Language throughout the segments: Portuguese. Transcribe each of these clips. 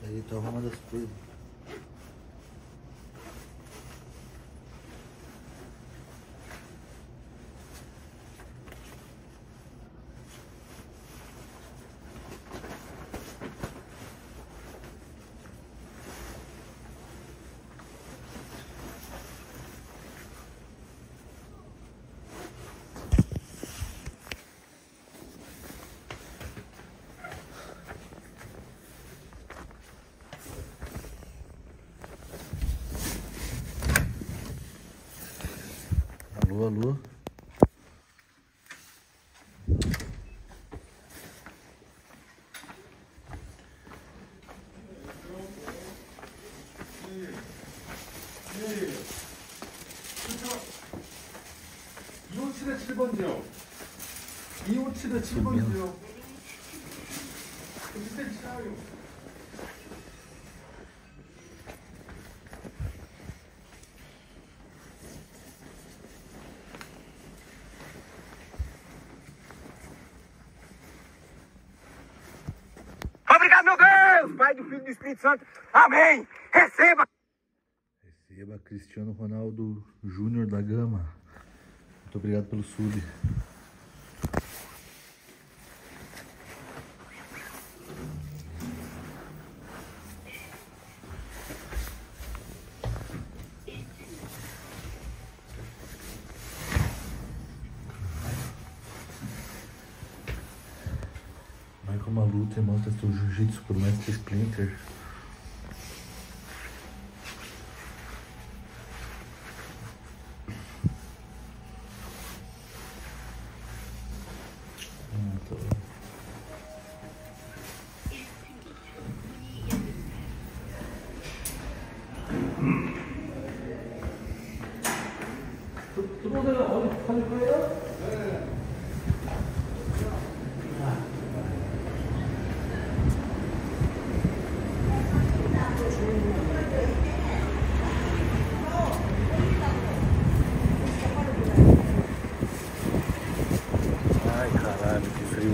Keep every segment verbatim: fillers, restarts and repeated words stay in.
Aí tô arrumando as coisas. Alô, alô. 이호칠에 칠 번지요. 이호칠에 칠 번지요. 그때 치아요. Obrigado, meu Deus! Pai do Filho e do Espírito Santo. Amém! Receba! Receba Cristiano Ronaldo Júnior da Gama. Muito obrigado pelo sub. Marca uma luta e mostra seu jiu-jitsu pro mestre Splinter. Ah, tô... 들어오다가 어디 가는 거예요? Ai, caralho, que frio.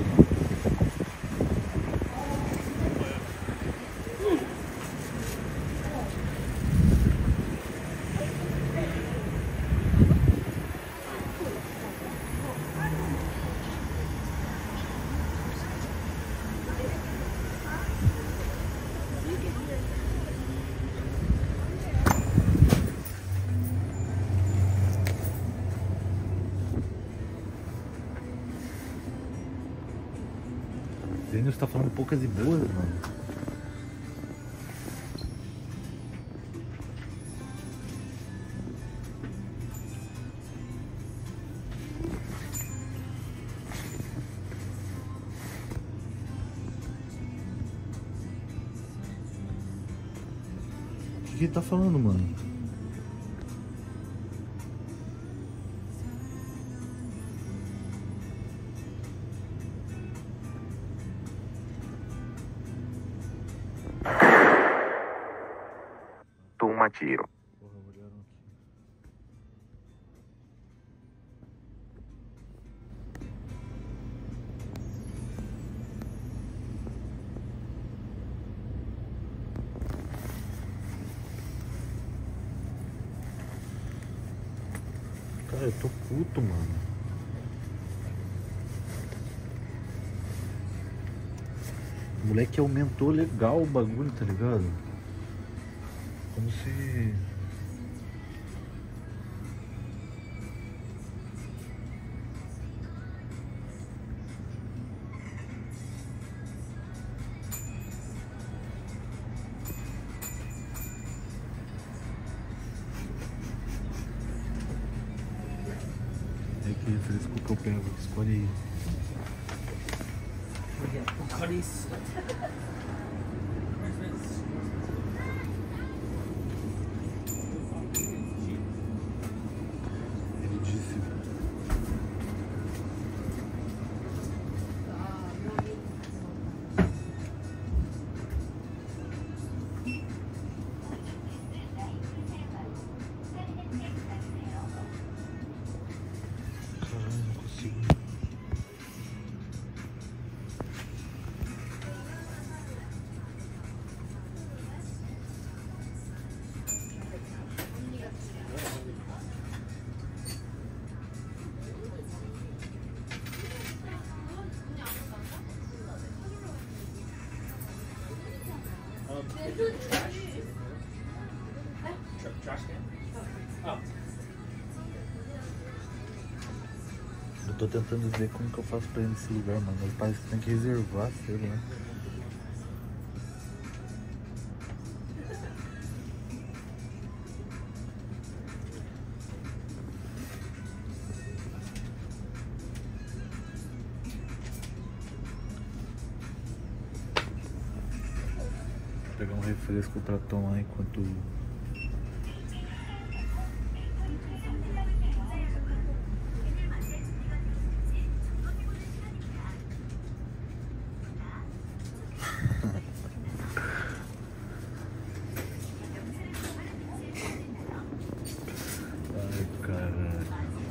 Zênio tá falando poucas e boas, mano. O que que ele tá falando, mano? Toma tiro. Porra, olharam aqui. Cara, eu tô puto, mano. O moleque aumentou legal o bagulho, tá ligado? Como se... É que refresco que eu pego, escolhe aí. Ele disse. Caralho, não consigo. Eu tô tentando ver como que eu faço pra ir nesse lugar, mano. Mas parece que tem que reservar, sei lá. Vou pegar um refresco pra tomar enquanto... Ai, caralho.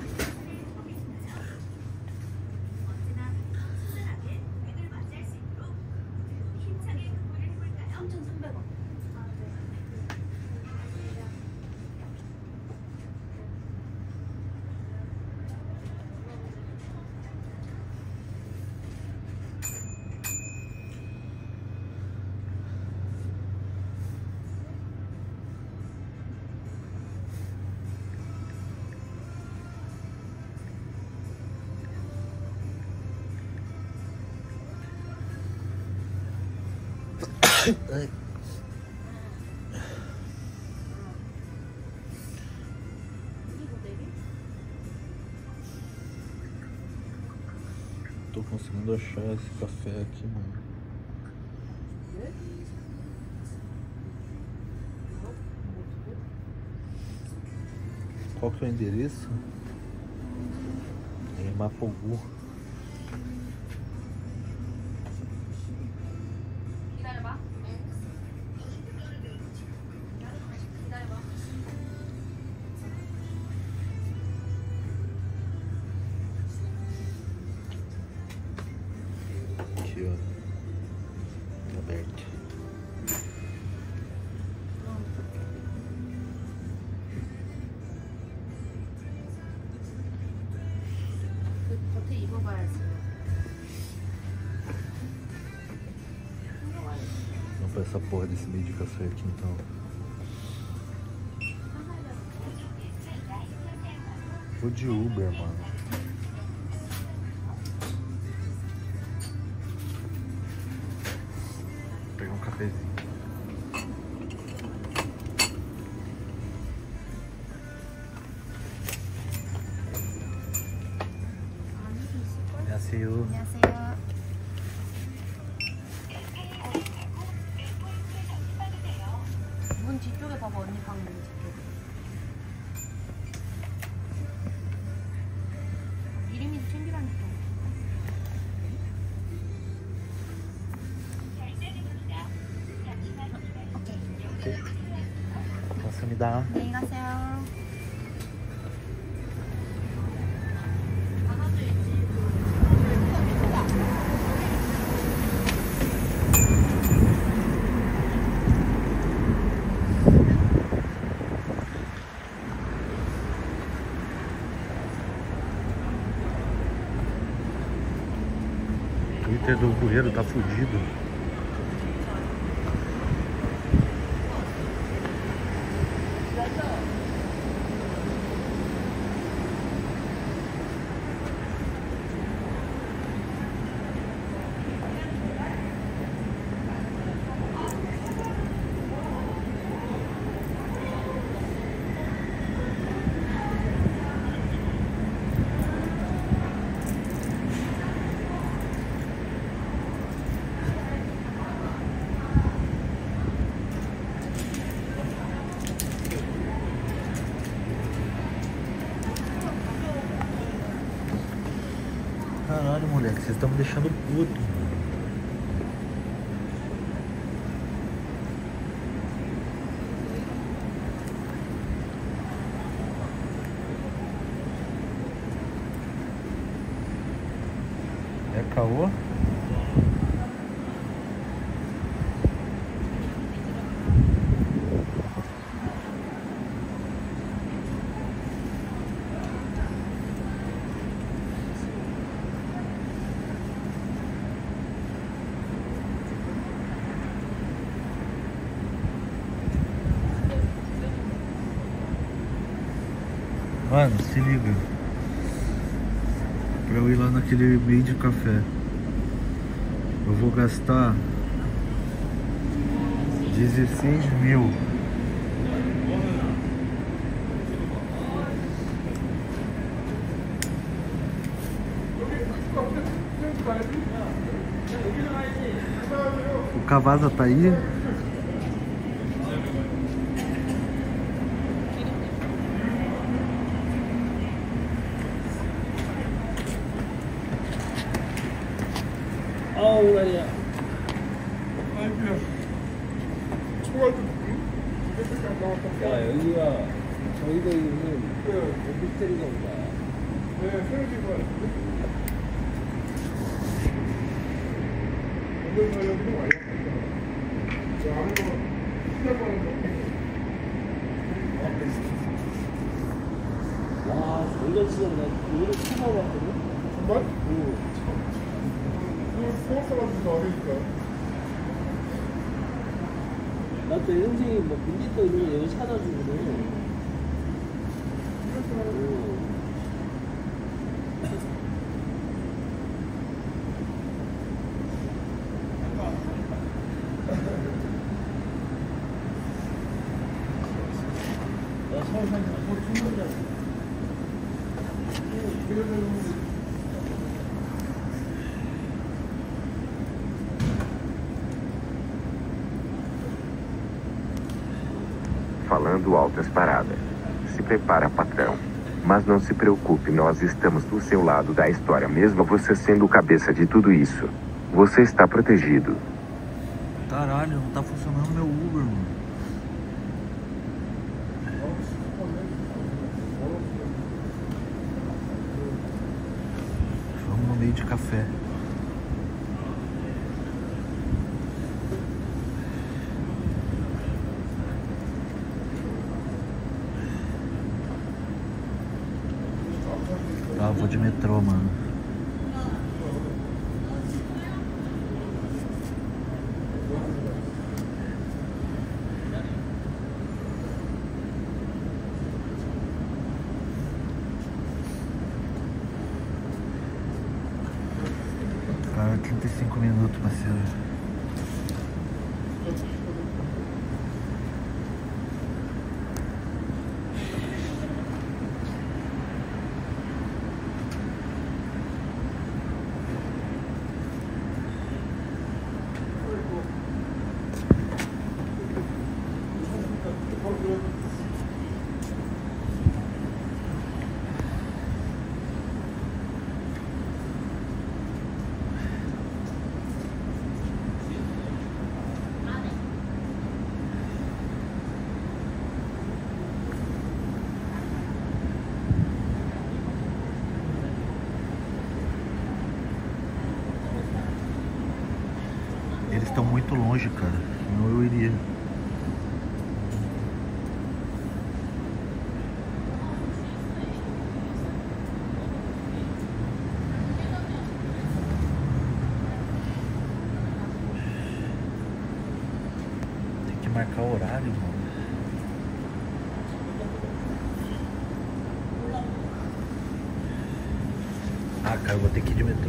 삼천삼백 원. Ai. Tô conseguindo achar esse café aqui, mano. Qual que é o endereço? É Mapogu. 기다려봐. 기다려봐. Aqui, ó. Tá aberto. 그 겉에 입어봐야지. Vamos pra essa porra desse meio de café aqui então. Vou de Uber, mano. Vou pegar um cafezinho. 안녕하세요. 안녕하세요. 문 뒤쪽에 봐봐, 언니 방 문 뒤쪽에. 이름이도 챙기라니까. 오케이. 오케이. 고맙습니다. 안녕히 가세요. O Twitter do bueiro tá fudido. Caralho, moleque, vocês estão me deixando puto, mano. É caô? Mano, se liga. Pra eu ir lá naquele meio de café, eu vou gastar dezesseis mil. O Cavasa tá aí? 아우 말이야. 야 여기가 저희가 있는 호텔인가 보다. 네, 세우기가 오늘 저녁으로 와요. 아무도 시작하는 거. 와 완전 진짜 나 오늘 처음 와봤거든. 정말? 오. 그 서울 사람들도 어디니까? 나또 현생이 뭐 빈집도 이런 거 여기 찾아주거든. 나 서울 사니까 서울 충분이잖아. Falando altas paradas. Se prepara, patrão. Mas não se preocupe, nós estamos do seu lado da história, mesmo você sendo o cabeça de tudo isso. Você está protegido. Caralho, não tá funcionando meu Uber, mano. Vamos no meio de café. Ah, vou de metrô, mano. Cara, trinta e cinco minutos, parceiro. Eles estão muito longe, cara. Senão eu iria. Tem que marcar o horário, mano. Ah, cara, eu vou ter que ir de metrô.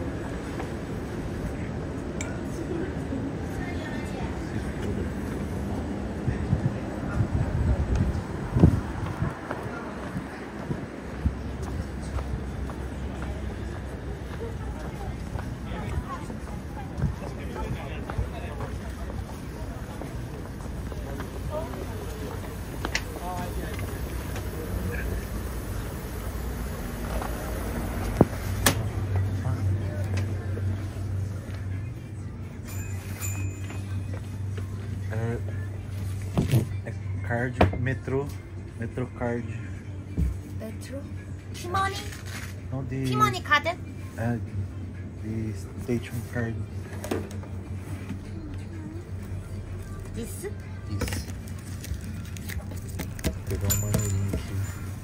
Card, metrô, metrô card. 메트로? 티머니? Não de. 티머니 카드? É, de station card. 디스? Isso. Vou pegar uma maneirinha aqui.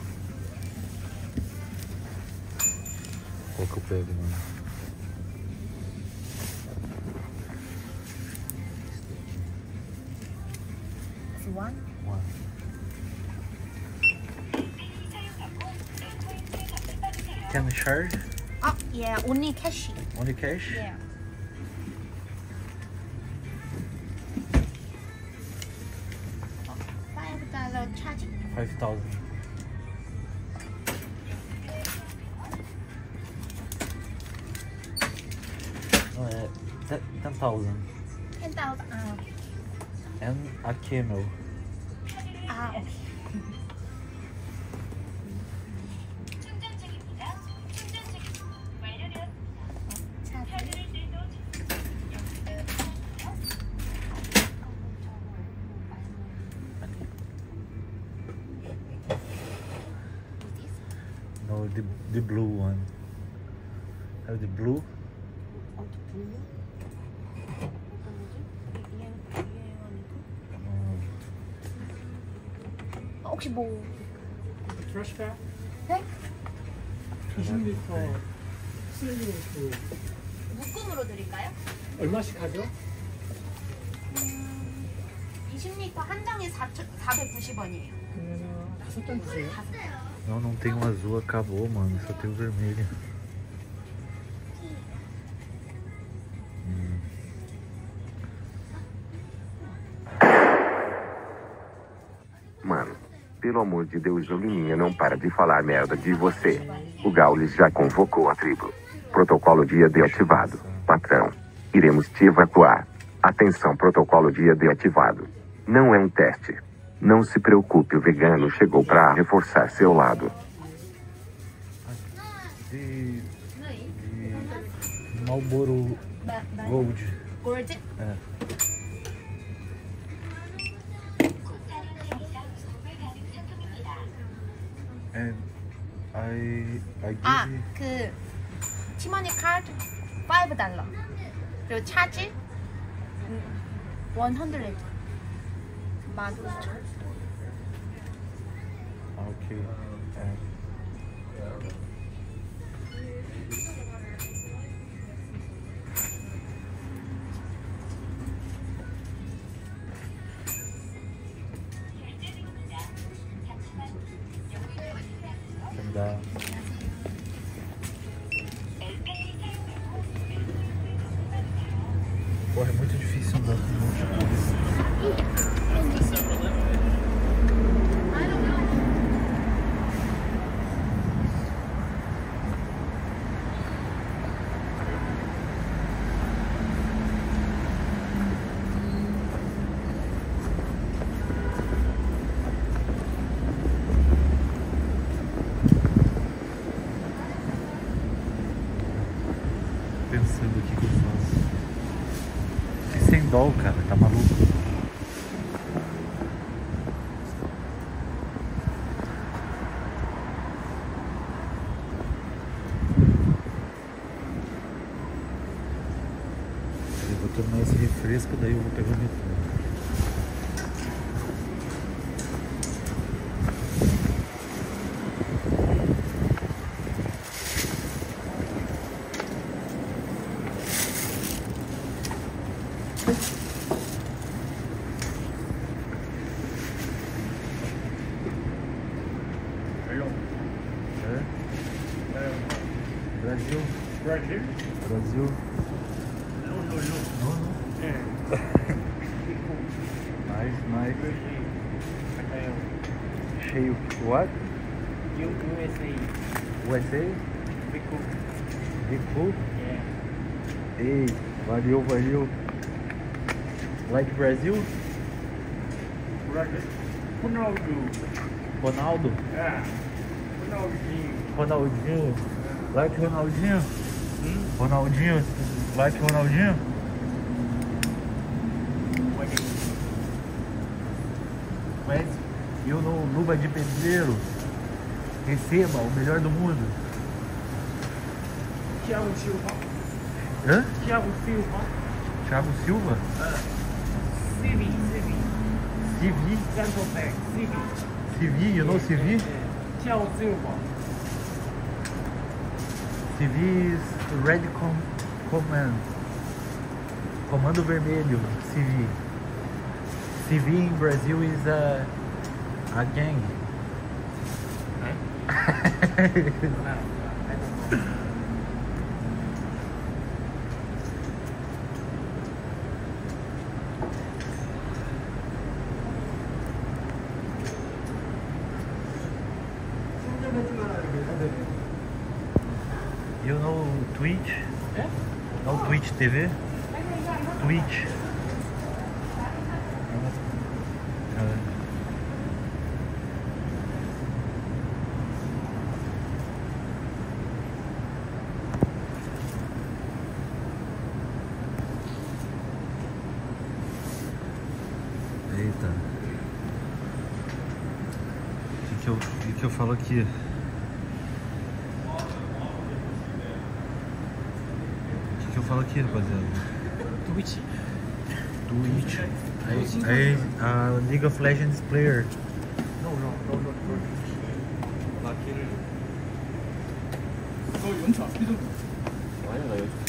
Qual que eu pego, mano? One? One. can charge? Oh, yeah, only cash. Only cash? Yeah. Five dollar charge. five thousand. No, é ten thousand. Ten thousand. Ah, okay. And a camel. Ah, okay. No, the the blue one. Have the blue? Um, 혹시 뭐 트래시카? 네? 이십 리터 쓰레기 봉투 묶음으로 드릴까요? 얼마씩 하죠? 음, 이십 리터 한 장에 사백구십 원이에요. 그러면 다섯 장 주세요. não, não tem o azul, acabou, mano. Só tem o vermelho. Hum. Mano, pelo amor de Deus, o Liminha não para de falar merda de você. O Gaules já convocou a tribo. Protocolo dia D ativado. Patrão, iremos te evacuar. Atenção, protocolo dia D ativado. Não é um teste. Não se preocupe, o vegano chegou para reforçar seu lado. De, de Marlboro Gold. 골드? É. And I I give 아, you- 그 티머니 카드 five 달러. 그리고 차지 음, one hundred. 만 오천. Okay. É. 감사합니다. Porra, é muito difícil andar com um monte de coisa. Pensando o que que eu faço. Fiquei sem dó, cara, tá maluco? Eu vou tomar esse refresco, daí eu vou pegar o metrô. É? Brasil, 브라질? Brasil. No, no, no. Não, não. 네. Mais, mais. 갈까요? Cheio. What? U S A. U S A? 미국. Bicu? 예. Ei, valeu, valeu. Like Brasil? 브라질. 호날두. Ronaldo? 야. 호날두. Ronaldinho? Like Ronaldinho? Ronaldinho? Like Ronaldinho? Mas eu no Luba de Pedreiro receba o melhor do mundo. 티아고 실바. Hã? 티아고 실바. Thiago Silva? 시비, 시비. Civi? 센터백. 시비. Civi? You know Civi? 티아고 실바. Civi is Red Com Command. Comando Vermelho. Civi. Civi in Brazil is a, a gang. 네? 아, You know Twitch? 예? No Twitch T V? Twitch. 어. Eita. O que, que, eu, o que, que eu falo aqui? O que, que eu falo aqui, rapaziada? Twitch. Twitch. I, I, uh, League of Legends player. No, no, no, no, no. 라키를. 너 연주 안 해줘. 아니야, 나 연주.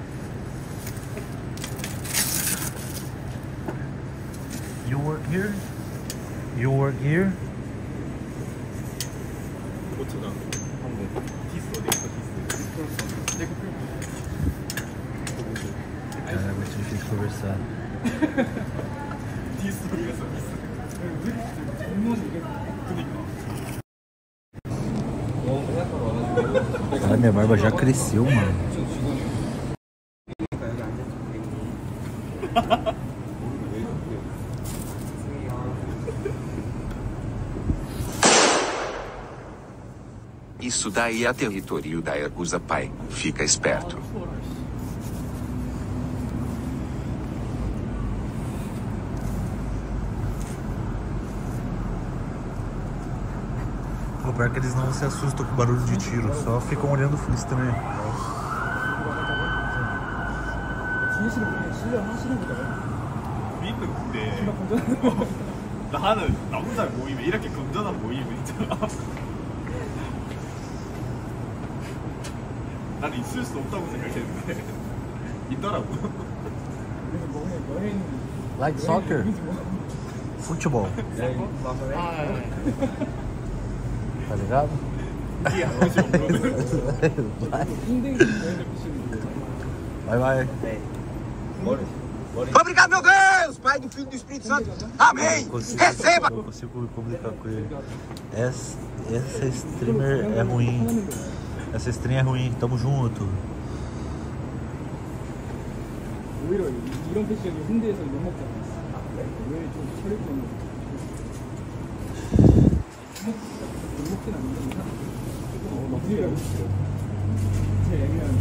You work here? You work here? 고쳐자. 한번. 디스 어디 있어, 디스. 내 커플. Cara, é muito difícil conversar. 디스 어디 갔어, 디스. 왜 정말 이게 그니까. Cara, minha barba já cresceu, mano. Isso daí é território da Yakuza, pai. Fica esperto. O pior é que eles não se assustam com barulho de tiro, só ficam olhando estranho. 진실을 보면 실력하시는 거잖아요. 우리는 근데 어, 나는 나 혼자 모임에 이렇게 건전한 모임이 있잖아. 나는 있을 수 없다고 생각했는데 있더라고. 그래서 뭐 여행 Like soccer? Futebol. 아, Tá ligado? 이게 한 번씩 없거든. 힘든 여행을 피시는 거예요. Vai, vai. Obrigado, meu Deus! Pai do Filho e do Espírito Santo. Amém! Consigo, Receba! Eu consigo me comunicar com ele. Essa, essa streamer é ruim. Essa stream é ruim. Tamo junto. 오히려 이런 패션이 홍대에서 못 먹잖아. 왜좀 철이 그런 거? 못 먹진 않는데 어, 먹지라고 있어. 제 애매한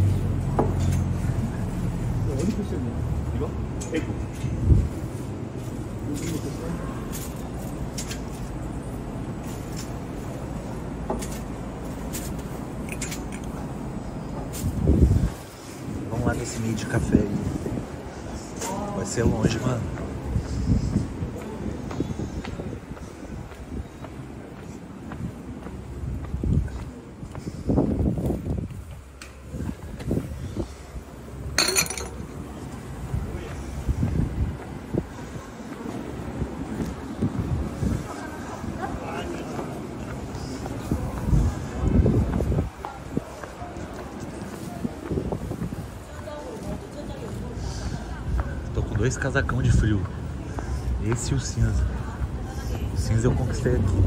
어디 패션이야? 이거? 에고. 요즘 패션? Vamos lá nesse meio de café aí. Vai ser longe, mano. Tô com dois casacão de frio. Esse e o cinza. O cinza eu conquistei aqui.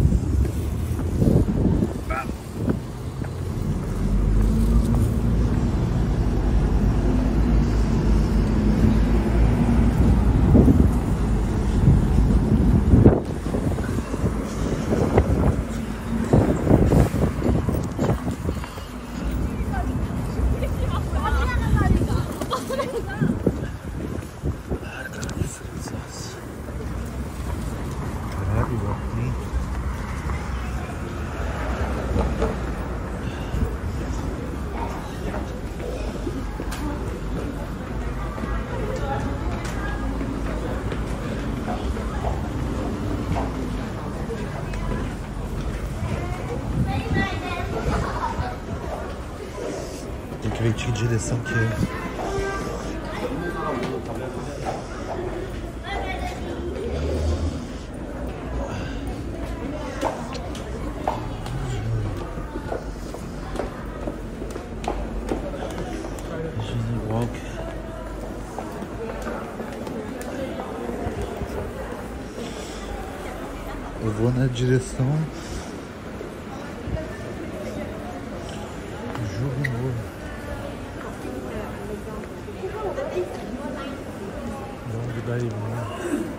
Tem que ver que direção que é. vou na direção do Jogo Novo. De onde daí, mano?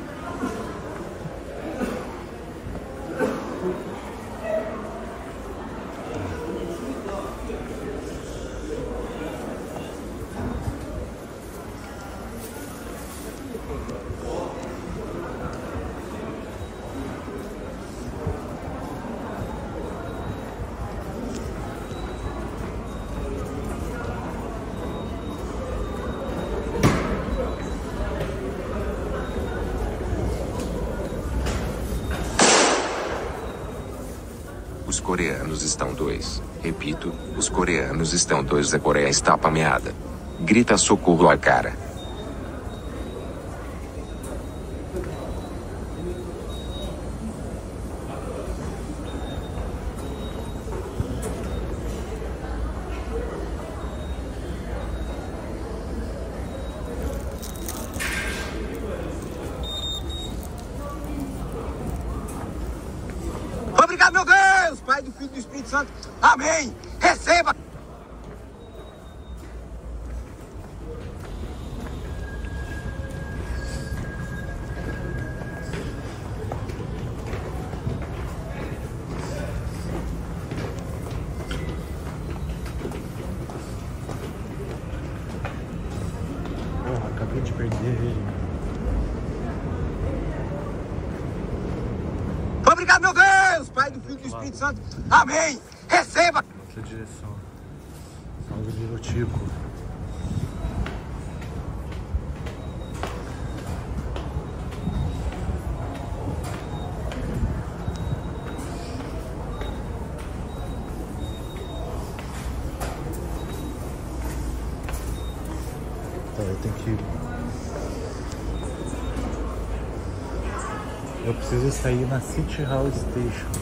Os coreanos estão dois. Repito, os coreanos estão dois. A Coreia está pameada. Grita socorro a cara. Obrigado, meu Deus, Pai, do Filho e do Espírito Santo. Amém. Receba. Porra, acabei de perder ele. Obrigado, meu Deus, Pai, do Filho e do Espírito Santo. Amém. Receba. Outra direção. Salve, Little Tico. Tá, eu tenho que... Eu preciso sair na City Hall Station.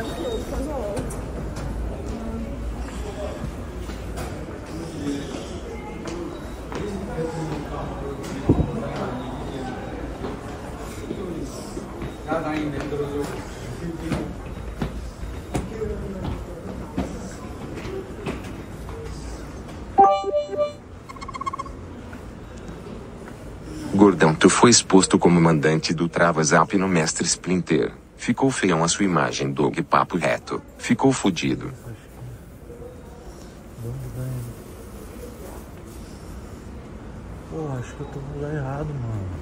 Gordão, tu foi exposto como mandante do Trava Zap no Mestre Splinter. Ficou feião a sua imagem, Doug. Papo reto. Ficou fudido. Pô, acho que eu tô no lugar errado, mano.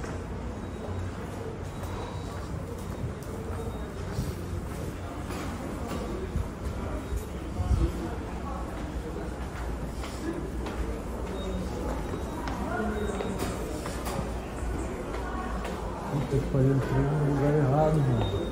Puta que pariu, eu entrei no lugar errado, mano.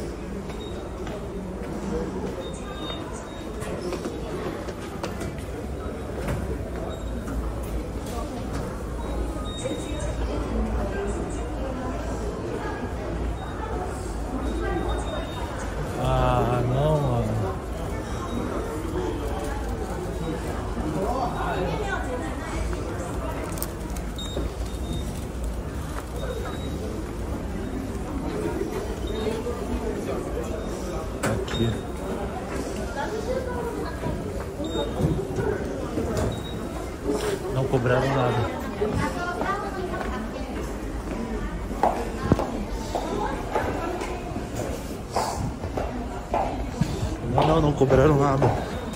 Ah, não, mano. Aqui. Não cobraram nada. Não, não, não cobraram nada.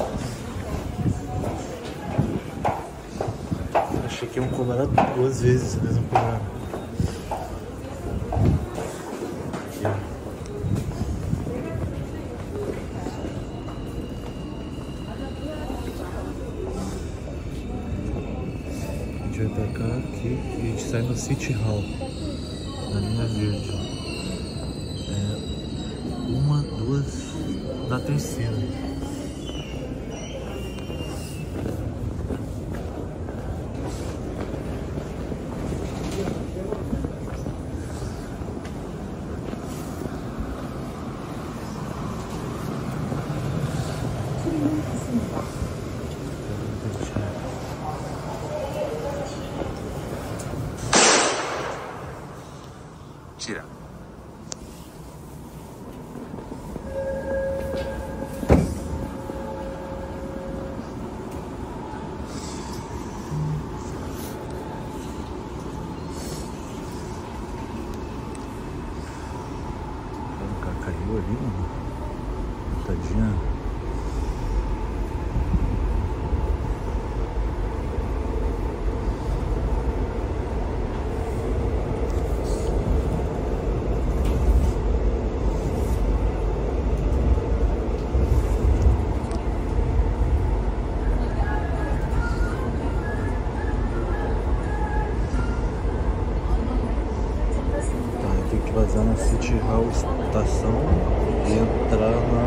Achei que iam cobrar duas vezes, eles não cobraram. Aqui, ó. A gente vai pra cá, aqui, e a gente sai no City Hall, na linha verde. É uma, duas, da terceira. Tira. manhã. Vazar na City Hall estação e entrar na,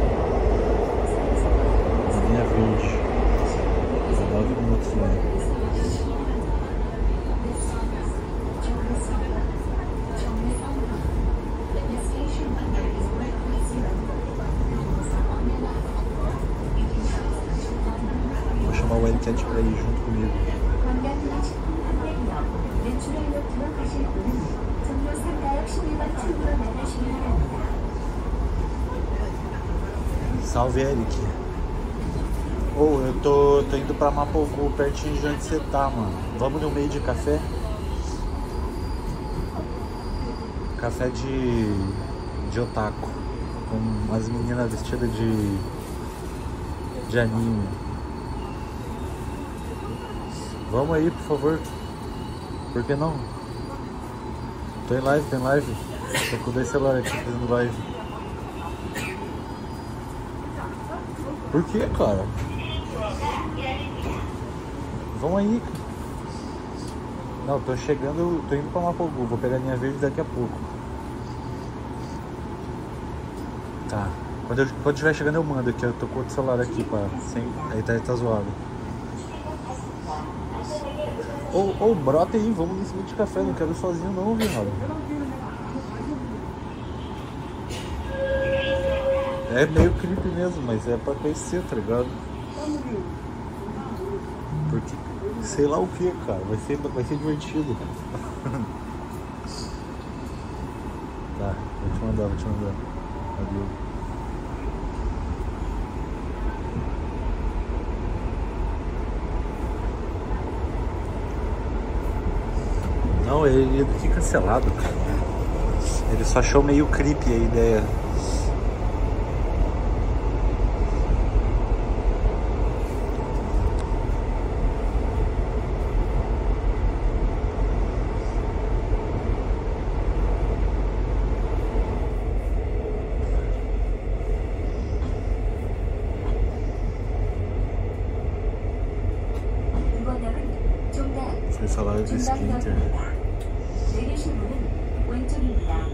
na linha verde. nove minutos lá. Vou chamar o L-Cat pra ir junto comigo. Salve, Eric. Ô, oh, eu tô, tô indo pra Mapogu, pertinho de onde você tá, mano. Vamos no meio de café? Café de, de otaku. Com umas meninas vestidas de, de anime. Vamos aí, por favor. Por que não? Tô em live, tô em live. Tô com dois celulares aqui fazendo live. Por que, cara? Vamos aí. Não, tô chegando, tô indo pra Mapogu. Vou pegar a linha verde daqui a pouco. Tá. Quando eu quando estiver chegando eu mando aqui. Eu tô com outro celular aqui, pá. Sem, aí tá, tá zoado. Ô, ô, brota aí, vamos nesse meio de café. Não quero ir sozinho não, viado. É meio creepy mesmo, mas é pra conhecer, tá ligado? Porque, sei lá o que, cara, vai ser, vai ser divertido. Tá, vou te mandar, vou te mandar. Adeus. Não, ele ia ficar cancelado, cara. Ele só achou meio creepy a ideia. Foi salário do Splinter. 내리실 문은 왼쪽입니다.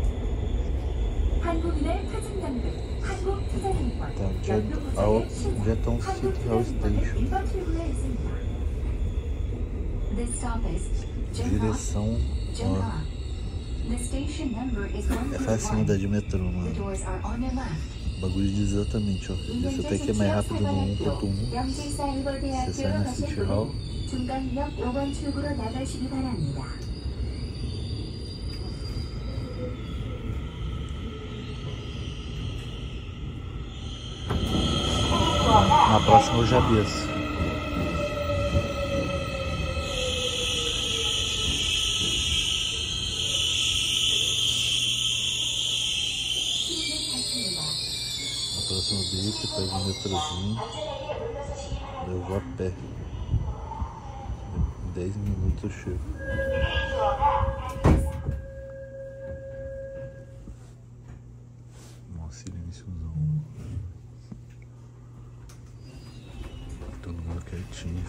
한국인의 타진당국 한국투자증권 연구부서의 Jeton City Hall Station. 이번 출구에 있습니다. This stop is Direção, ó. The station number is É fácil mudar de metrô, The mano. doors are on your left. O bagulho diz exatamente, ó. Esse até que é mais rápido no um ponto um. Você sai na City Hall. 중간역 오 번 출구로 나가시기 바랍니다. Na próxima eu já desço. Na próxima eu desço, pego o metrozinho. Eu vou a pé. Em dez minutos eu chego. Nossa, silênciozão. Todo mundo quietinho.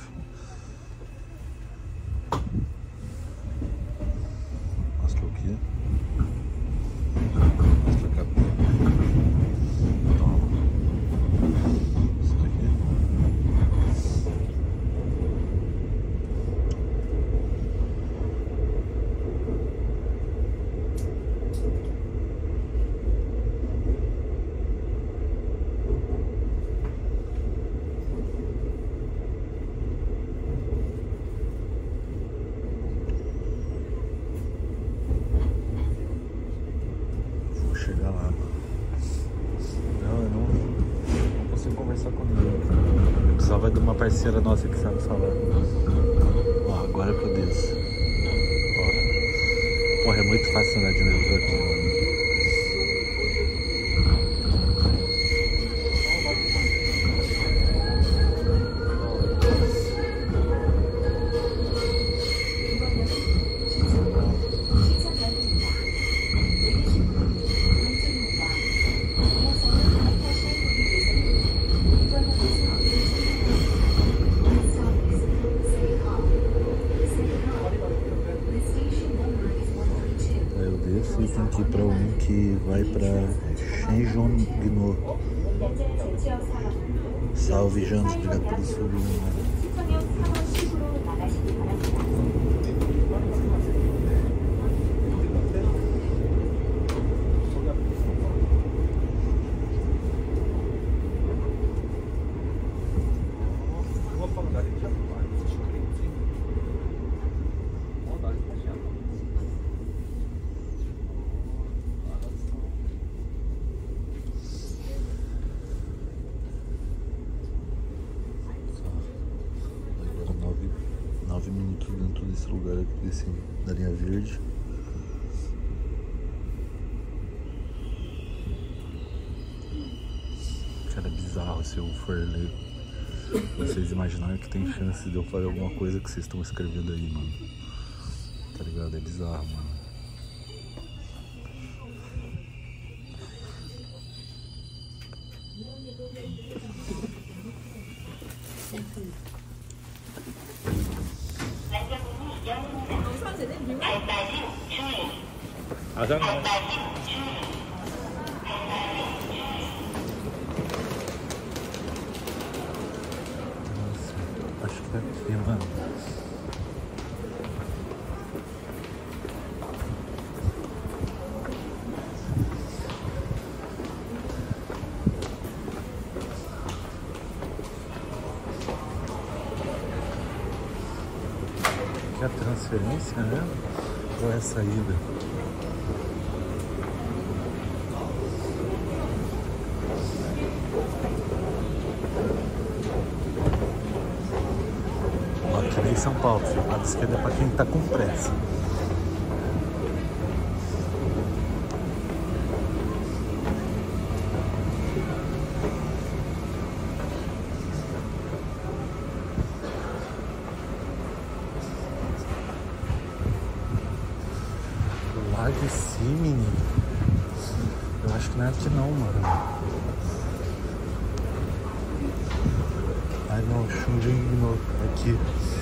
Mostra o quê? Mostra a capinha. Toma. Isso daqui. Chegar lá. Não, eu não, não consigo conversar com ninguém. Eu precisava de uma parceira nossa que sabe falar. Ó, agora que eu desço. Ó. Porra, é muito fácil andar de metrô aqui, mano. vai pra Shenzhen-gno. Salve, Janos, obrigado pelo subir. nove minutos dentro desse lugar aqui, desse, da linha verde. Cara, é bizarro se eu for ler. Vocês imaginaram que tem chance de eu fazer alguma coisa que vocês estão escrevendo aí, mano. Tá ligado? É bizarro, mano. 아, 잠깐만. Acho que deve ser, mano. Que é a transferência, né? Ou é a saída? Aqui nem São Paulo, filho. A esquerda é pra quem tá com pressa. Lago Simini? Eu acho que não é aqui não, mano. Ai não, Shenzhen-gno, aqui.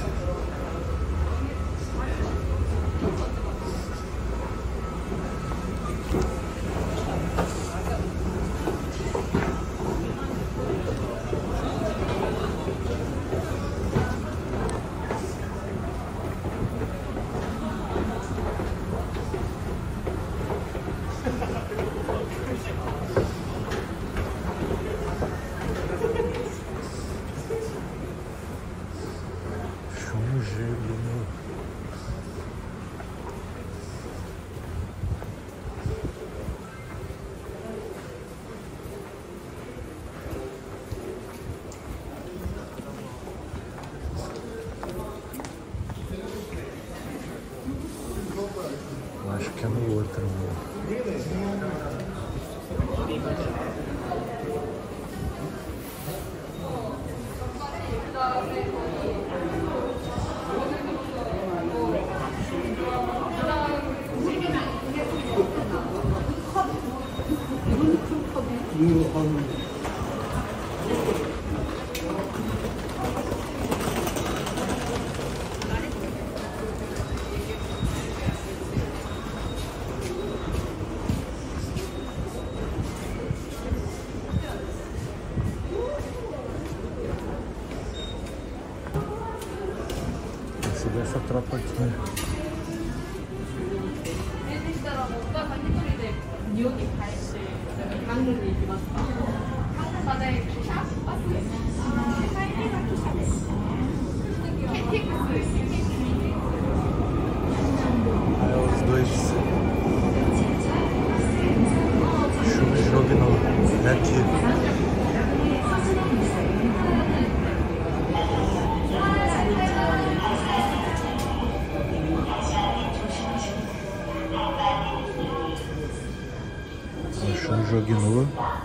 Eu acho que é no outro. Seguir essa tropa aqui. É os dois. Shenzhen-gno. É aqui. Shenzhen-gno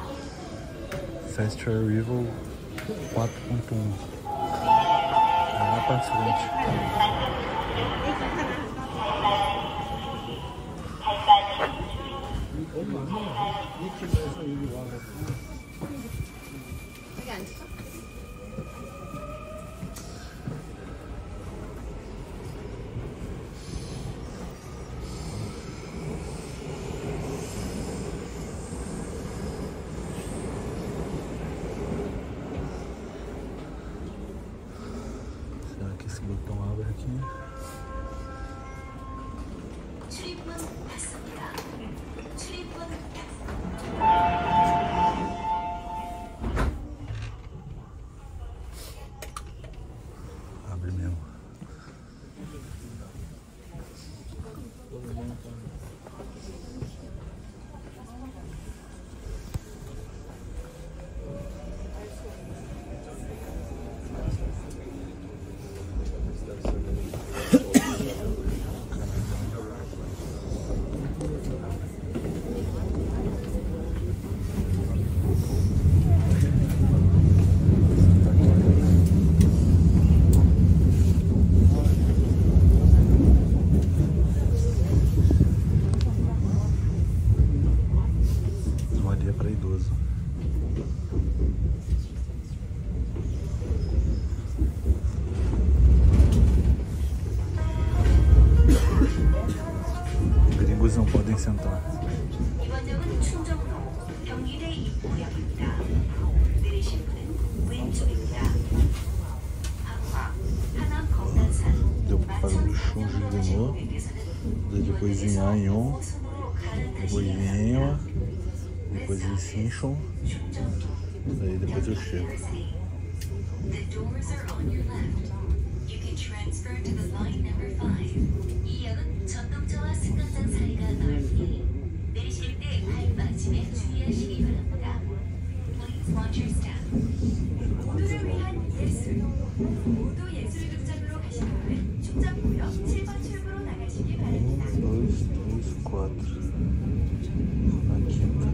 Fast Arrival quatro ponto um. É lá pra frente. Botão abre aqui. Abre mesmo. Maria para idoso. Gringos não podem sentar. 이번역은 충정로 경기대 입구역입니다. 내리실 분은 왼쪽입니다. 한화, 하남 검단산, Deu pra fazer um chunjo de novo. Daí depois em Anhon. Depois em Enha. Depois em Sinchon. Daí depois eu chego. The doors are on your left. You can transfer to the line number five. 이 역은 전동차와 승강장 사이가 넓으니 내리실 때 발받침에 주의하시기 바랍니다. Please watch your step. 모두를 위한 예술. 모두 예술극장으로 가실 분은 충정구역 칠 번 출구로 나가시기 바랍니다. Um, dois, três, quatro. Na quinta.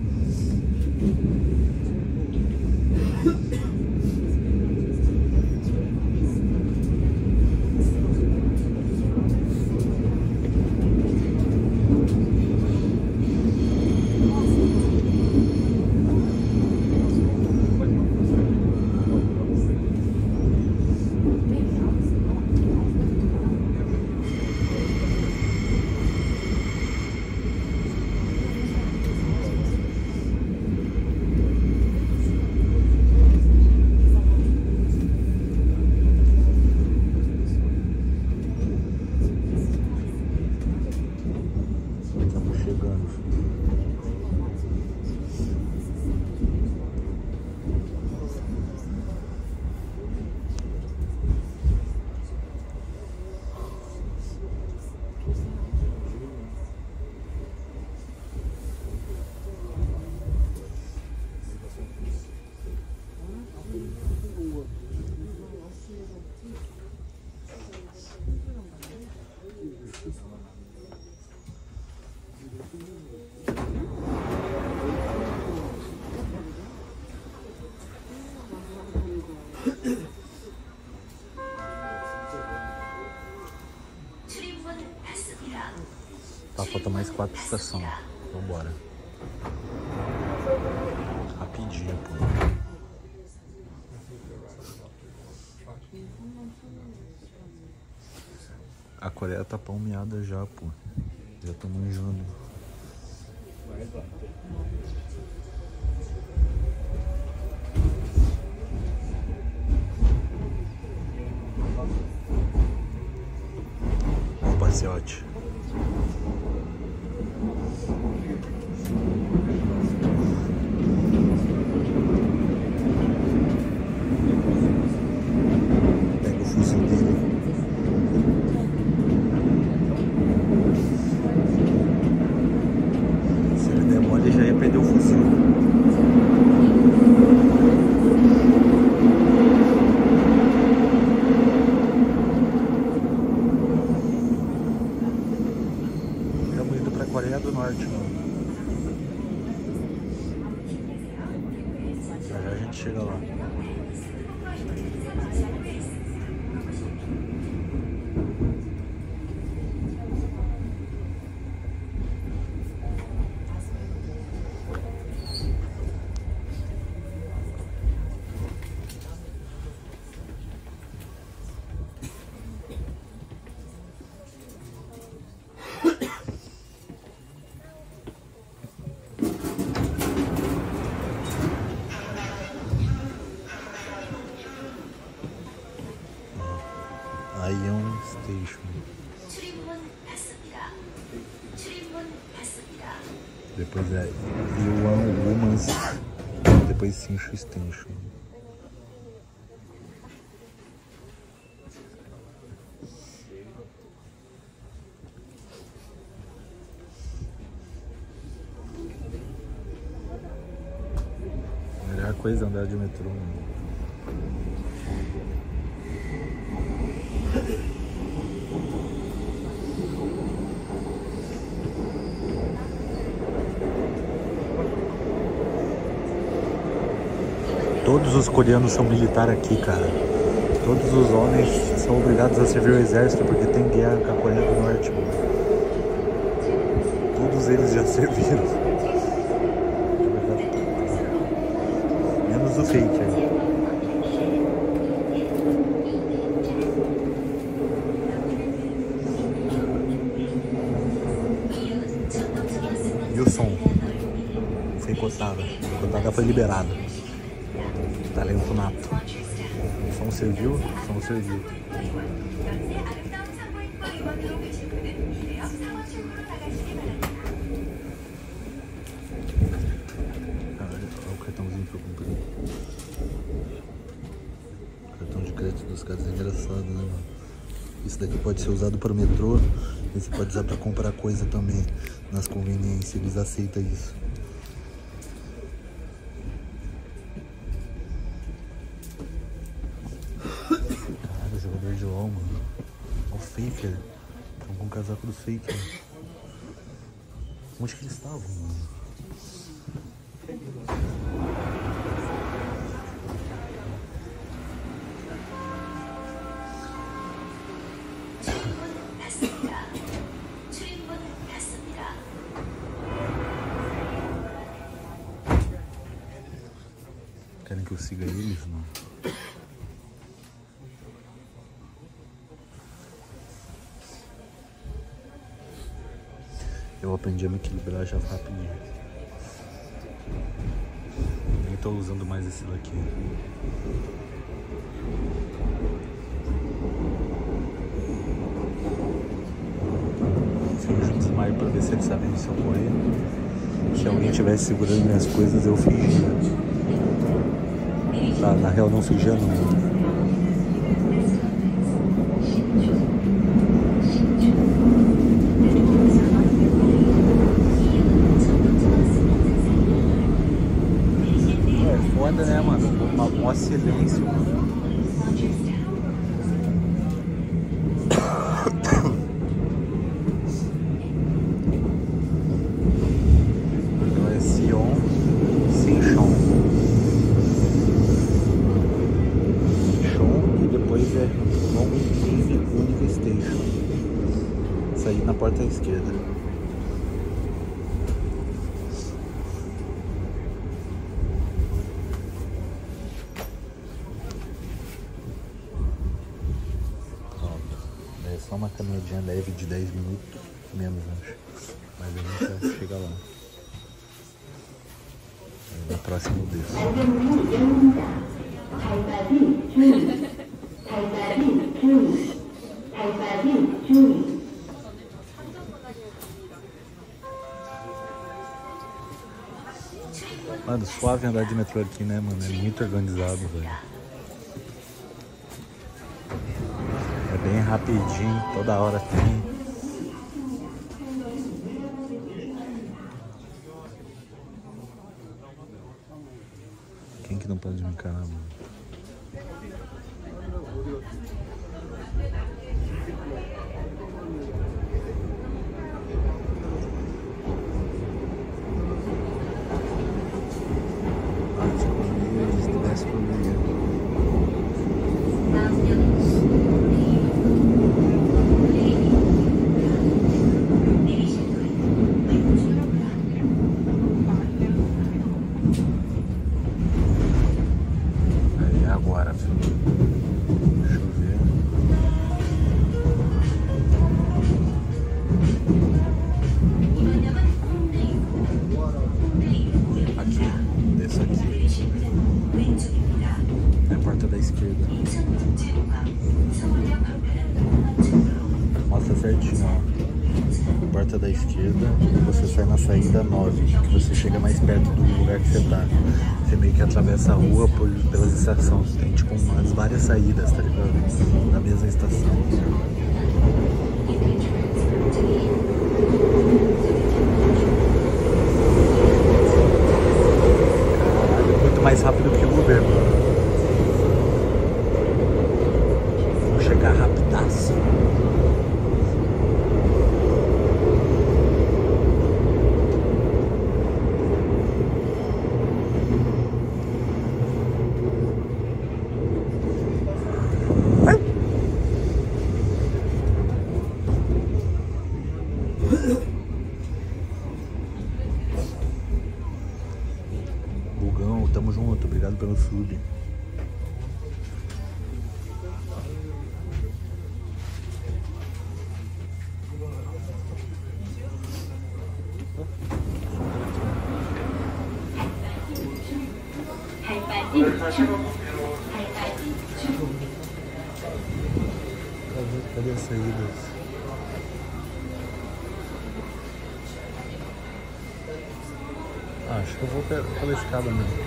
Estamos chegando. Tá, falta mais quatro estações. Vambora. Rapidinho, pô. A Coreia tá palmeada já, pô. Já tô manjando. Ó o passeote. Pega o fuzil dele. Se ele der mole, ele já ia perder o fuzil. Estamos indo pra Coreia do Norte, mano. Já já a gente chega lá. Lion Station. Depois é Yuan Women's. Depois Sinshu Station. Melhor coisa é andar de metrô. Todos os coreanos são militares aqui, cara. Todos os homens são obrigados a servir o exército porque tem guerra com a Coreia do Norte, mano. Todos eles já serviram. Menos o fake aí. E o som? Sem coçada. A coçada foi liberada. Talento nato. Som serviu? Som serviu. Caralho, olha o cartãozinho que eu comprei. O cartão de crédito dos caras é engraçado, né, mano? Isso daqui pode ser usado para o metrô. E você pode usar para comprar coisa também nas conveniências. Eles aceitam isso. Jogador de LOL, mano. Olha o Faker. Estão com o casaco do Faker. Onde que eles estavam, mano? Querem que eu siga eles, mano? Eu aprendi a me equilibrar já rapidinho. Nem tô usando mais esse daqui. Finjo desmaio pra ver se eles sabem se eu correr. Se alguém estivesse segurando minhas coisas, eu fingia. Tá, na real não fingia não. Foda, né, mano? Um maior silêncio, mano. Então é Sion, Sinchon. Sinchon e depois é Longping Unique Station. Isso aí na porta esquerda. Só uma caminhadinha leve de dez minutos, menos acho, mas a gente vai chegar lá. Aí na próxima eu desço. Mano, suave andar de metrô aqui, né, mano? É muito organizado, velho. Bem rapidinho, toda hora tem. Quem que não pode me encarar, mano? Desce comigo. Agora, filho. Deixa eu ver. certinho, ó. Porta da esquerda e você sai na saída nove, que você chega mais perto do lugar que você tá. Você meio que atravessa a rua por, pelas estações. Tem tipo umas várias saídas, tá ligado? Na mesma estação. Caralho, muito mais rápido que o Uber, mano. Vou chegar rapidaço. Bugão, tamo junto, obrigado pelo sub. Cadê as saídas? Ah, acho que eu vou pela, pela escada mesmo.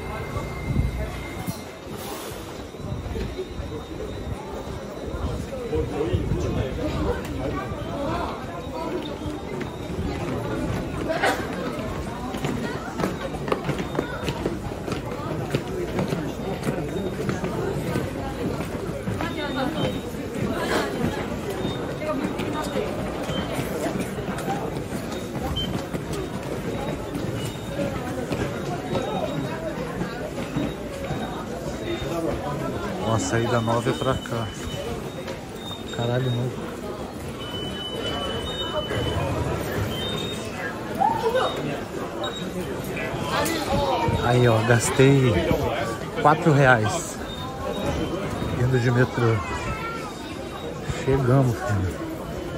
Ó, a saída nova é pra cá. Caralho, mano. Aí, ó, gastei quatro reais indo de metrô. Chegamos, filho.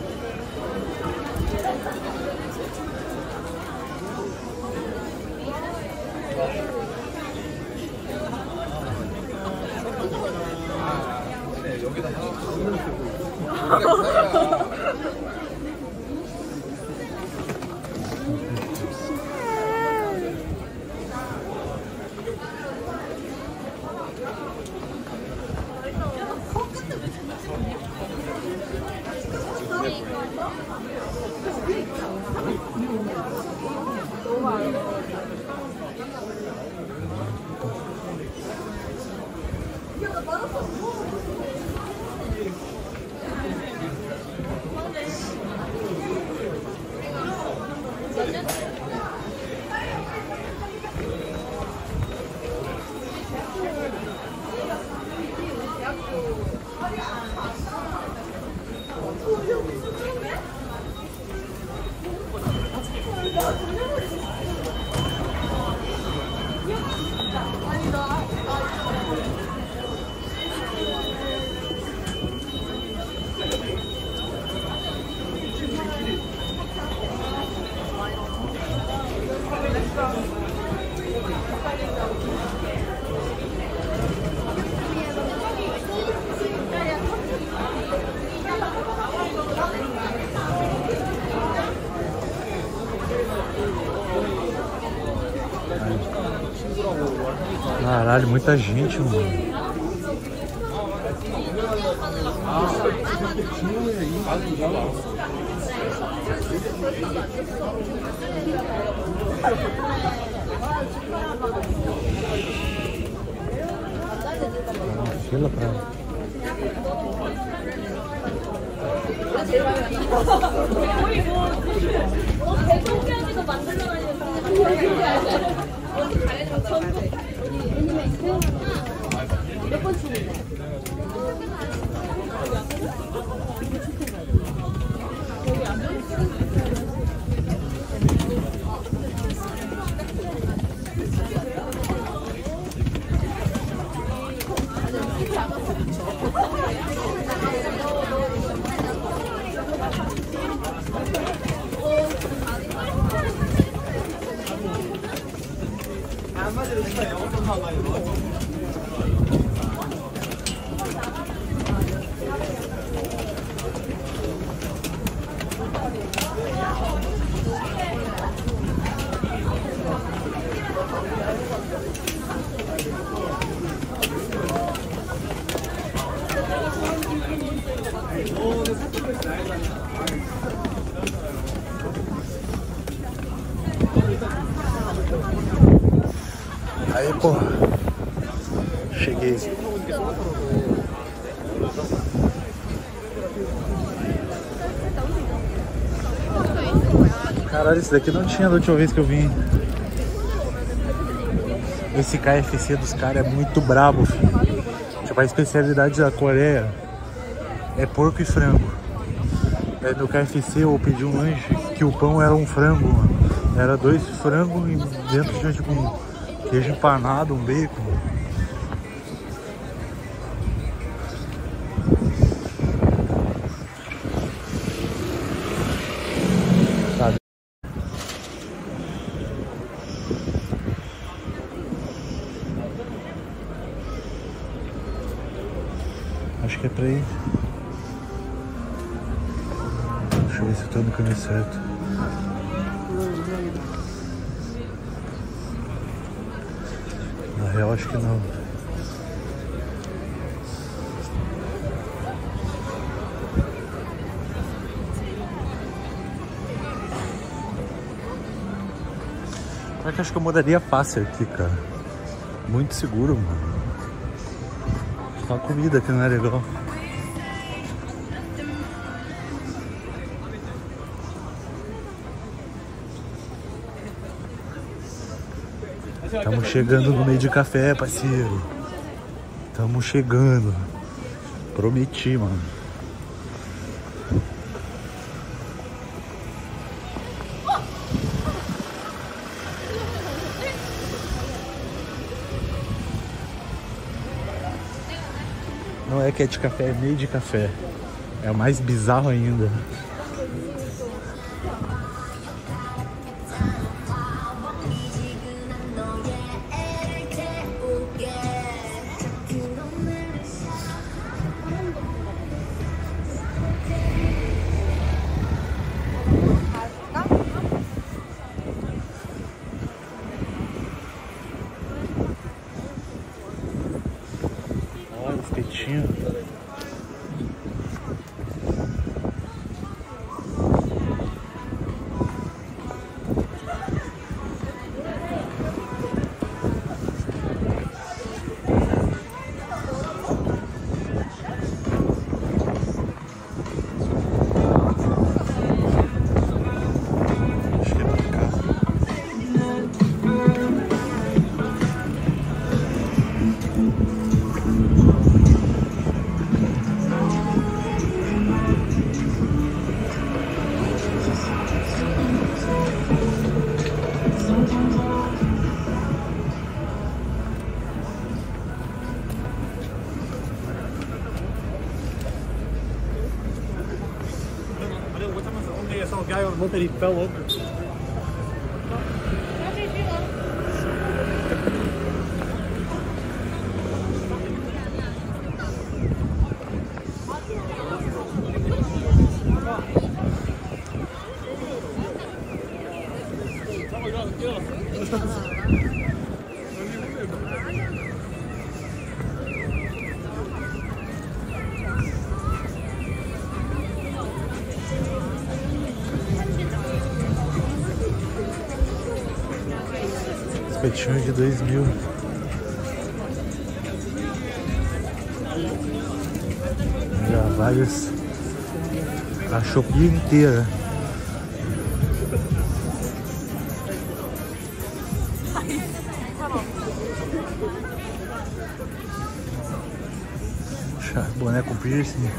Caralho, muita gente, mano. Fila pra... Aí, pô, cheguei. Caralho, esse daqui não tinha da última vez que eu vim. Esse K F C dos caras é muito brabo, filho. Tipo, a especialidade da Coreia é porco e frango. Aí no K F C eu pedi um lanche que o pão era um frango, mano. Era dois frangos e dentro tinha tipo um queijo empanado, um bacon. Tá. Acho que é pra ir. Deixa eu ver se eu tô no caminho certo. Na real, acho que não. Só que acho que eu mudaria fácil aqui, cara. Muito seguro, mano. Só a comida que não é legal. Estamos chegando no meio de café, parceiro. Estamos chegando. Prometi, mano. Não é que é de café, é meio de café. É o mais bizarro ainda. Olha o espetinho. saw a guy on a moped, he fell over. Espetinho de dois mil. Já várias. A Shopee inteira. Boneco piercing.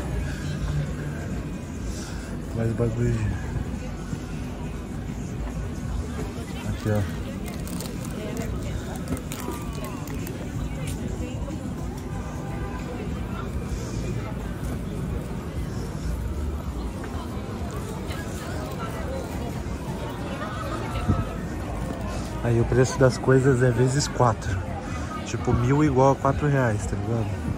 Mais bagulho de... Aqui, ó. Aí o preço das coisas é vezes quatro. Tipo, mil igual a quatro reais, tá ligado?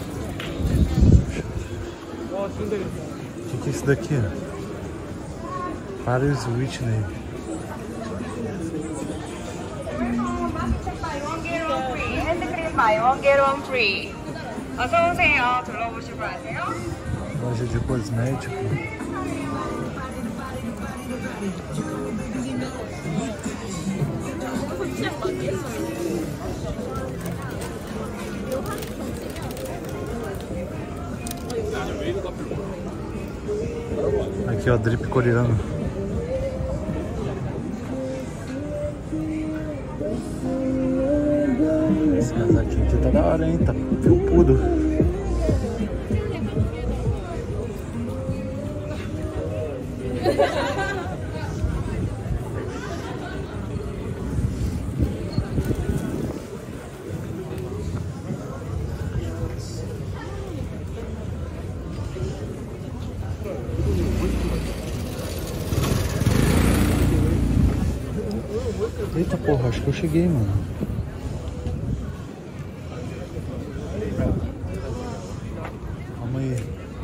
O que, que é isso daqui? Paris Whitney. 핸드크림 buy one get one free. 어서 오세요. 둘러보시고 가세요. Loja de cosmético. Aqui ó, drip coreano. Esse casaquinho aqui tá da hora, hein? Tá felpudo. Eita porra, acho que eu cheguei, mano. Calma aí.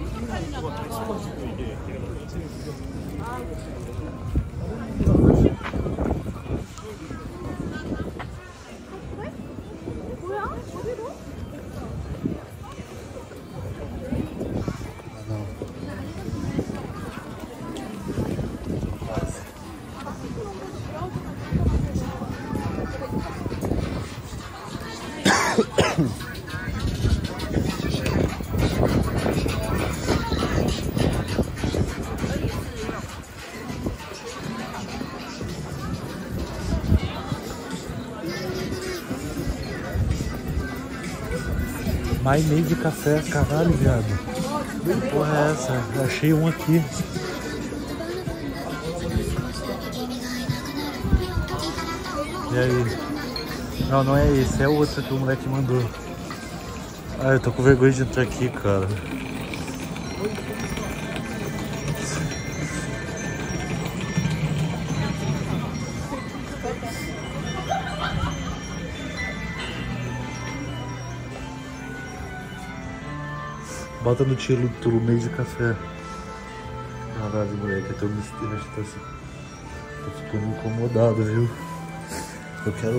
My Made Café, caralho, viado. Que porra é essa? Eu achei um aqui. E aí? Não, não é esse, é o outro que o moleque mandou. Ah, eu tô com vergonha de entrar aqui, cara. Bota no título Made Café. Caralho, moleque, eu tô me sentindo, acho que tá assim. Tô ficando incomodado, viu? Eu quero.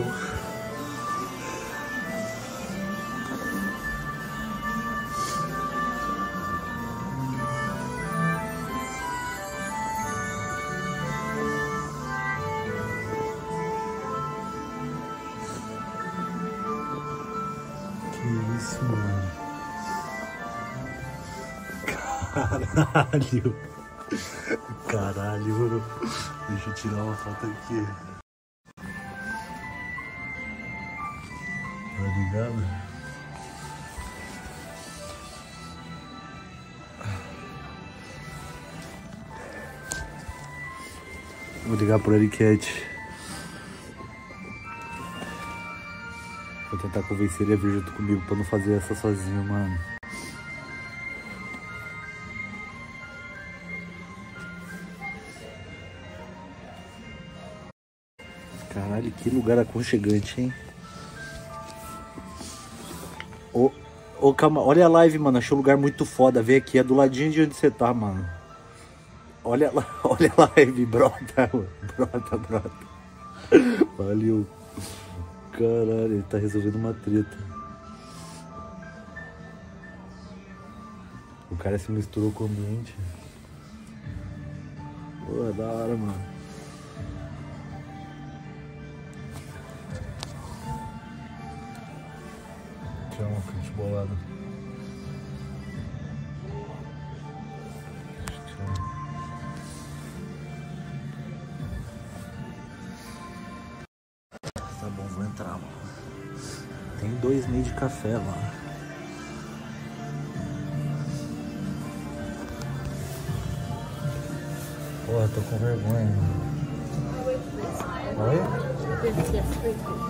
Que isso, mano? Caralho. Caralho. Deixa eu tirar uma foto aqui. Tá ligado? Vou ligar pro Eriquete. Vou tentar convencer ele a vir junto comigo pra não fazer essa sozinho, mano. Caralho, que lugar aconchegante, hein? Ô, ô, calma, olha a live, mano. Achei um lugar muito foda. Vem aqui, é do ladinho de onde você tá, mano. Olha lá, olha a live, brota, brota, brota. Valeu. Caralho, ele tá resolvendo uma treta. O cara se misturou com o ambiente. Pô, é da hora, mano. Tirar uma frente bolada. Tá bom, vou entrar, mano. Tem dois meio de café lá. Porra, tô com vergonha. Oi?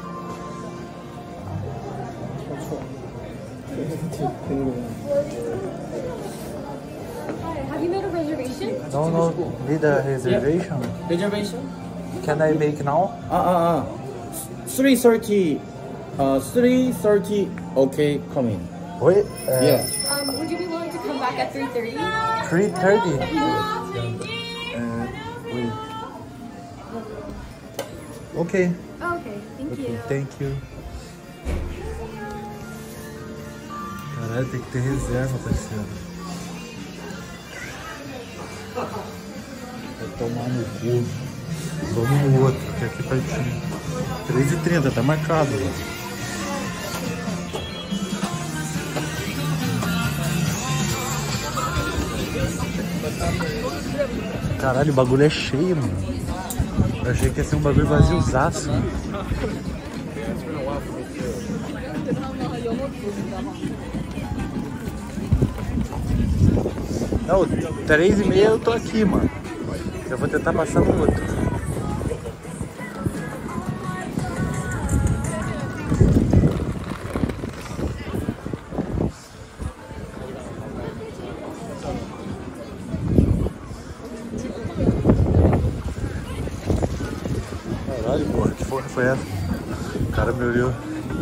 Have you made a reservation? No, no, need a reservation? Yeah. Reservation? Can I make now? Ah, ah, ah. three thirty. Uh, three thirty. Okay, come in. Oi? Uh, Yeah. Um, would you be willing to come back at three thirty? three thirty? free. Okay. Okay, thank Okay, you. thank you. Caralho, tem que ter reserva, parceiro. Vai tomar no cu. Vamos no outro, que é aqui pertinho. três e trinta, tá marcado. Caralho, o bagulho é cheio, mano. Eu achei que ia ser um bagulho vaziozaço. Não, três e meia eu tô aqui, mano. Eu vou tentar passar no outro. Caralho, porra, que porra foi essa? O cara me olhou.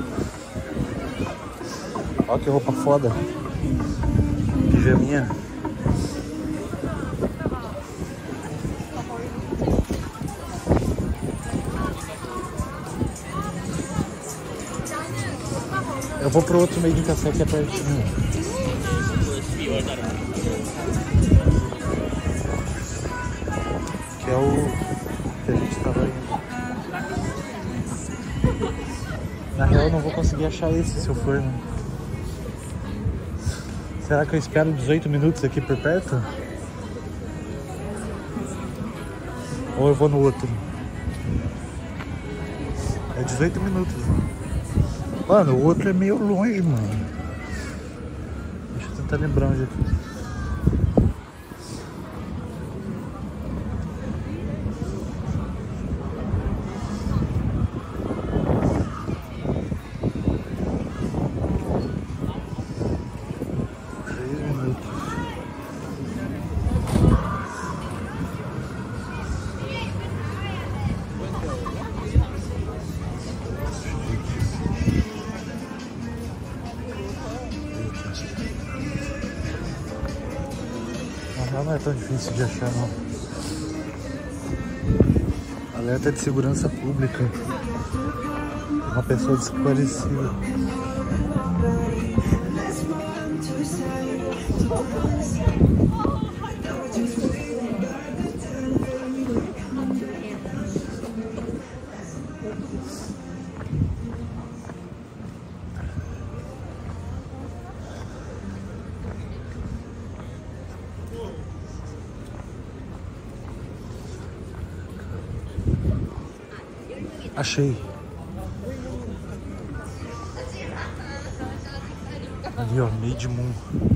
Olha que roupa foda. Pijaminha. Eu vou pro outro meio de café que é pertinho. Que é o que a gente tava indo. Na real eu não vou conseguir achar esse se eu for. Né? Será que eu espero dezoito minutos aqui por perto? Ou eu vou no outro? É dezoito minutos, mano. Mano, o outro é meio longe, mano. Deixa eu tentar lembrar onde é que... Três minutos. Não é tão difícil de achar, não. Alerta de segurança pública. Uma pessoa desaparecida. Achei. Ali, ó, Made Moon.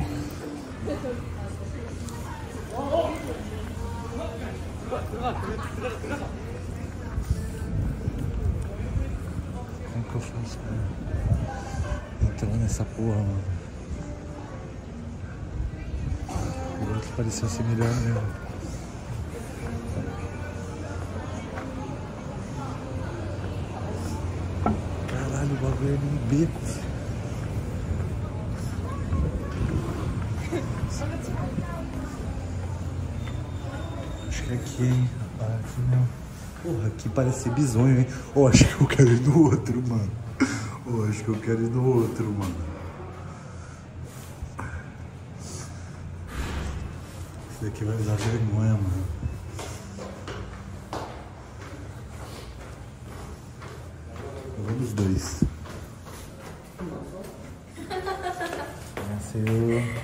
Como que eu faço pra entrar nessa porra, mano? O outro pareceu ser melhor mesmo. Caralho, o bagulho é num beco. Acho que é aqui, hein? Ah, aqui não. Porra, aqui parece bizonho, hein? Oh, acho que eu quero ir no outro, mano. Oh, acho que eu quero ir no outro, mano. Esse daqui vai dar vergonha, mano. Eu vou nos dois. Nasceu.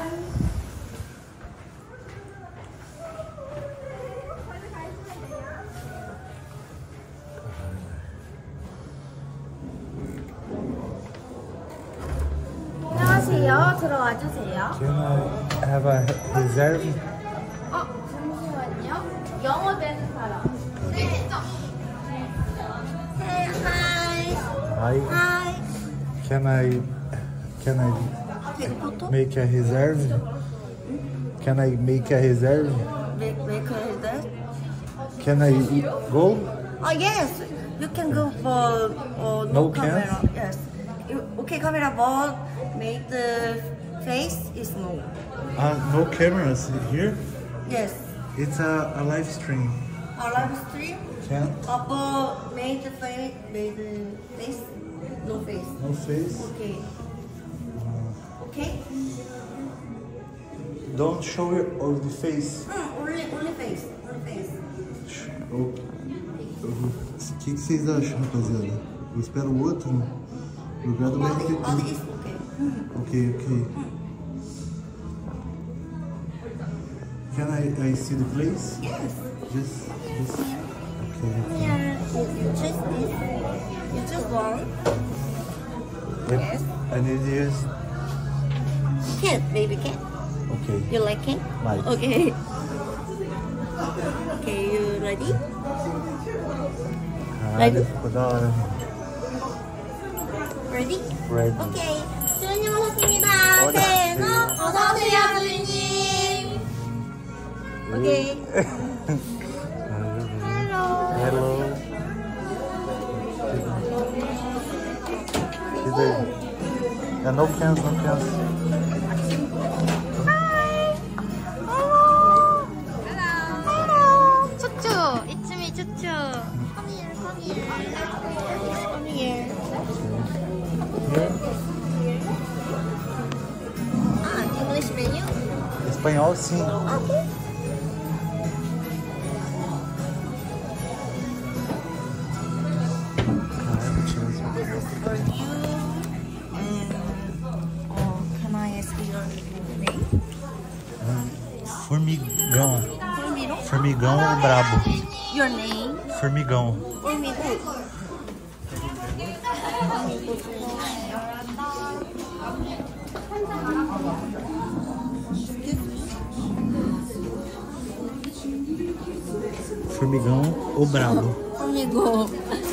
안녕하세요. 들어와 주세요. Can I have a reserve? 어, 잠시만요. 영어 되는 사람. 네. Hey, hi. Hi. Hi. Can I can I Take a photo? make a reserve? Can I make a reserve? Make, make a that? Can I go? Oh, yes. You can go for uh, no, No camera. cans? Yes. You, okay, camera, but make the face is no. Uh, no cameras here? Yes. It's a, a live stream. A live stream? Can? But made the face, made the face, no face. No face? Okay. Okay? Don't show your all the face. Mm, only, only face, only face. O que, que vocês acham, rapaziada? Eu espero o outro. Obrigado, All, mas the, all the is okay. Ok, ok. Can I, I see the place? Yes. Just, just. Okay. Yeah, you, you choose this. You choose one. Yes. I need this. Cat, baby cat. Okay. You like cat? Like. Okay. Okay, you ready? Caralho, ficou da hora. Ready? Ready. Okay. 주인님 오셨습니다. 세노 어서오세요, 주인님. Okay. Hello. Hello. É, no chance, no chance. 추추, it's me, 추추. Come here, come here. Come here. Ah, English menu? Espanhol, sim. Okay. For you, and oh, can I ask your name? Formigão. Formigão? Formigão ou brabo? Your name? Formigão. Formigão. Formigão ou brabo? Formigão.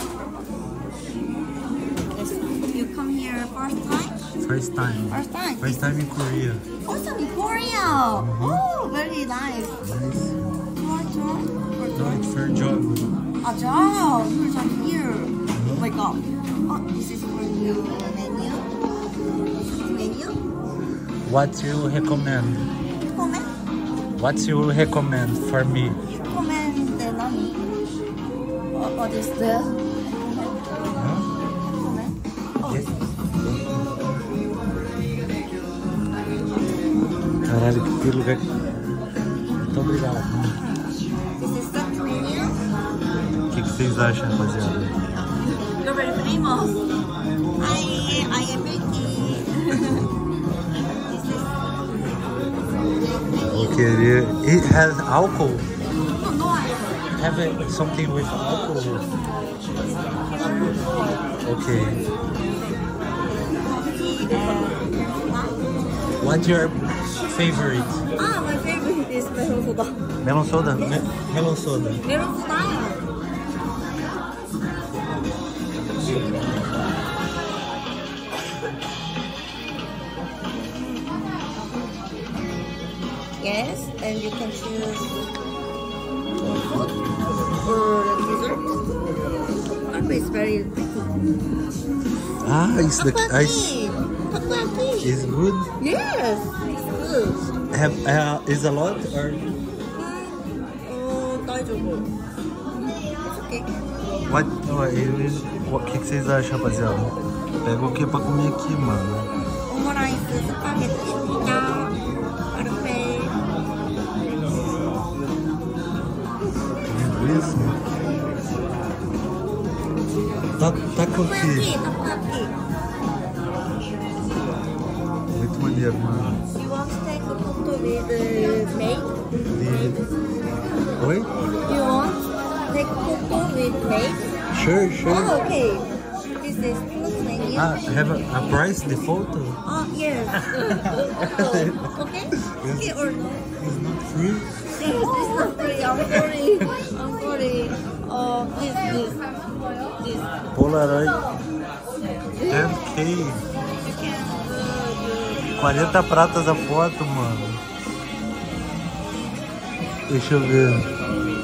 You come here first time? First time. First time. First time in Korea. Also in Korea. Oh, very nice. Nice. Tour, tour. No, it's for job. A job. You're just here. Oh my god. Oh, this is for you menu. This is menu. What you recommend? Comment. What you recommend for me? Comment the name. What, what is the? Comment. Oh. Yes. Caralho, que lugar. Muito obrigado. This is the menu. O que, que vocês acham, rapaziada? You're very famous. I I am Ricky. Okay, it has alcohol. No, no alcohol. Have it, something with alcohol. Okay. What's your favorite? Ah, my favorite is melon soda. Melon soda? Me melon soda. Melon soda. Yes, and you can choose food or dessert. Papa is very pretty. Ah, it's the ice. Takoyaki. Is good. Yes, it's good. Have uh, is a lot or? Oh, daijoubu. It's okay. What? O que, que vocês acham, rapaziada? Pega o que pra comer aqui, mano? Omurice, spaghetti, pizza, parfait. Isso? Tá, tá com o Takoyaki, quê? takoyaki. Muito maneiro, mano. You want to take a photo with the maid? De... Oi? You want to take a photo with maid? Sure, sure. Oh, okay. This is food menu. Ah, have a, a price, the photo? Oh, yes. oh, okay? Okay or no? It's not free? Yes, it's not free. I'm sorry. I'm sorry. Oh, this, this. This. Polaroid. ten K. You can do, do. quarenta pratas a foto, mano. Deixa eu ver.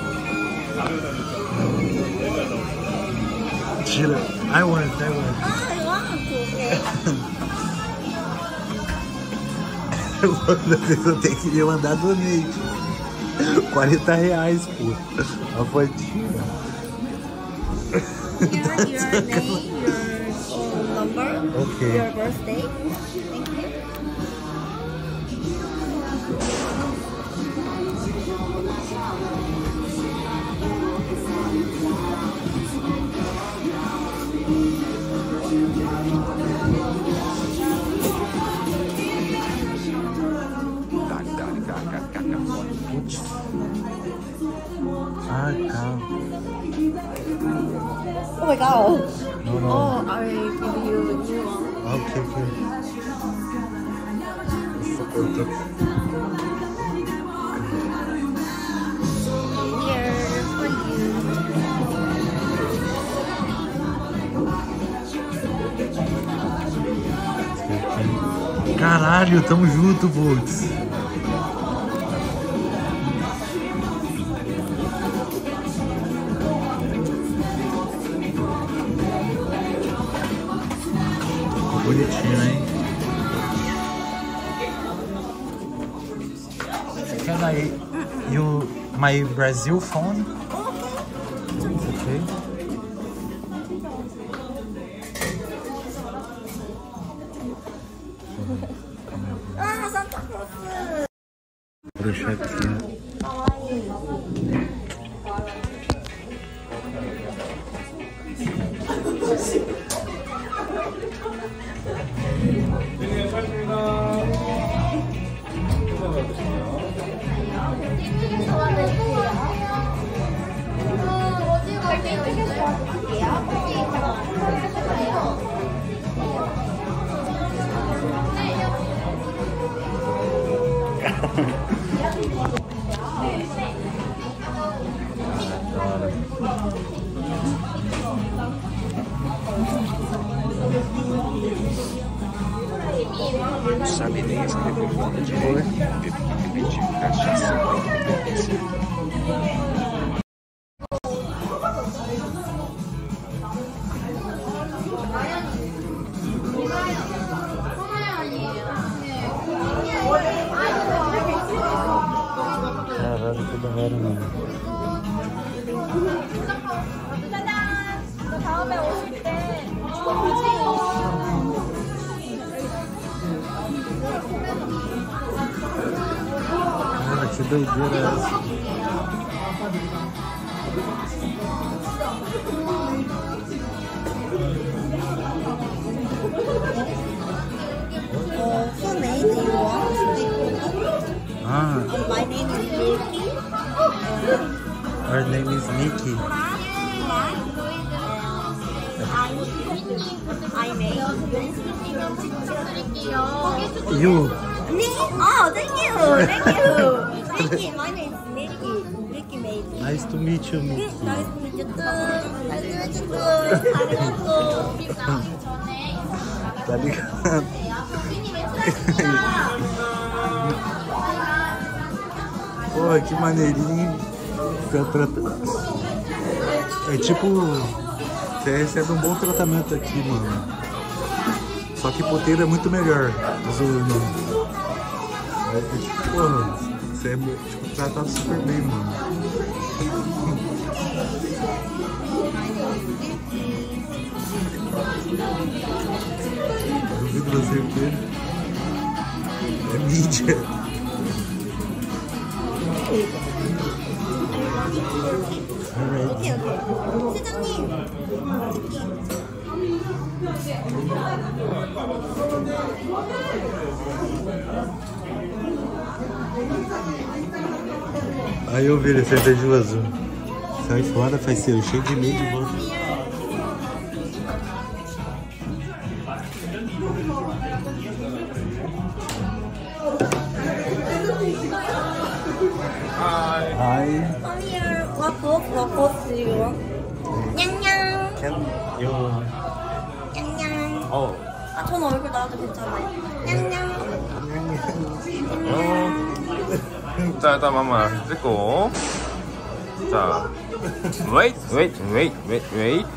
Tira. I want, I want. Ah, I want to, okay. Eu tenho que me mandar donate. quarenta reais, pô. A fotinha. Here, your name, your phone number, Okay. your birthday. Thank you. Putz. Ah, calma. Oh my god. No, no. Oh, I give you a new one. Ok, ok. Nossa, Here for you. caralho, tamo junto, putz. Bonitinho, hein? Can I you my Brazil phone? Okay. Ah, Santa Cruz. Vou deixar aqui. Não sabe nem escrever o nome direito. Teve que repetir cachaça cinquenta vezes. Caralho, que da hora, mano. 다음에 오실 때 Cara, que doideira é essa? Uh, what name do you want? Ah, Uh, my name is Milky. her name is Nikki. I made. You. Me? Oh, thank you, thank you, Nikki. My name is Nikki. Nikki made. Nice to meet you, Nikki. Nice to meet you too. Nice to meet you too. arigato. Tá ligado? Porra, que maneirinho. Tá tratando. É tipo, você recebe um bom tratamento aqui, mano. Só que poteiro é muito melhor. Zoando. É, é tipo, porra, você é tipo, tratado super bem, mano. Duvido você o quê? É mídia. 오케이, 오케이. 사장님. Aí eu vi ele cervejoso. Sai fora, faz seu cheio de medo de volta. Hi. Come here. What book? What book do you want? 냥냥. Can you? 냥냥. Oh. 아, 전 얼굴 나와도 괜찮아요. 냥냥. 어. 자, 일단 한번 찍고. 자. Wait, wait, wait, wait, wait.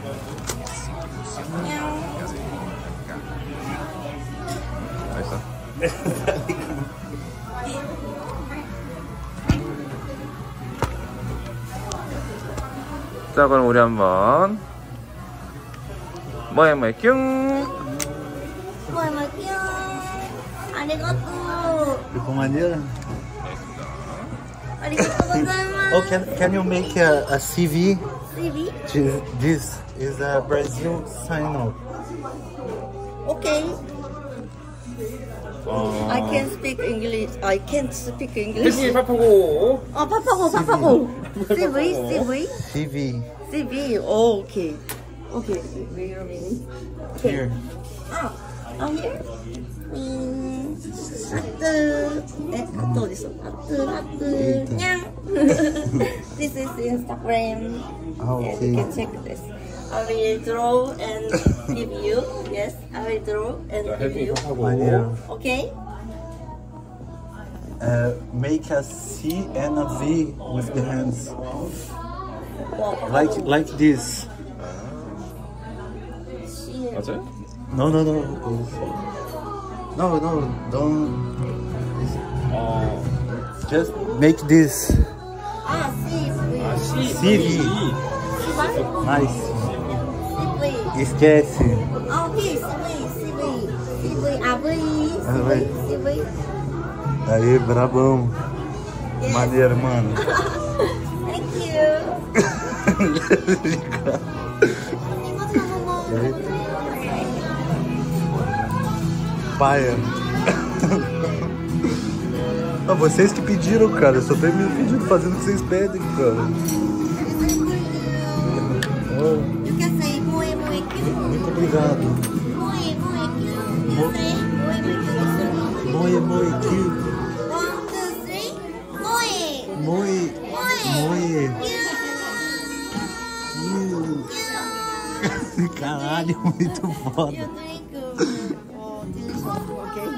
냥. 됐어. 자, 그럼 우리 한번 뭐해 뭐해 뀨. 뭐야 뭐야. 아리가또. Ficou maneiro? 아리가또 고자이마스. Oh, can, can you make a, a C V? C V? This, this is a Brazil sign up. Okay. I can speak English. I can't speak English. 패시 파파고. 어, 파파고, 파파고. C V, C V, C V. C V. Oh, okay. Okay. Wait a minute. Okay. Here. 아, 아, here. 음, 하트. 에, 하트 어디 있어? 하트, 하트. 냥. This is Instagram. Ah, Yes, okay. you can check this. I will draw and give you. Yes, I will draw and give you. Maneiro. Okay? Uh, make a C and a V with the hands. Like like this. 맞아요? No, no, no. No, no, don't. 어. Just make this. Ah, C V. C V. Nice. C V. Esquece. Okay, C V, C V. C V, A V. Ah, vai. C V. Aí, brabão. Yes. Maneiro, mano. Thank you. Paia. Ah, vocês que pediram, cara. Eu só tô me pedindo, fazendo o que vocês pedem, cara. Oh, You can say moe moe cute. muito obrigado. Moe moe cute. You say moe moe cute. Moe, moe, cute. One, two, three. Moe. Moe, moe. Cute. Caralho, muito foda. You drink. Oh, delicious. Okay.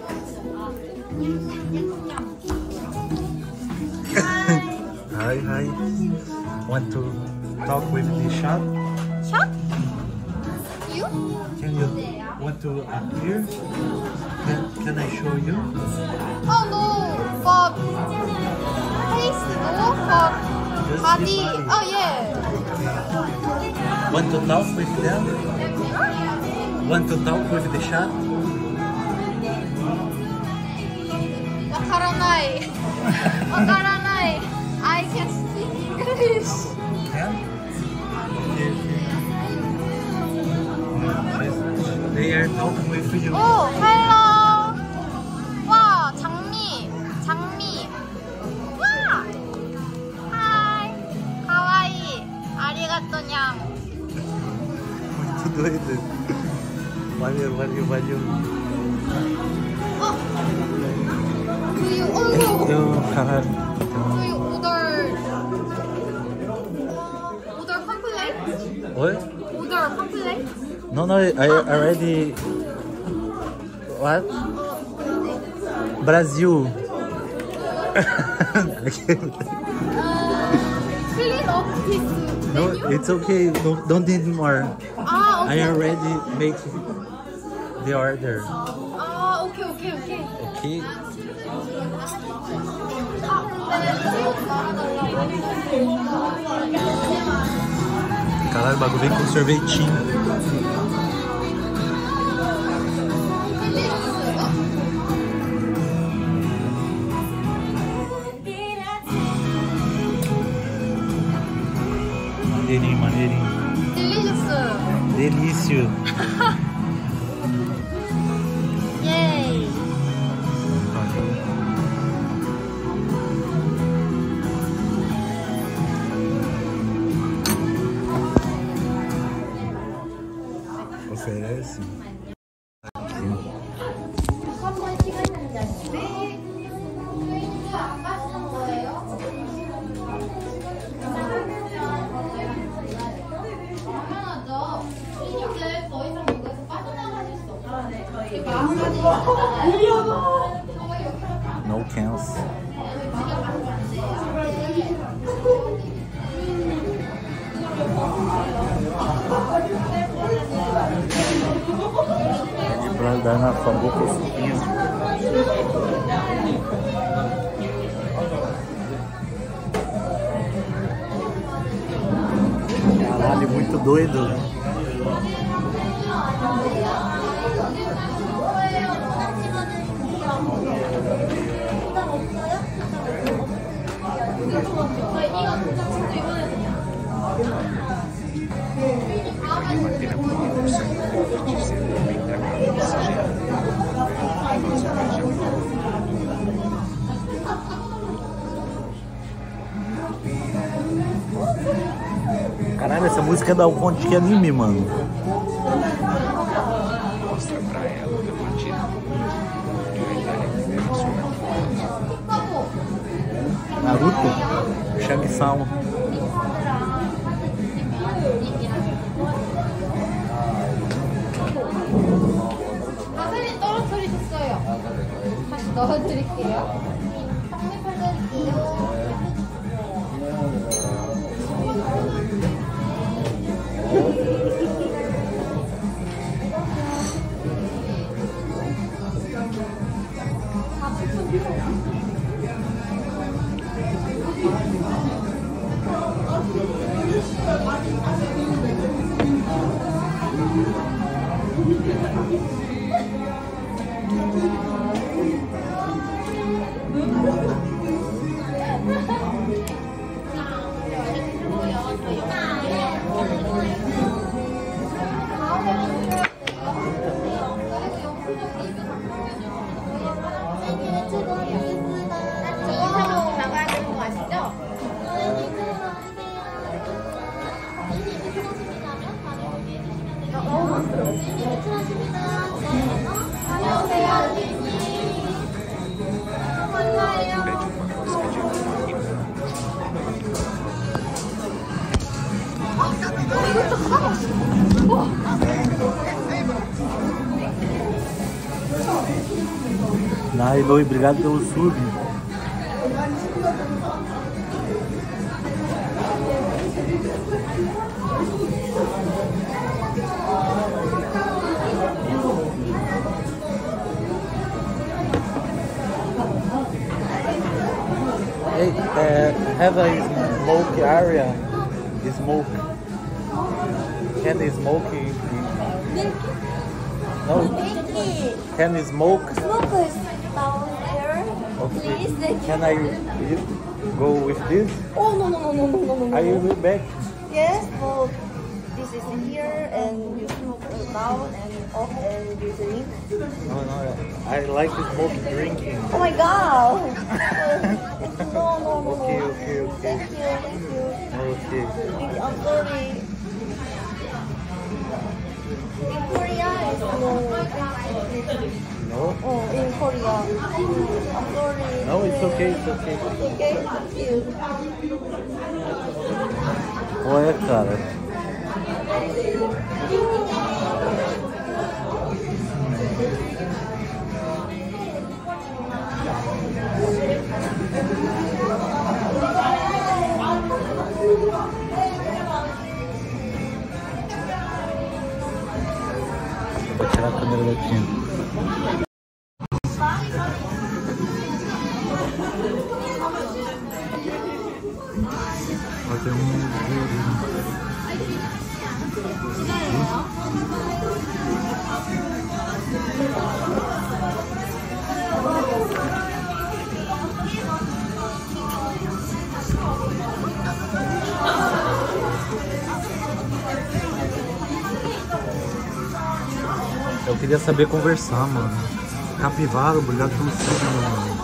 Hi, hi. Want to talk with the shop? Shop? You? Can you want to appear? Can, can I show you? Oh no, but face no, but Just body. the body. Oh yeah. Want to talk with them? Want to talk with the shop? Wakaranai. Wakaranai. I can speak English. Yeah? They are talking with you. Oh, hello. 와, 장미, 장미. 와. Hi. 가와이. 아리가또냥. Muito doido. Valeu, valeu, valeu. 어. Do you oh, Eu, caralho. do you order order complete? Oi? Order complete? No, no, I already. What? Brazil. Fill it up this No, menu? it's okay. Don't, don't need more. Ah, okay. I already make the order. Ah, okay, okay, okay. Okay. Caralho, o bagulho vem com sorvetinho. Maneirinho, maneirinho. Delicious. Delício. Yay. Oferece. No cans. Pra dar na sua boca esse piso. Caralho, muito doido. Caralho, essa música é da fonte de anime, mano. Mostra pra ela que eu bati Naruto? Shang-Tsung. 사진이 떨어뜨리셨어요. 다시 넣어드릴게요. Ai, Eloy, obrigado pelo sub. Hey, uh, have a smoke area. Smoke. Can they smoke? No. Can they smoke? Smokers down there. Okay. Please. Can I go with this? Oh no no no no no no no. Are you back? Yes, well, this is here and you smoke down and off and you drink. No, no, I like to smoke drinking. Oh my god! no, no, no, Okay, no. okay, okay. Thank you, thank you. Okay. I'm sorry. In Korea, it's no. No? Oh, in Korea. I'm sorry. No, it's okay, it's okay. Okay, thank you. Olha, cara. Vou tirar a câmera daqui. Fazer um Eu queria saber conversar, mano. Capivara, obrigado pelo sub, mano.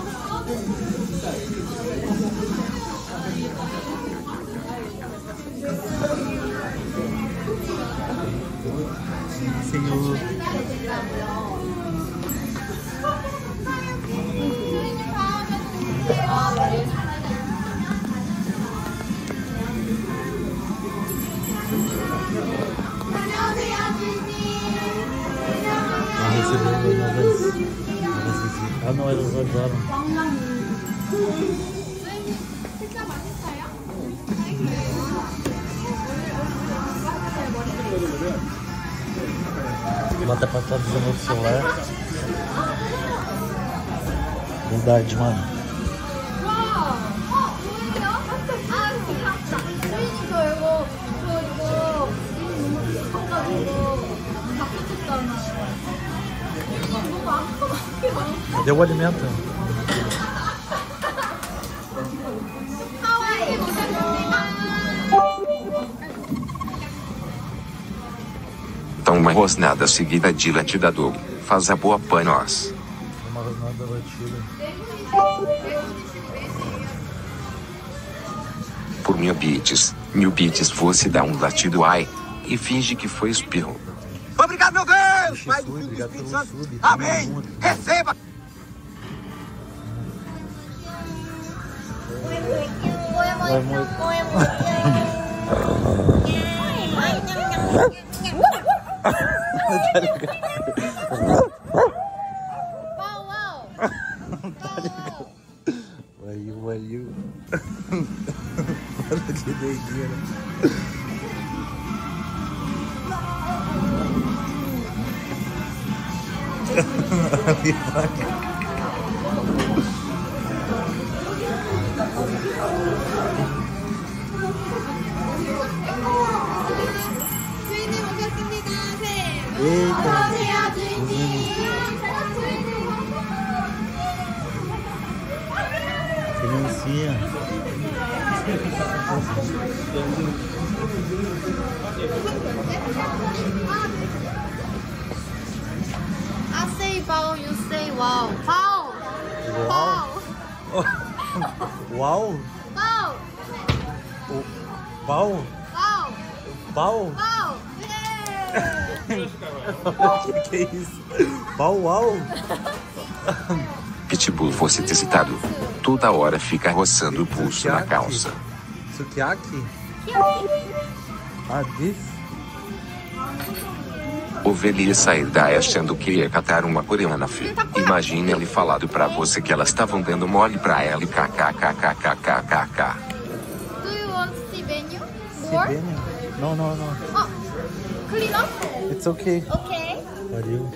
Senhor. Ah, recebeu uma vez. Ah, não, eles usaram. Bota pra todos no celular. Verdade, mano. 와, 어, 뭐예요? 아, 귀엽다. 주인이 저 이거, 저 이거, 이거 너무 비슷해가지고, 바꾸셨잖아. 주인이 너무 아까워. Cadê o alimento? 하와이 오셨습니다. Então uma rosnada seguida de latidador. Faz a boa pra nós. Uma rosnada batida. Por mil bits, mil bits você dá um latido ai. E finge que foi espirro. Obrigado, meu Deus! Pai do Filho do Espírito Santo. Amém! Receba! Vai muito. Tá ligado? 와우, 와우. Tá ligado? Valeu, valeu. Olha que doideira. 주인님 오셨습니다. 네. Eita. 어서오세요, 주인님. Criancinha. I say bow, you say wow. Bow. Bow. Uau. Bow. Pau. Bow. Pau. Bow. O que, que é isso? Pau, uau. Pitbull fosse ter citado. Toda hora fica roçando o pulso na calça. Sukiyaki? Ah, this? Ovelha sair daí achando que ia catar uma coreana, filho. Imagina ele falado pra você que elas estavam dando mole pra ela e kkkkkkkkk. Do you want to see menu? More? Sibenia? No, no, no. Oh, clean up? It's okay. Okay. Valeu.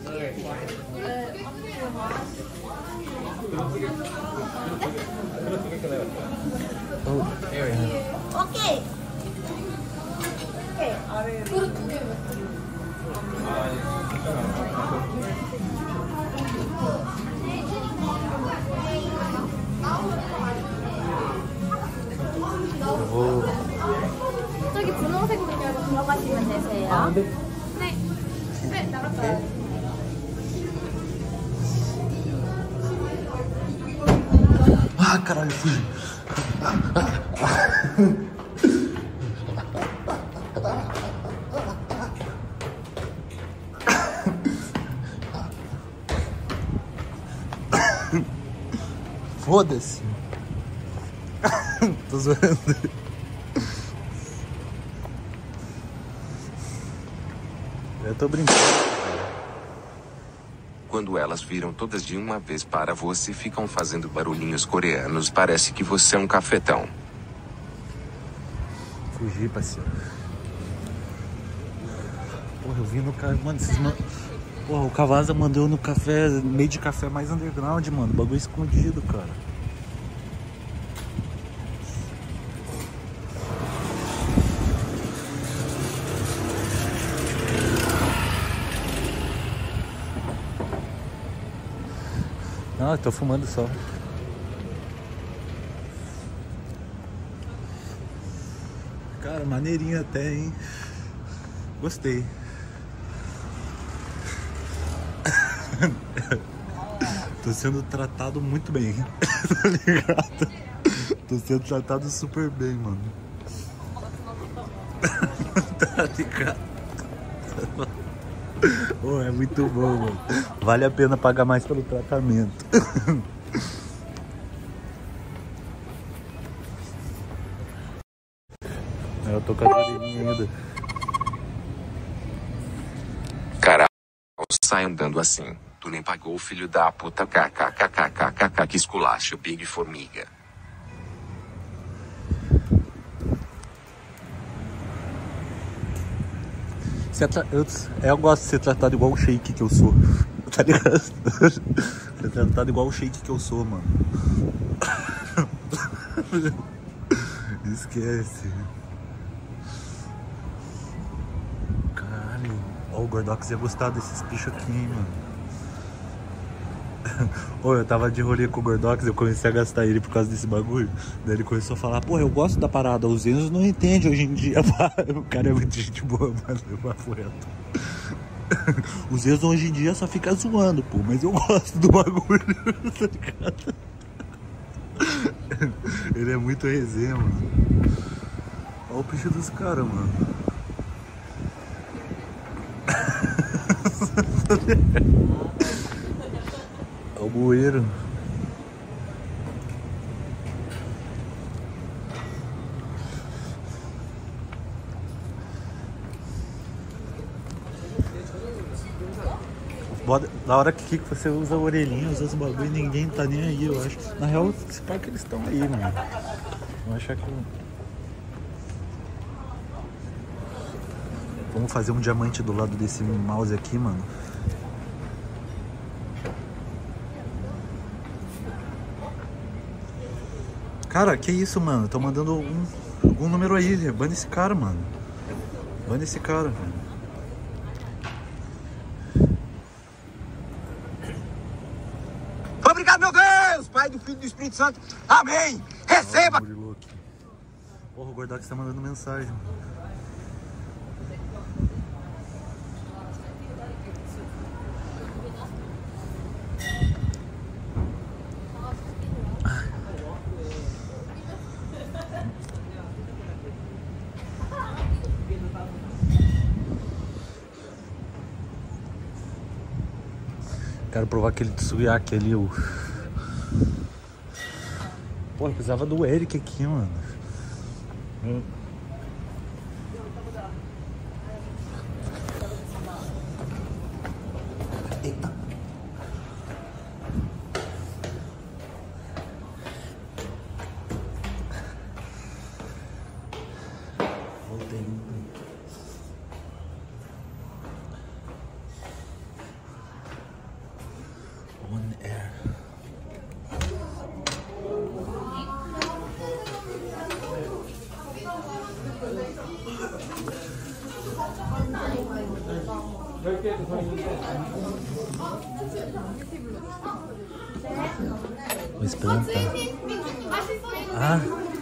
Oh. Okay. Okay. 저기 분홍색 문 열고 들어가시면 되세요. 아, 네. 네. 네, 나갈까요? Ah, caralho, fugi. Foda-se. Tô zoando. Eu tô brincando. Quando elas viram todas de uma vez para você, ficam fazendo barulhinhos coreanos. Parece que você é um cafetão. Fugi, parceiro. Porra, eu vi no carro. Mano, esses man... Porra, o Cavasa mandou no café, meio de café mais underground, mano. Bagulho escondido, cara. Não, eu tô fumando só. Cara, maneirinho até, hein? Gostei. Tô sendo tratado muito bem. Tá ligado? Tô sendo tratado super bem, mano. Tá ligado? Oh, é muito bom, mano. Vale a pena pagar mais pelo tratamento. Eu tô com a orelhinha ainda. Caralho, sai andando assim. Tu nem pagou o filho da puta kkkkkkk que esculacha o Big Formiga. Eu, eu gosto de ser tratado igual o shake que eu sou. Tá ligado? Retratado igual o shake que eu sou, mano. Esquece. Caralho. Ó, o Gordox ia gostar desses bichos aqui, hein, mano. Ô, eu tava de rolê com o Gordox, eu comecei a gastar ele por causa desse bagulho. Daí ele começou a falar, pô, eu gosto da parada, os Enzos não entendem hoje em dia. O cara é muito gente boa, mano, eu papo reto. Os Enzos hoje em dia só ficam zoando, pô, mas eu gosto do bagulho, tá ligado? Ele é muito resenha, mano. Olha o peixe dos caras, mano. Olha o bueiro. Da hora que você usa a orelhinha, usa os bagulho e ninguém tá nem aí, eu acho. Na real, esse parque eles estão aí, mano. Eu acho que... Vamos fazer um diamante do lado desse mouse aqui, mano. Cara, que isso, mano? Tô mandando um, um número aí. Bana esse cara, mano. Bana esse cara, velho. Obrigado, meu Deus! Pai do Filho e do Espírito Santo. Amém! Receba! Porra, o Gordox tá mandando mensagem. Quero provar aquele Tsuyaki ali, o... Pô, eu precisava do Eric aqui, mano. Hum. Eita. Voltei. One Air. Vou experimentar. Ah,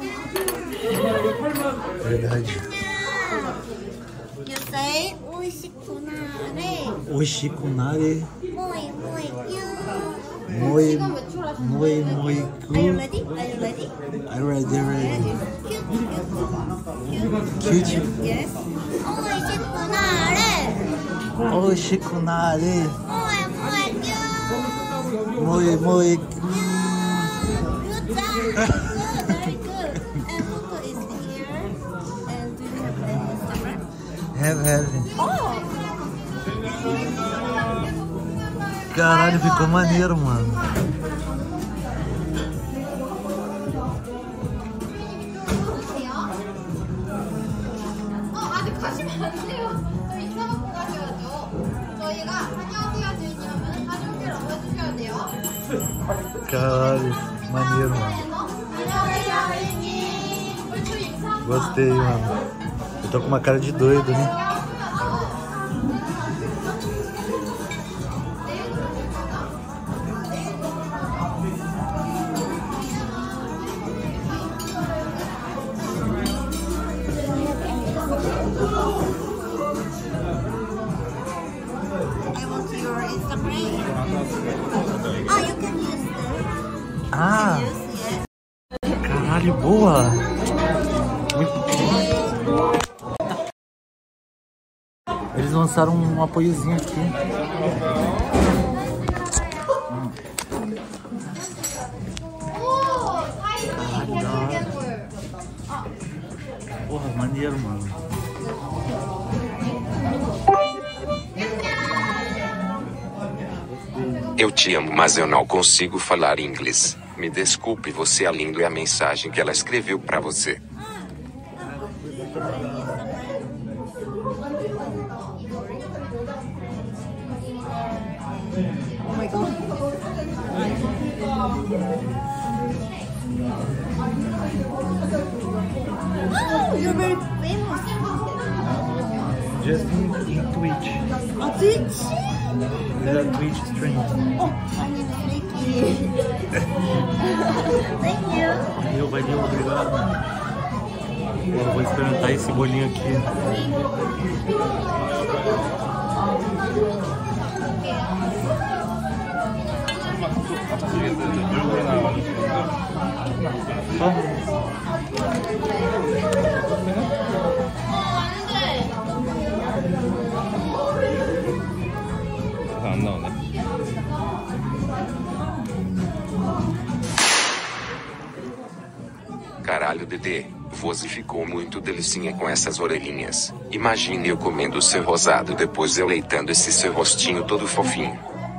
verdade. You say Oishikunare. Oishikunare. Moi, moi, you. Moi, moi, moi, Are you ready? Are you ready? I'm ready, ready. Cute, Cute? Yes. Oishikunare. Oishikunare. Moi, moi, you. Moi, moi. Good job. Very good. And Moto is here. And do you have any Instagram? Have, have. Oh. Caralho, ficou maneiro, mano. 어, 아직 가시면 안 돼요. 저희 이사 갖고 가셔야죠. 저희가 안녕하세요 주인이라면 가족이라고 해주셔야 돼요. Caralho, maneiro, mano. 안녕하세요 주인님. 우리 둘이 인사 한번. Gostei, mano. Eu tô com uma cara de doido, né? I want your Instagram. Oh, you can use this. Ah, Use, yes. caralho, boa. Eles lançaram um apoiozinho aqui. Hum. Caralho, da hora. Porra, maneiro, mano. Eu te amo, mas eu não consigo falar inglês. Me desculpe, você é lindo, é a mensagem que ela escreveu pra você. Thank you. Oh, you're very famous. Just in, in Twitch. Oh, Twitch? There's a Twitch stream. Oh, I need to thank you. Thank you. Eu valeu, obrigado. Eu vou experimentar esse bolinho aqui. 안 나오네. Caralho, Dedê, você ficou muito delicinha com essas orelhinhas. Imagine eu comendo o seu rosado e depois eu leitando esse seu rostinho todo fofinho.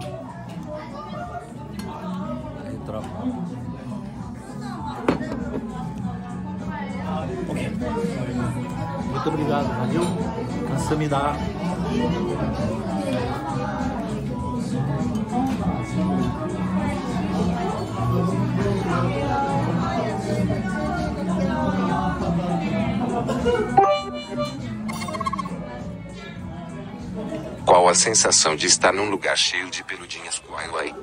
Muito obrigado, valeu? Kamsahamnida. Qual a sensação de estar num lugar cheio de peludinhas Kwai-Wai?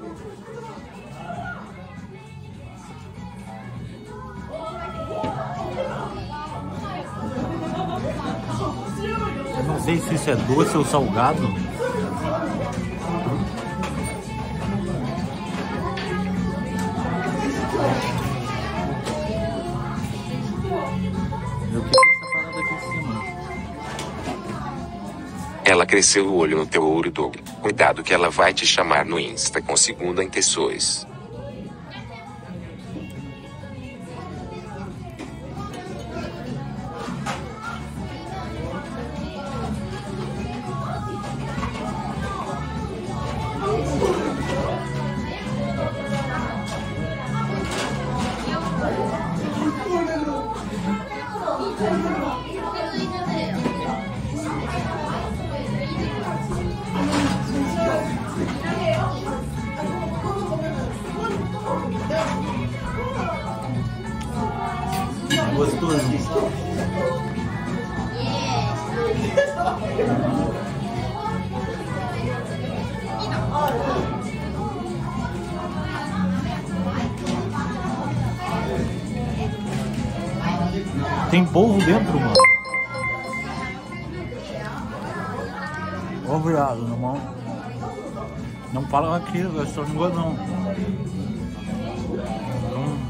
Eu não sei se isso é doce ou salgado. Eu quero essa parada aqui em cima. Ela cresceu o olho no teu ouro, Doug. Cuidado que ela vai te chamar no Insta com segunda intenções. Gostoso. Tem polvo dentro, mano. Ô, viado, não, não fala aqui, é só língua não. Hum.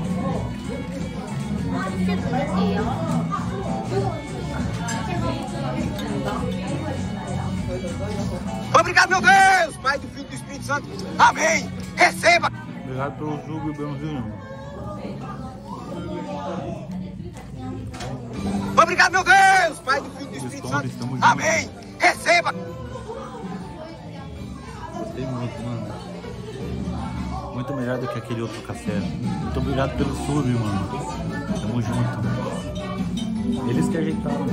Obrigado, meu Deus, Pai do Filho e do Espírito Santo. Amém. Receba. Obrigado pelo suco e benzinho. Obrigado, meu Deus, Pai do Filho e do Espírito Santo. Amém. Receba. Gostei muito, mano. Muito melhor do que aquele outro café. Muito obrigado pelo sub, mano. Tamo junto. Eles que ajeitaram.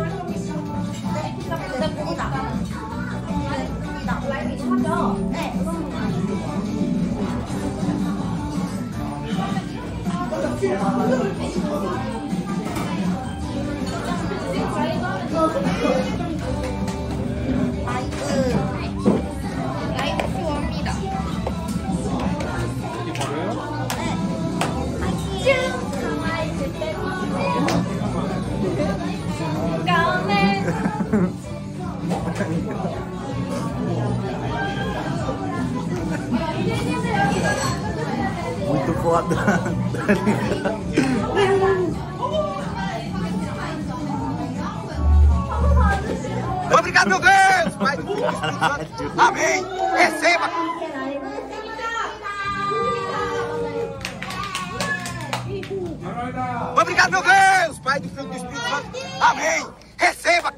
Muito foda. Obrigado, meu Deus, Pai do Filho e do Espírito Santo. Amém. Receba. Obrigado, meu Deus, Pai do Filho e do Espírito Santo. Amém. Receba.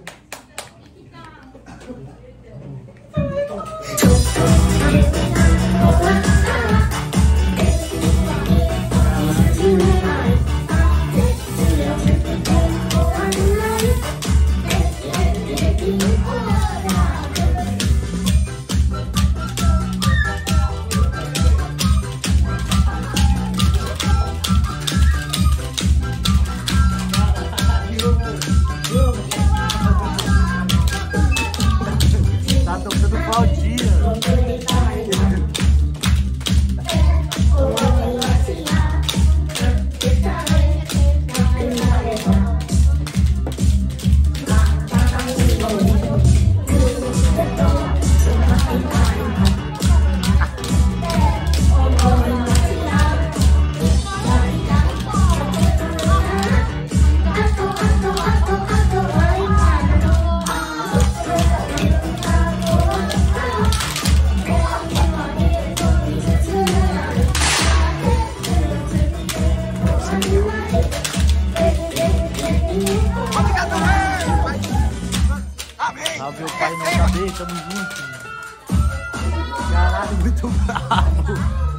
Salve o pai não saber, tamo junto. Caralho, muito bravo.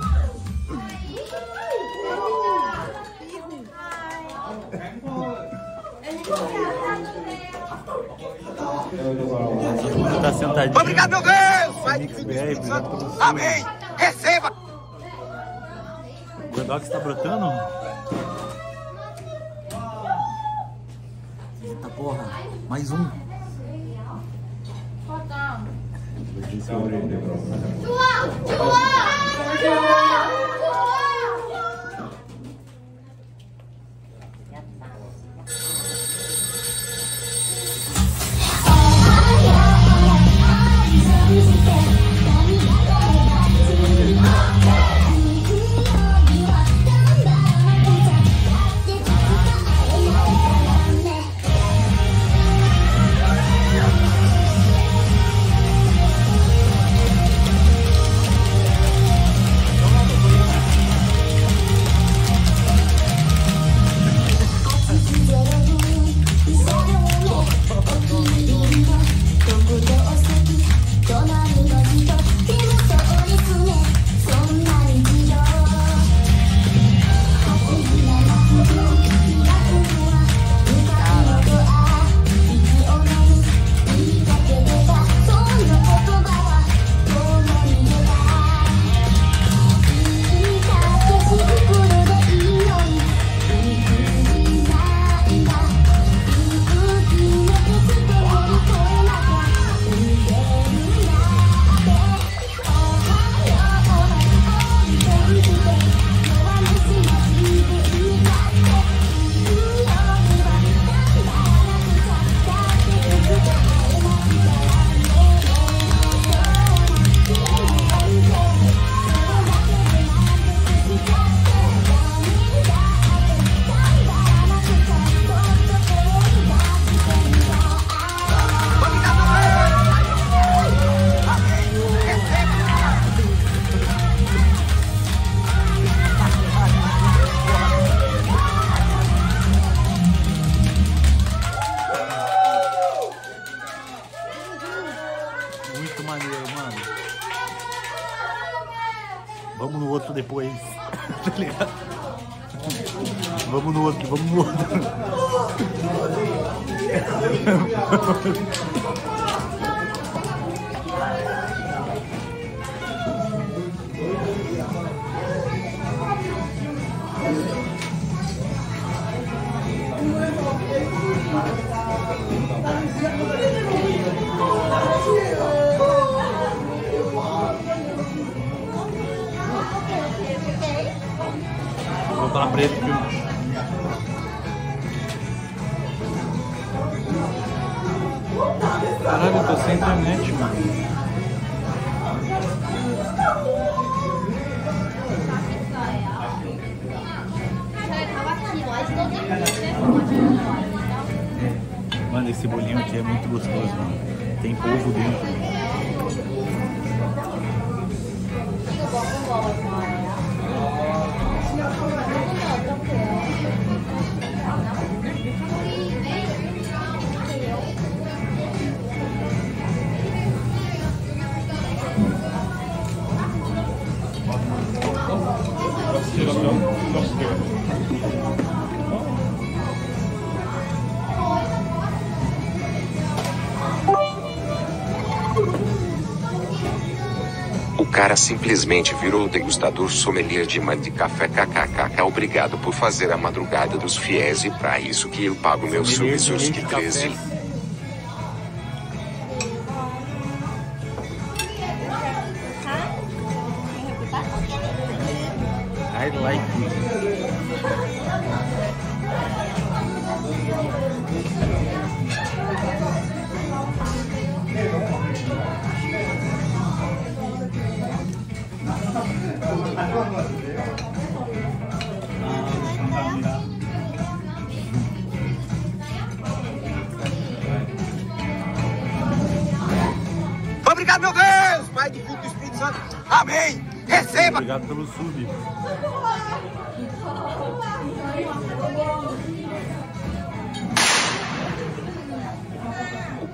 Todo mundo tá sentadinho. Obrigado, meu Deus! Pai do Filho e do Espírito Santo. Amém! Receba! O Gordox tá brotando? Eita porra, mais um. Vamos no outro depois. Tá ligado? Vamos no outro, vamos no outro. Vou botar preto, viu? Caralho, eu tô sem internet, mano. Mano, esse bolinho aqui é muito gostoso, mano. Tem polvo dentro. O cara simplesmente virou degustador sommelier de mãe de café kkkk. Obrigado por fazer a madrugada dos fiéis e pra isso que eu pago meus serviços de treze. I like it. Obrigado, meu Deus! Pai do Filho e do Espírito Santo. Amém! Receba! Obrigado pelo sub. O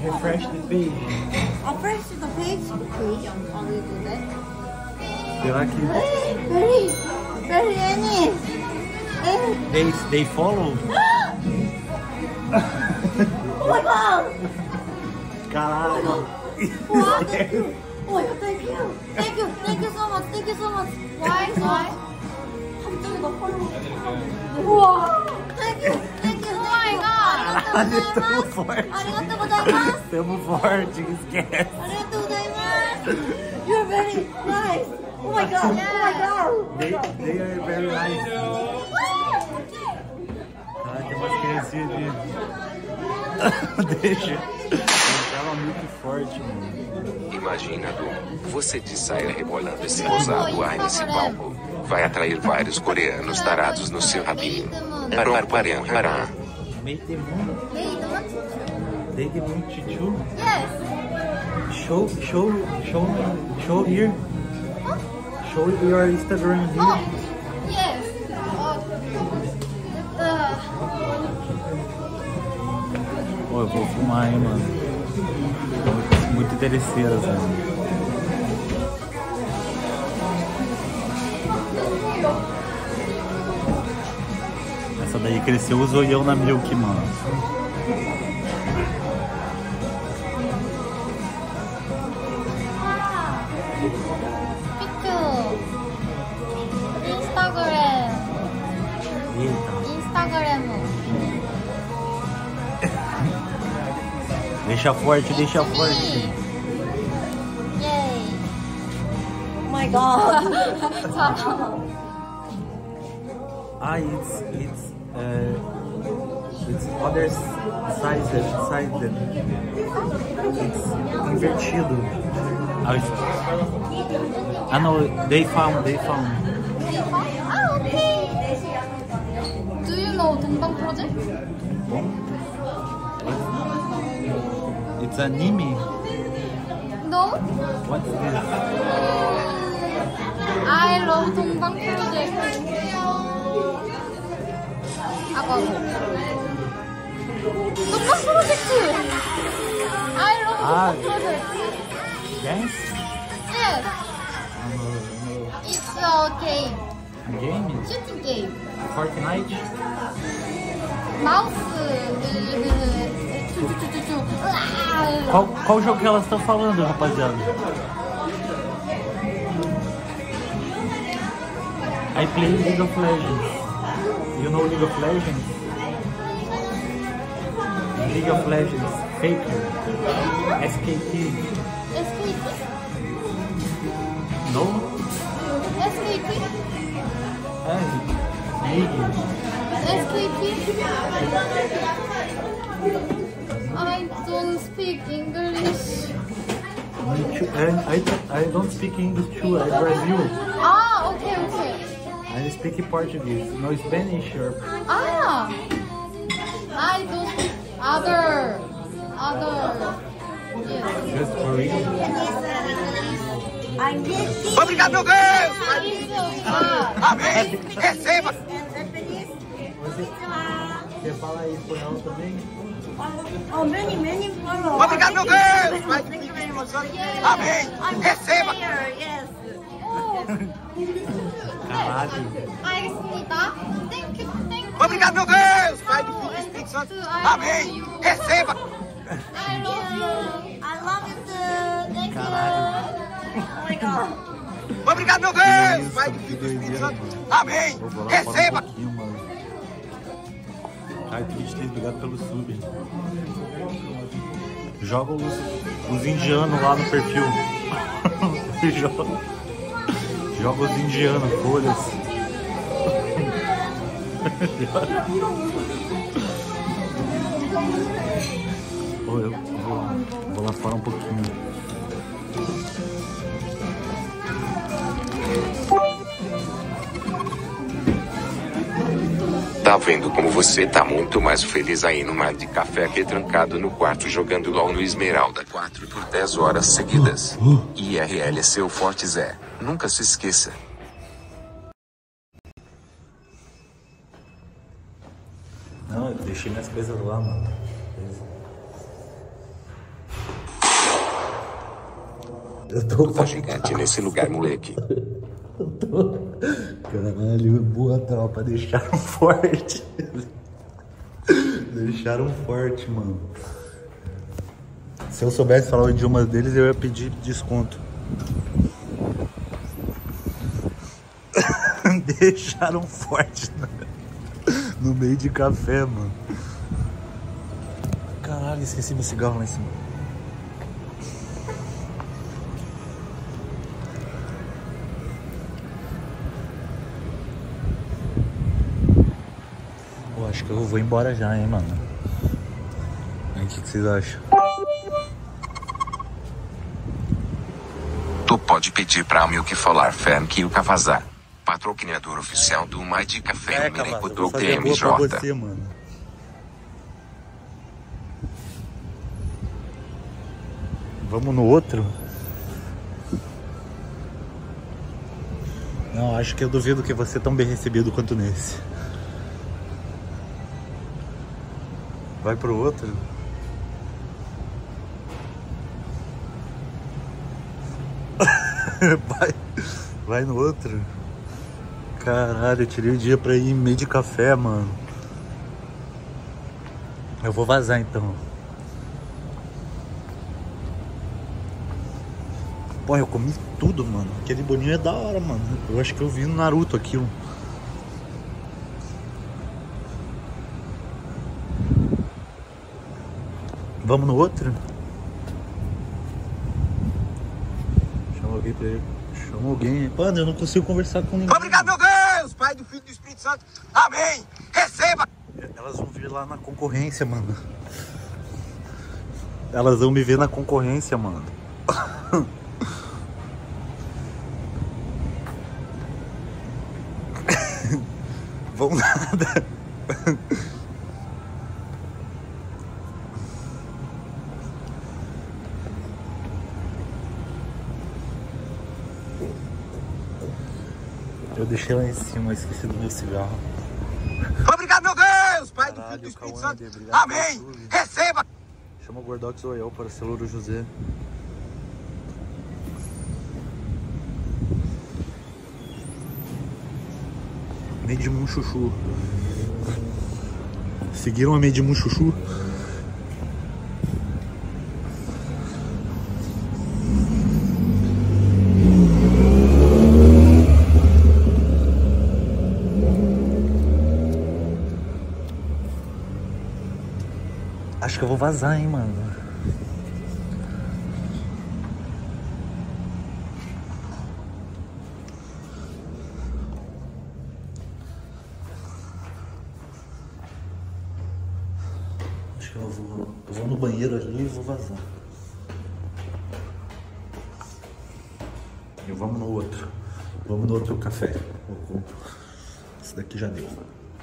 refresh the page. Refresh the page. Page. How do you do that? Será que Very, very Annie. they, they follow? Oh my god! Caralho! What? Thank you. Oh my god, thank you. Thank you. Thank you so much. Thank you so much. Why? Why? 갑자기 너 follow. 우와. Thank you. Thank you. Oh my god. Tamo forte. Arigatou gozaimasu. Tamo forte, esquece. Arigatou gozaimasu. You're very nice. Oh my god. Oh my god. They, they are very nice. Ah, tem umas criancinhas ali. Deixa. Ela é muito forte, mano. Imagina, Du, você de saia rebolando esse rosado ar nesse palco. Vai atrair vários coreanos tarados no seu rabinho. Parar, parar, parar. Make them want. They they want to do. Yes. Show, show, show, show here. Show your Instagram here. Oh, yes. Uh, Pô, eu vou filmar aí, mano. Tô muito interesseira, mano. Essa daí cresceu o zoião na Milk, mano. Instagram. Eita. Instagram. Deixa forte, deixa forte. Yay. Oh my god. Ah, it's it's uh, it's other side side then. It's invertido. Ah, it's- ah no, they found, they found. Ah, okay. Do you know 동방 project? It's anime. No. What's this? I love 동방 project. 아빠. 동방 프로젝트. I love Ah. 동방 project. Yes? Yes. It's a game. Game? Shooting game. Fortnite? 마우스. 쭈쭈쭈쭈쭈. 으아. Qual, qual jogo que elas estão falando, rapaziada? I play League of Legends. You know League of Legends? League of Legends, Faker, S K T. S K T? No? S K T? É, League. S K T? I don't speak English. Me too. And I, I don't speak English too, I'm Brazil. Ah, okay, okay. I speak Portuguese, no Spanish or... Ah, I don't speak other, other. Yes. Just Korean. I'm getting. Obrigado, meu Deus! Ah, Amém! Receba! Você, você fala espanhol também? Oh, many, many follow. Obrigado, meu Deus! Thank you very much. Amém! Receba! Yes. Caralho. 알겠습니다. Thank you, thank you. Obrigado, meu Deus! Pai do Filho e do Espírito Santo. Amém! Receba! I love you. I love you too. Thank you. Oh my god. Obrigado, meu Deus! Pai do Filho e do Espírito Santo. Amém! Eu vou lá fora um Receba! pouquinho, mano. Ai, Twitch, obrigado pelo sub. Joga os, os indianos lá no perfil. joga, joga os indianos, folhas. Pô, eu vou, vou lá fora um pouquinho. Tá vendo como você tá muito mais feliz aí no mar de café que trancado no quarto jogando LOL no Esmeralda quatro por dez horas seguidas. I R L é seu forte Zé. Nunca se esqueça. Não, eu deixei minhas coisas lá, mano. Eu tô tá gigante nesse lugar, moleque. Eu tô... Caralho, boa tropa, deixaram forte. Deixaram forte, mano. Se eu soubesse falar o idioma deles, eu ia pedir desconto. Deixaram forte no meio de café, mano. Caralho, esqueci meu cigarro lá em cima. Pô, acho que eu vou embora já, hein, mano. Aí, o que, que vocês acham? Tu pode pedir pra Milk falar Frank e o Cavazar, patrocinador oficial do Mais de Café no Mineco do T M J. Você, mano. Vamos no outro? Não, acho que eu duvido que você é tão bem recebido quanto nesse. Vai pro outro? vai, vai no outro? Caralho, eu tirei o dia pra ir em meio de café, mano. Eu vou vazar então. Pô, eu comi tudo, mano. Aquele bolinho é da hora, mano. Eu acho que eu vi no Naruto aquilo. Vamos no outro? Chama alguém pra ele. Chama alguém. Mano, eu não consigo conversar com ninguém. Obrigado, meu Deus! Pai, do Filho e do Espírito Santo. Amém! Receba! Elas vão vir lá na concorrência, mano. Elas vão me ver na concorrência, mano. Vão nada. Eu deixei lá em cima, esqueci do meu cigarro. Obrigado, meu Deus! Pai, do Filho e do Espírito Santo. Amém! Receba! Chama o Gordox Royal para o Celuro José. Medimun Chuchu. Seguiram a Medimun Chuchu? Acho que eu vou vazar, hein, mano. Acho que eu vou, eu vou no banheiro ali e vou vazar. E vamos no outro. Vamos no outro café. Esse daqui já deu.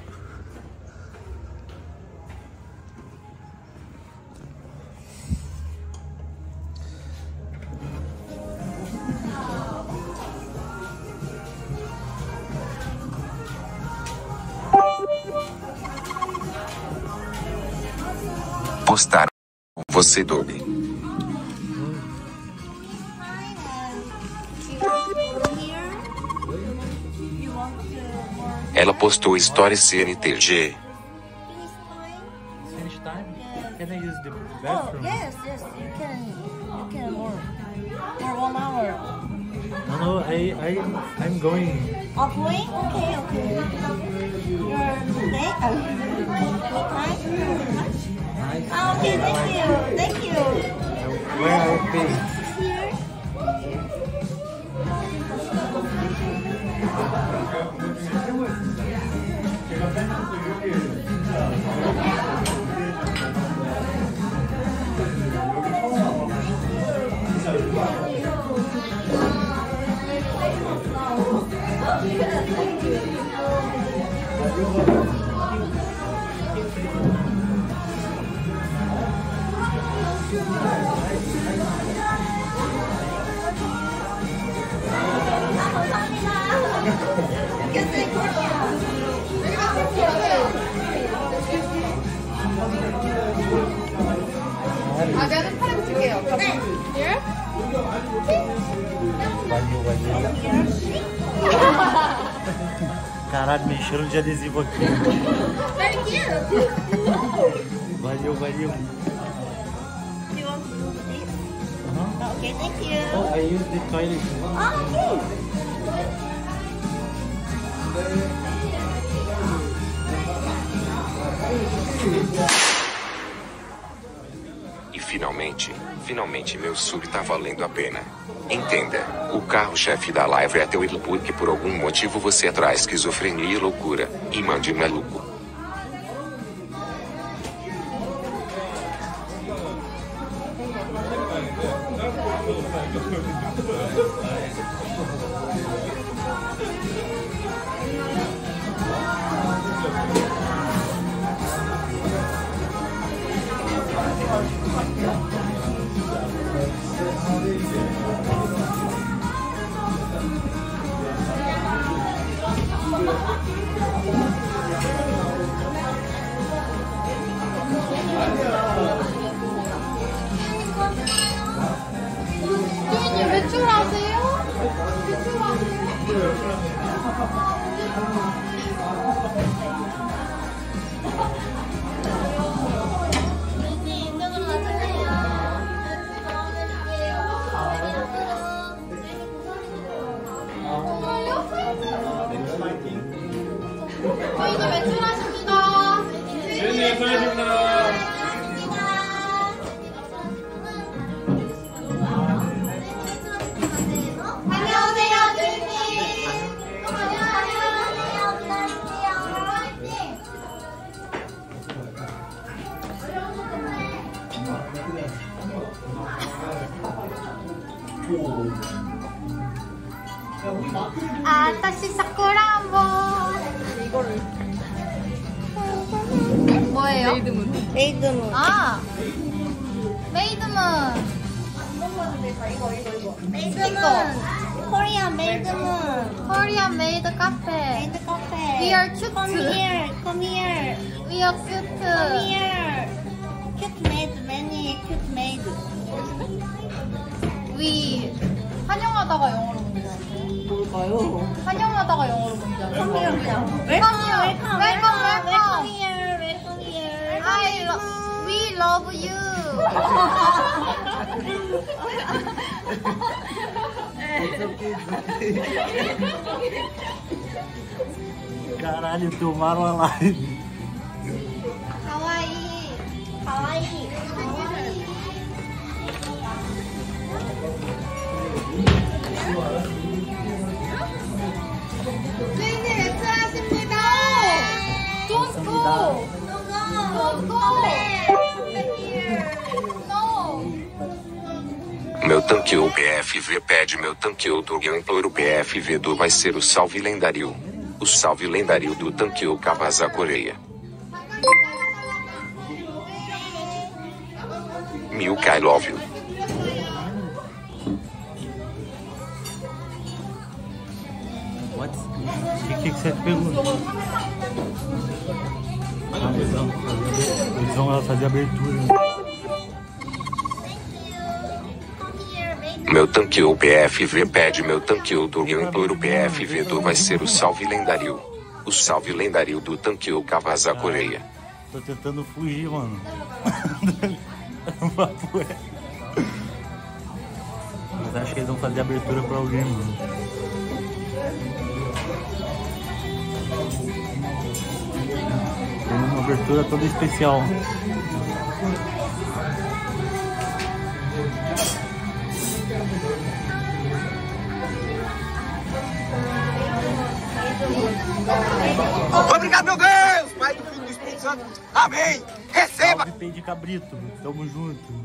Postaram você, Doug. Ela postou story C N T G. Finish time? Can I use the Oh, bathroom? yes, yes, you can, you can work for one hour. No, no, I, I, I'm going. Oh, going? Okay, okay. Your day? Uh, time? Oh, okay, thank you, thank you. Where I pay? Here. 아, 내가 팔 줄게요. Here? Valeu, valeu. Caralho, me encheram de adesivo aqui. Valeu, valeu. Okay, thank you. Oh, I use the toilet. Oh, E finalmente, finalmente meu sub tá valendo a pena. Entenda, o carro-chefe da live é teu ídolo porque por algum motivo você atrai esquizofrenia e loucura, e mande maluco. 피디님 외출하세요? 저희는 외출하십니다. 네, 외출하십니다. 안녕하세요, 주인님. 안녕하세요. 아, 다시 사쿠라 한번. 이거를. 뭐예요? 메이드문. 메이드문. 아, 메이드문. 이거, 이거, 이거. 메이드문. 코리안 메이드문. 코리안 메이드 카페. 메이드 카페. We are cute. Come here, come here. We are cute. Come here. Cute maid, many cute maid. We 환영하다가 영어로 문제. 뭘까요? 환영하다가 영어로 문제. Come here, 그냥. Welcome, welcome, welcome, welcome, welcome. here, welcome here. I lo- we love you. Caralho, tomaram a live. 가와이. 가와이. 주인님 외출하십니다. Don't go. Don't go. No. Meu tanque ou P F V pede meu tanque ou do eu imploro P F V do vai ser o salve lendário. O salve lendário do tanque ou Cavaza Coreia. Milk I love you. What? O que, que você pergunta? Ah, eles vão fazer, eles vão lá fazer a abertura. Meu tanque ou P F V pede meu tanque ou do eu imploro P F V do vai ser o salve lendário. O salve lendário do tanque ou Cavaza Coreia. Tô tentando fugir, mano. O papo é. Mas acho que eles vão fazer abertura pra alguém, mano. Tem uma abertura toda especial. Obrigado, meu Deus! Pai do Filho e do Espírito Santo. Amém! Receba! Salve, Pei de Cabrito. Tamo junto.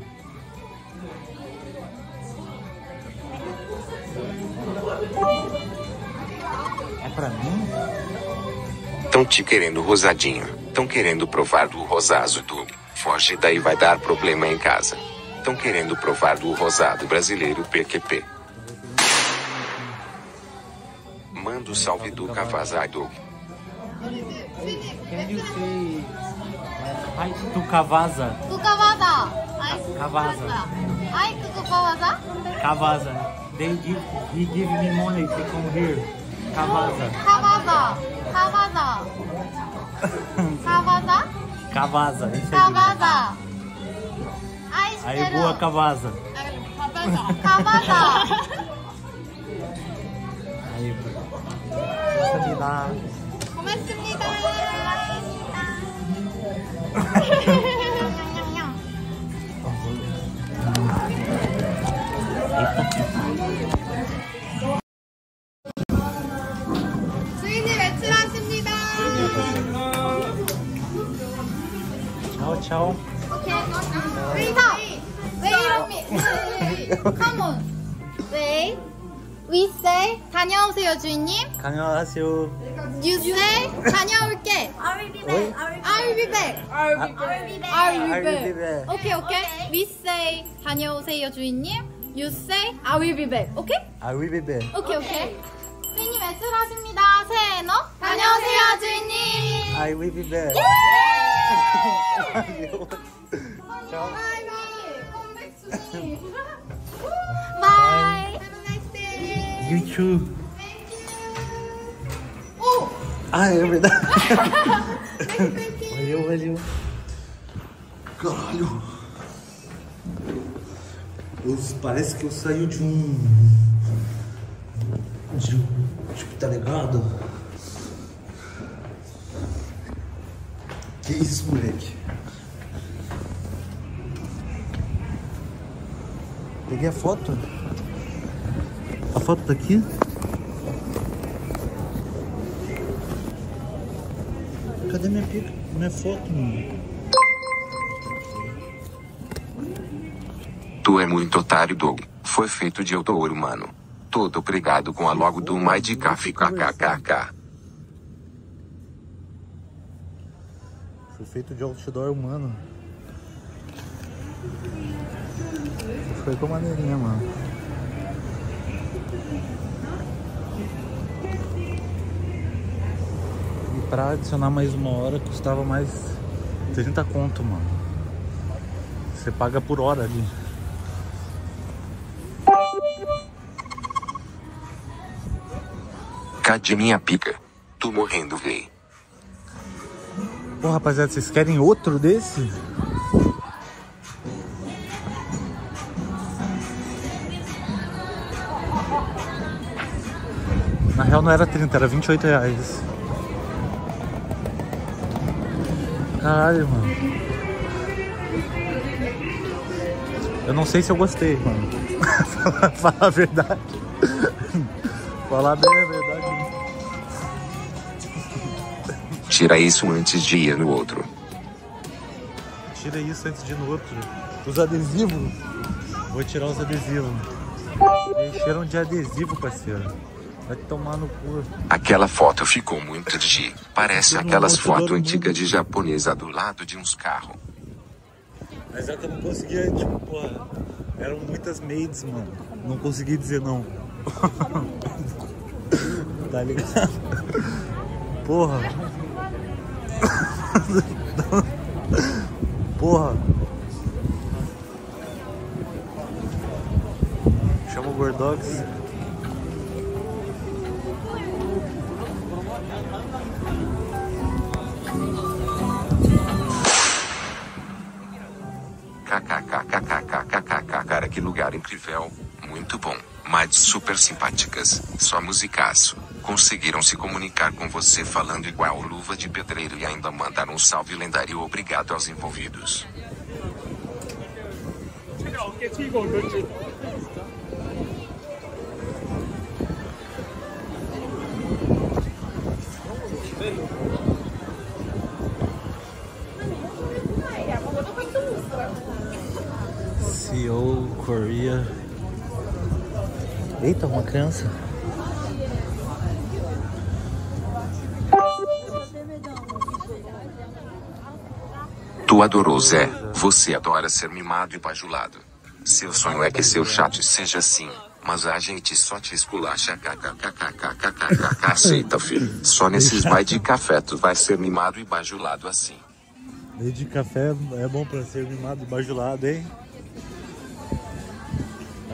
É pra mim? Tão te querendo rosadinho. Tão querendo provar do rosazo do. Foge daí vai dar problema em casa. Tão querendo provar do rosado brasileiro P Q P. Manda o salve do Cavazado. Can you say hi to Cavaza? Kukawada. Ai, Cavaza. Ai, Kukawada. Cavaza. They give, he give me money to come here. Cavasa. Cavasa. Cavasa. Cavasa. Cavasa. Cavasa. Aí boa Cavasa. Cavasa. Aí, 감사합니다. 고맙습니다. 주인님 외출하십니다. Tchau, tchau. 웨이터. 웨이 Come on. 웨이. We say 다녀오세요 주인님. 다녀가세요. You say 다녀올게. I will be back. I will be back. I will be back. I will I be will be back. back. 오케이 오케이. We say 다녀오세요 주인님. You say I will be back. 오케이? I will be back. 오케이 오케이. 주인님 외출하십니다. 새해노 다녀오세요 주인님. I will be back. Bye bye. Come back to me. Bye. Have a nice day. You too. Oh. Ah, é verdade. Valeu, valeu. Caralho. Eu, parece que eu saí de um... De um... Tipo, tá ligado? Que isso, moleque? Peguei a foto. A foto tá aqui. Cadê minha pica? Minha foto, mano? Tu é muito otário, Doug. Foi feito de outdoor humano. Todo pregado com a logo do Mindcaf kkkk. Foi feito de outdoor humano. Foi com maneirinha, mano. E pra adicionar mais uma hora custava mais trinta conto, mano. Você paga por hora ali. Cadê minha pica? Tô morrendo, véi. Pô, rapaziada, vocês querem outro desse? Na real não era trinta, era vinte e oito reais. Caralho, mano. Eu não sei se eu gostei, mano. falar, falar a verdade. Falar bem a verdade. Tira isso antes de ir no outro. Tira isso antes de ir no outro. Os adesivos. Vou tirar os adesivos. Encheram de adesivo, parceiro. Vai tomar no cu. Aquela foto ficou muito G. Parece aquelas fotos antigas de japonesa do lado de uns carros. Mas é que eu não conseguia, tipo, porra. Eram muitas maids, mano. Não consegui dizer não. Tá ligado? Porra. Porra. Chama o Gordox. Kkkkkkkkk, cara, que lugar incrível. Muito bom. Mas super simpáticas. Só musicaço. Conseguiram se comunicar com você falando igual luva de pedreiro e ainda mandaram um salve lendário. Obrigado aos envolvidos. C E O Korea. Eita, uma criança. Tu adorou, Zé. Você adora ser mimado e bajulado. Seu sonho é que seu chat seja assim, mas a gente só te esculacha. Kkkkkkkkk. Aceita, filho. Só nesses vai de café tu vai ser mimado e bajulado assim. Leite de café é bom pra ser mimado e bajulado, hein?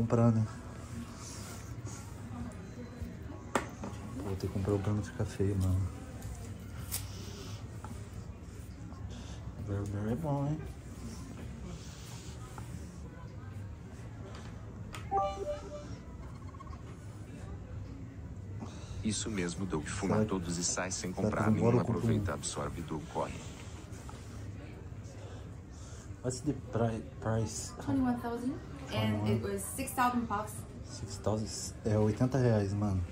comprar, né? Vou ter que comprar o pano de café, mano. Burberry é bom, hein? Isso mesmo, Doug. Fuma Será- todos e sai sem será que comprar agora nenhum. eu compro Aproveita, um? absorve, Doug, corre. What's the pri price? twenty-one thousand and it was six thousand bucks. six thousand é oitenta reais, mano.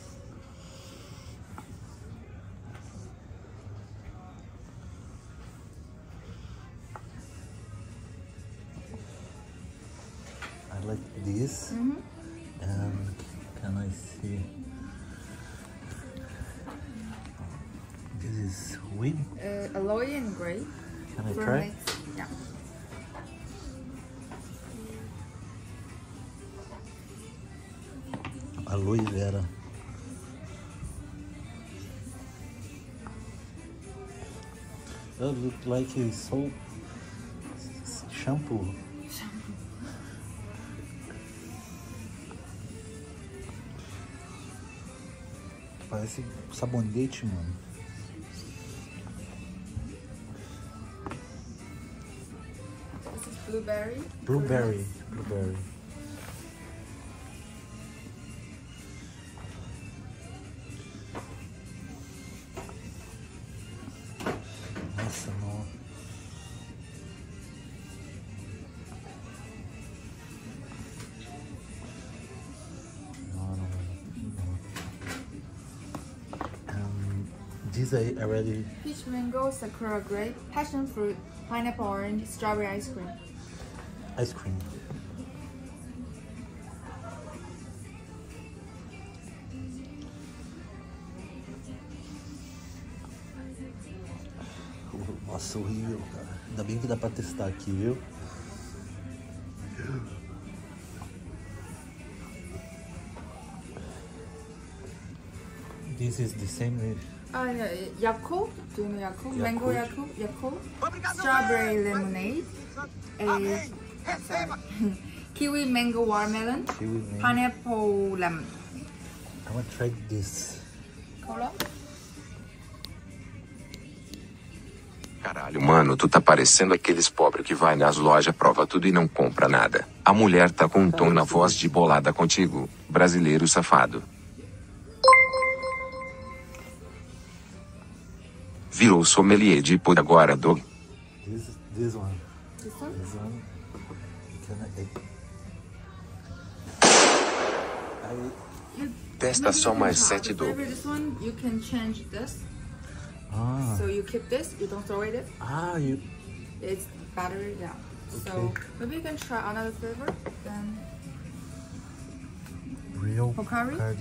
I like this. Mm-hmm. And can I see? This is weed. Uh, alloy and gray. Can I From try? it. Yeah. Aloe vera. It look like a soap shampoo. Parece sabonete, mano. This is blueberry. Blueberry, blueberry. Nossa, não. Não, não, não. Um, these I already. Peach mango, sakura grape, passion fruit, pineapple orange, strawberry ice cream. Ice cream. Nossa, horrível, cara. Ainda bem que dá pra testar aqui, viu? This is the same. Uh, no, Yakult. Do you know Yakult? Mango Yakult. Yakult. Yakult. Strawberry lemonade. A, sorry. Kiwi mango watermelon. Kiwi mango. Pineapple lemon. I want to try this. Cola. Caralho, mano, tu tá parecendo aqueles pobres que vai nas lojas, prova tudo e não compra nada. A mulher tá com um tom na voz de bolada contigo, brasileiro safado. Virou sommelier de pod agora, Doug. This, this one. This one? This one. Can I, I, Testa só mais sete, Doug. Flavor this one, you can change this. ah, So you keep this, you don't throw it. ah, you. It's battery down. So Okay. maybe you can try another flavor. Then Real Pocari? Pocari.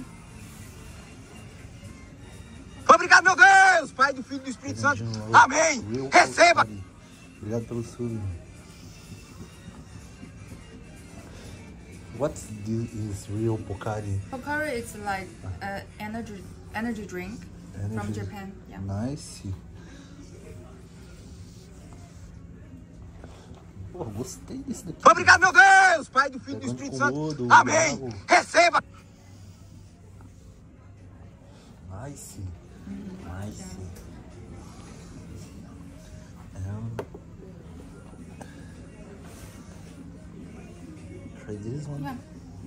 Obrigado, meu Deus, Pai do Filho e do Espírito Santo. Amém. Real Receba. Pocari. Obrigado pelo sub. What this is real Pocari? Pocari is like an energy energy drink from Energy. Japan. Yeah. Nice. Pô, gostei desse daqui. Obrigado, meu Deus, Pai do Filho e do Pegando Espírito com Santo. lodo, Amém. bravo. Receba. Nice. Nice. Um, try this one. Yeah.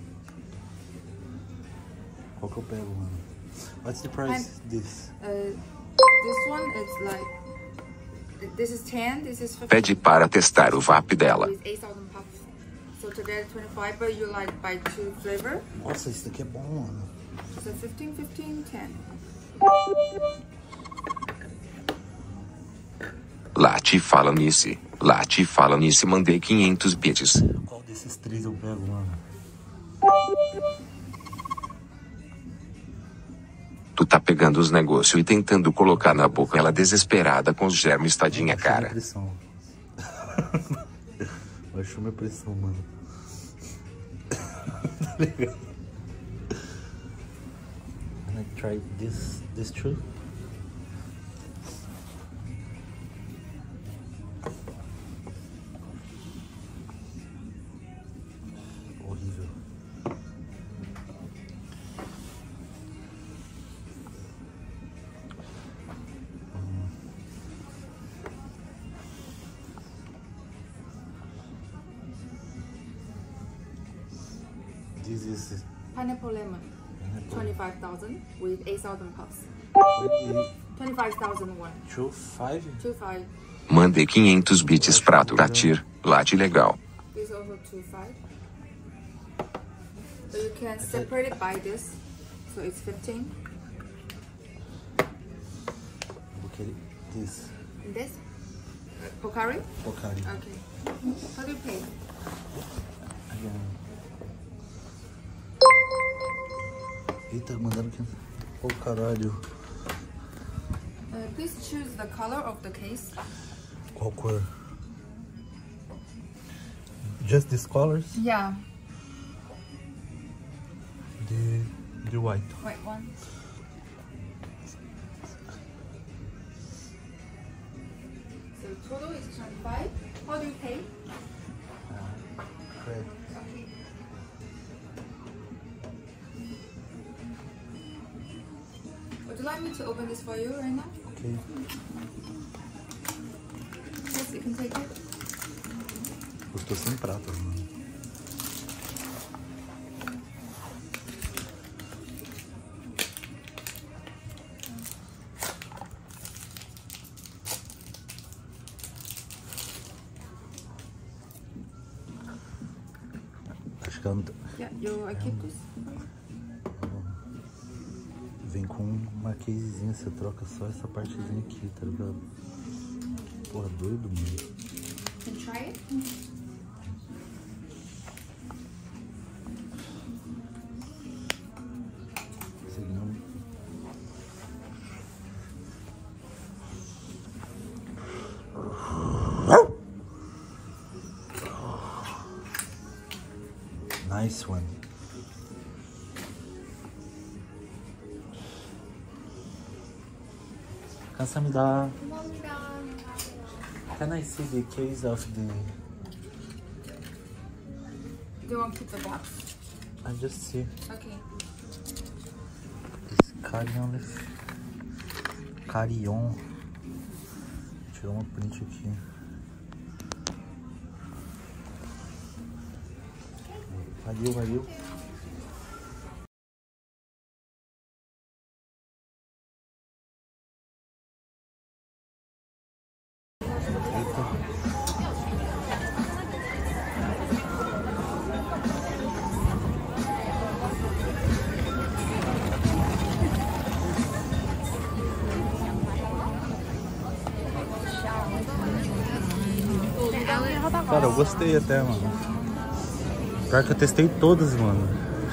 Qual que eu pego, mano? What's the price? This. Uh, this one is like this is ten. This is fifteen. Pede para testar o vape dela. It's eight thousand puffs. So together twenty-five, but you like buy two flavor. Nossa, esse daqui é bom, mano. So fifteen, fifteen, ten. Lá te fala nisso. Lá te fala nisso. Mandei quinhentos bits. Qual desses três eu pego, mano? Tu tá pegando os negócios e tentando colocar na boca ela desesperada com os germes, tadinha, Baixou minha cara. pressão. Baixou minha pressão, mano. Tá ligado? Can I try this, this too? Horrível. is this? Pineapple lemon. twenty-five thousand with eight thousand puffs. twenty-five thousand won. Two five? Two five. Mandei quinhentos bits pra Tatir, late legal. This is also two five. So you can separate it by this. So it's fifteen. Okay, this. And this? Pocari? Pocari. Okay. How do you pay? Again. Eita, mandaram aqui. Oh, caralho. Uh, please choose the color of the case. Qual cor? Just these colors? Yeah. The, the white. White one. So total is twenty-five. How do you pay? Uh, credit. Okay. Would you like me to open this for you right now? Okay. Yes, you can take it. Eu tô sem prato, mano. Acho que ela... Yeah, you, I keep this. Vem com uma casezinha, você troca só essa partezinha aqui, tá ligado? Porra, doido, mano. Can try it? Esse aqui não... Nice one. 감사합니다. Can I see the case of the... Do you want to keep the box? I just see. Okay. Esse Carillon... Carillon... Tirou uma print aqui. Valeu, valeu. Cara, eu gostei até, mano. Pior que eu testei todas, mano.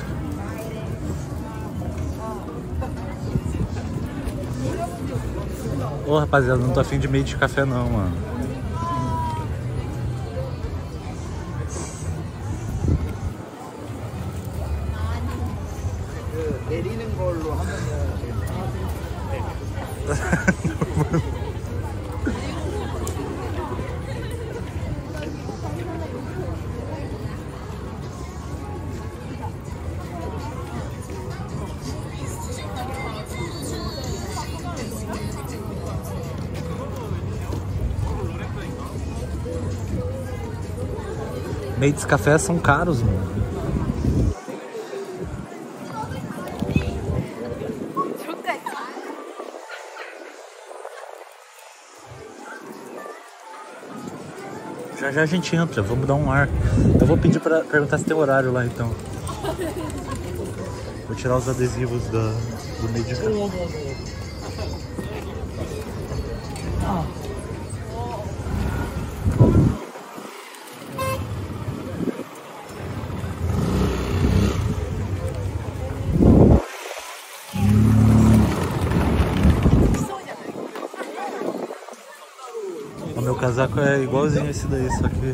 Ô, rapaziada, não tô afim de meio de café não, mano. 내리는 걸로 하면은 Mates café são caros, mano. Já já a gente entra, vamos dar um ar. Eu vou pedir pra perguntar se tem horário lá então. Vou tirar os adesivos da, do meio de café. O meu casaco é igualzinho esse daí, só que...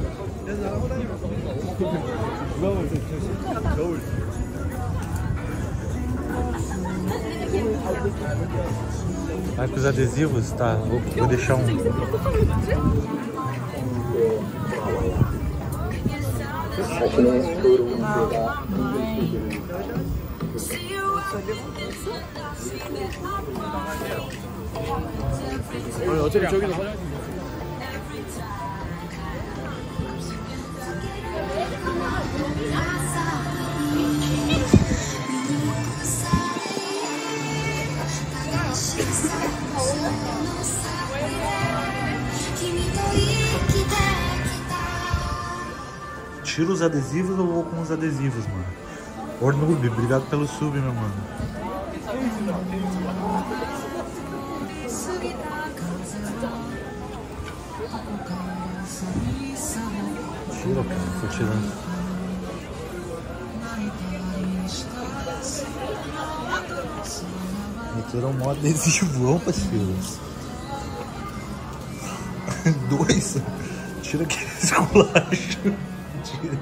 Vai com os adesivos? Tá, vou, vou deixar um. 어차피 저기서 화장실 tiro os adesivos ou vou com os adesivos, mano? Ornube, obrigado pelo sub, meu mano. Tira, cara, tô tirando. Meteram um adesivão, parceiro. Dois. Tira aquele esculacho. Tira.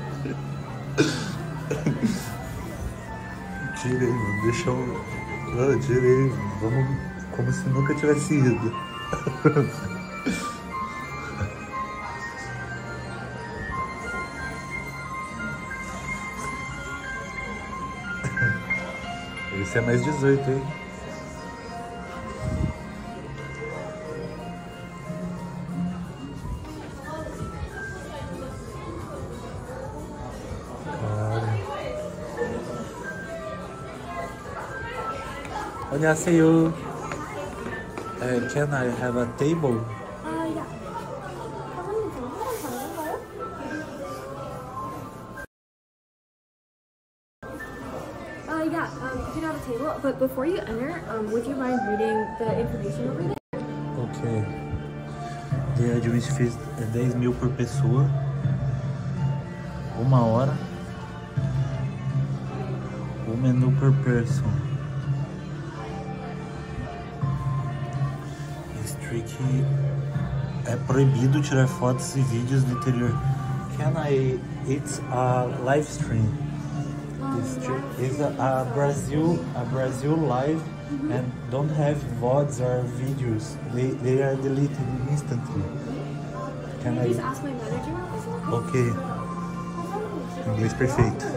Tira aí, mano. Deixa eu. Ah, tira aí. Vamos como se nunca tivesse ido. Esse é mais dezoito, hein? 안녕하세요. Uh, can I have a table? 아, 야. 사장님 저 한번 가능한가요? Uh, yeah, um, you can have a table, but before you enter, um, would you mind reading the information over there? Ok. The admission fee é dez mil por pessoa. Uma hora. O menu per person. Tricky. É proibido tirar fotos e vídeos do interior. Can I? It's a live stream. It's, it's a, a Brazil, a Brazil live, mm-hmm. and don't have V O Ds or videos. They they are deleted instantly. Can, Can I? Just ask my manager. Ok. Inglês perfeito.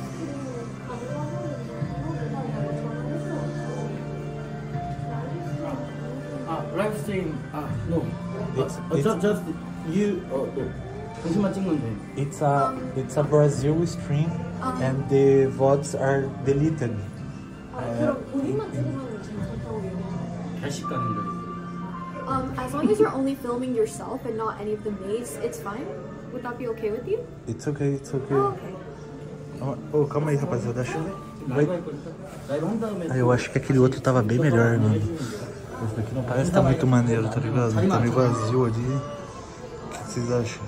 라이브 스트림 아 no. It's, 어, it's, just, just you 어 no. 당신만 찍면 돼. It's a it's a Brazil stream, um, and the V O Ds are deleted. 아, 그럼 우리만 찍으면 괜찮다고. 결식 가는 거. Um, as long as you're only filming yourself and not any of the maids, it's fine. Would that be okay with you? It's okay, it's okay. Oh, okay. Oh, calma aí, rapaziada. Deixa eu ver. Vai. 라이브 한 다음에. Ah, eu acho que aquele outro tava bem melhor, mano. Esse daqui não parece tá muito maneiro, tá ligado? Tá meio vazio ali. O que vocês acham?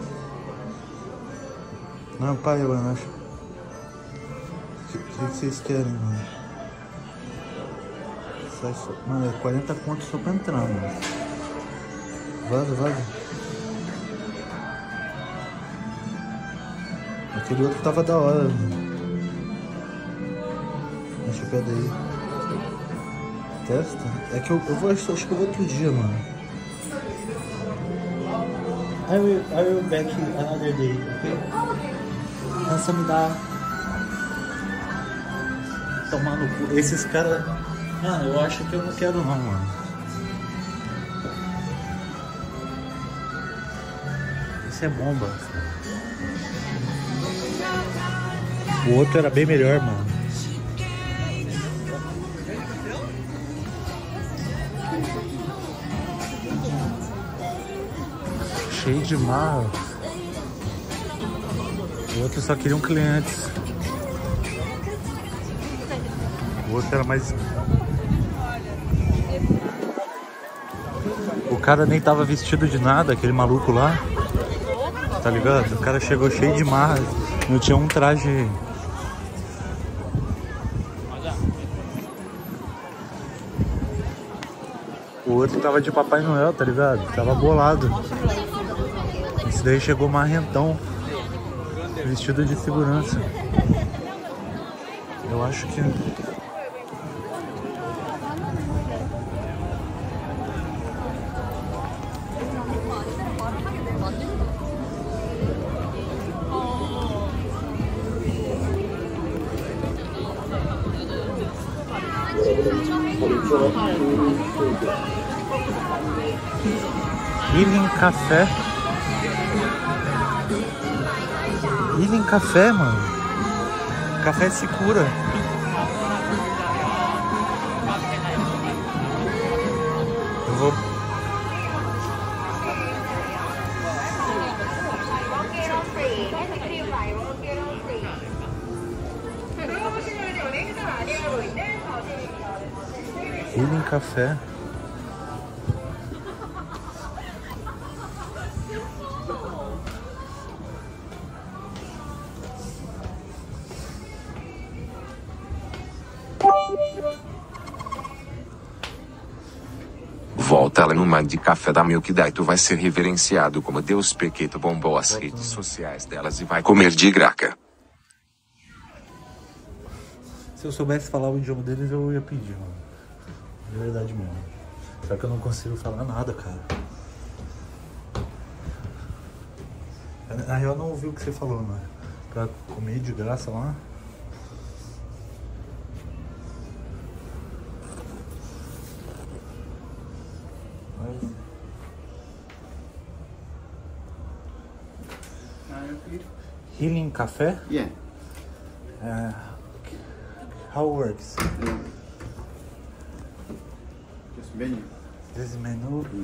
Não, pai, eu acho. O que, que vocês querem, mano? Sai só... Mano, é quarenta contos só pra entrar, mano. Vaza, vaza. Aquele outro tava da hora, mano. Deixa eu pegar daí. Testa? É que eu, eu vou, acho que eu vou outro dia, mano. I will, I will back another day, ok? Essa me dá... Tomar no cu. Esses caras... Mano, eu acho que eu não quero não, mano. Isso é bomba. O outro era bem melhor, mano. Cheio de marra. O outro só queriam clientes. O outro era mais... O cara nem tava vestido de nada, aquele maluco lá. Tá ligado? O cara chegou cheio de marra. Não tinha um traje. O outro tava de Papai Noel, tá ligado? Tava bolado. Esse daí chegou marrentão, vestido de segurança. Eu acho que... Healing Café. Healing Café, mano. Café se cura. Eu vou... Free. Healing Café. Volta lá numa de café da Milk, daí tu vai ser reverenciado como Deus, porque tu bombou as redes sociais delas e vai comer de graca. Se eu soubesse falar o idioma deles, eu ia pedir, mano. De verdade mesmo. Só que eu não consigo falar nada, cara. Na real, eu não ouvi o que você falou, né? Pra comer de graça lá. Mas... Healing Café? Yeah. Uh, how it works? Yeah. Just menu. This menu. Mm.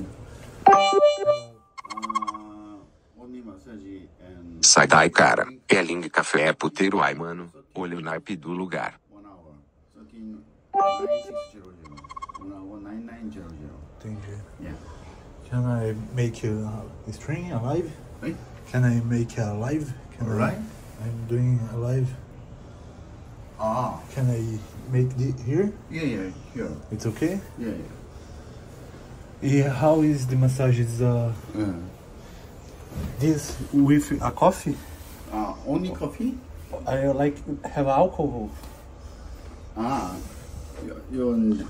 Uh, only massage and... Sai daí, cara. Healing Café é puteiro, ai, mano. Olha o naipe do lugar. One hour. thirteen nine six zero zero. One hour nine nine zero zero. Entendi. Yeah. Can I make a stream, a live? Right? Can I make a live? Can Alright. I, I'm doing a live. Ah. Can I make it here? Yeah, yeah, here. It's okay? Yeah, yeah. Yeah, how is the massages? Uh, Uh, this with a coffee? uh, only coffee? I like have alcohol. Ah, you, you,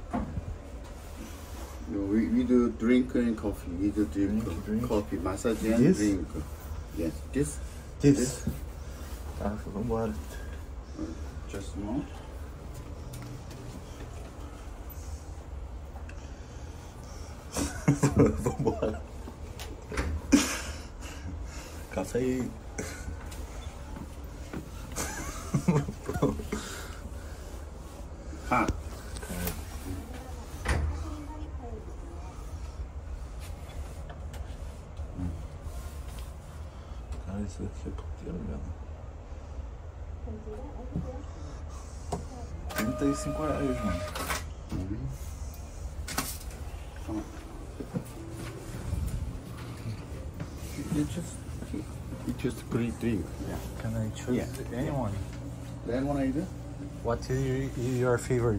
you we, we do drink and coffee. We do drink, Drink, drink. coffee, massage and This? drink. Yes, this. This. Tá, vambora. Just more. Vambora. Café aí. Ah. Cara, isso aqui é puteiro mesmo. trinta e cinco reais, mano. Mm-hmm. Come on. You just, you just great drink. Yeah. Can I choose Yeah. anyone? Then what I do? What is your, your favorite?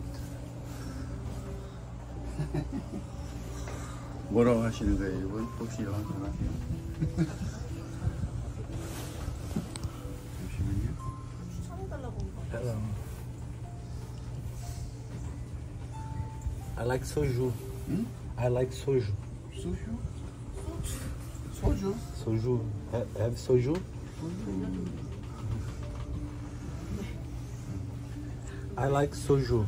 뭐라고 하시는 거예요, 이분? 혹시 영어 잘하세요? 잠시만요. Hello. I like soju. Hmm? I like soju. 소주? 소주? Soju. Have, have soju? I like soju.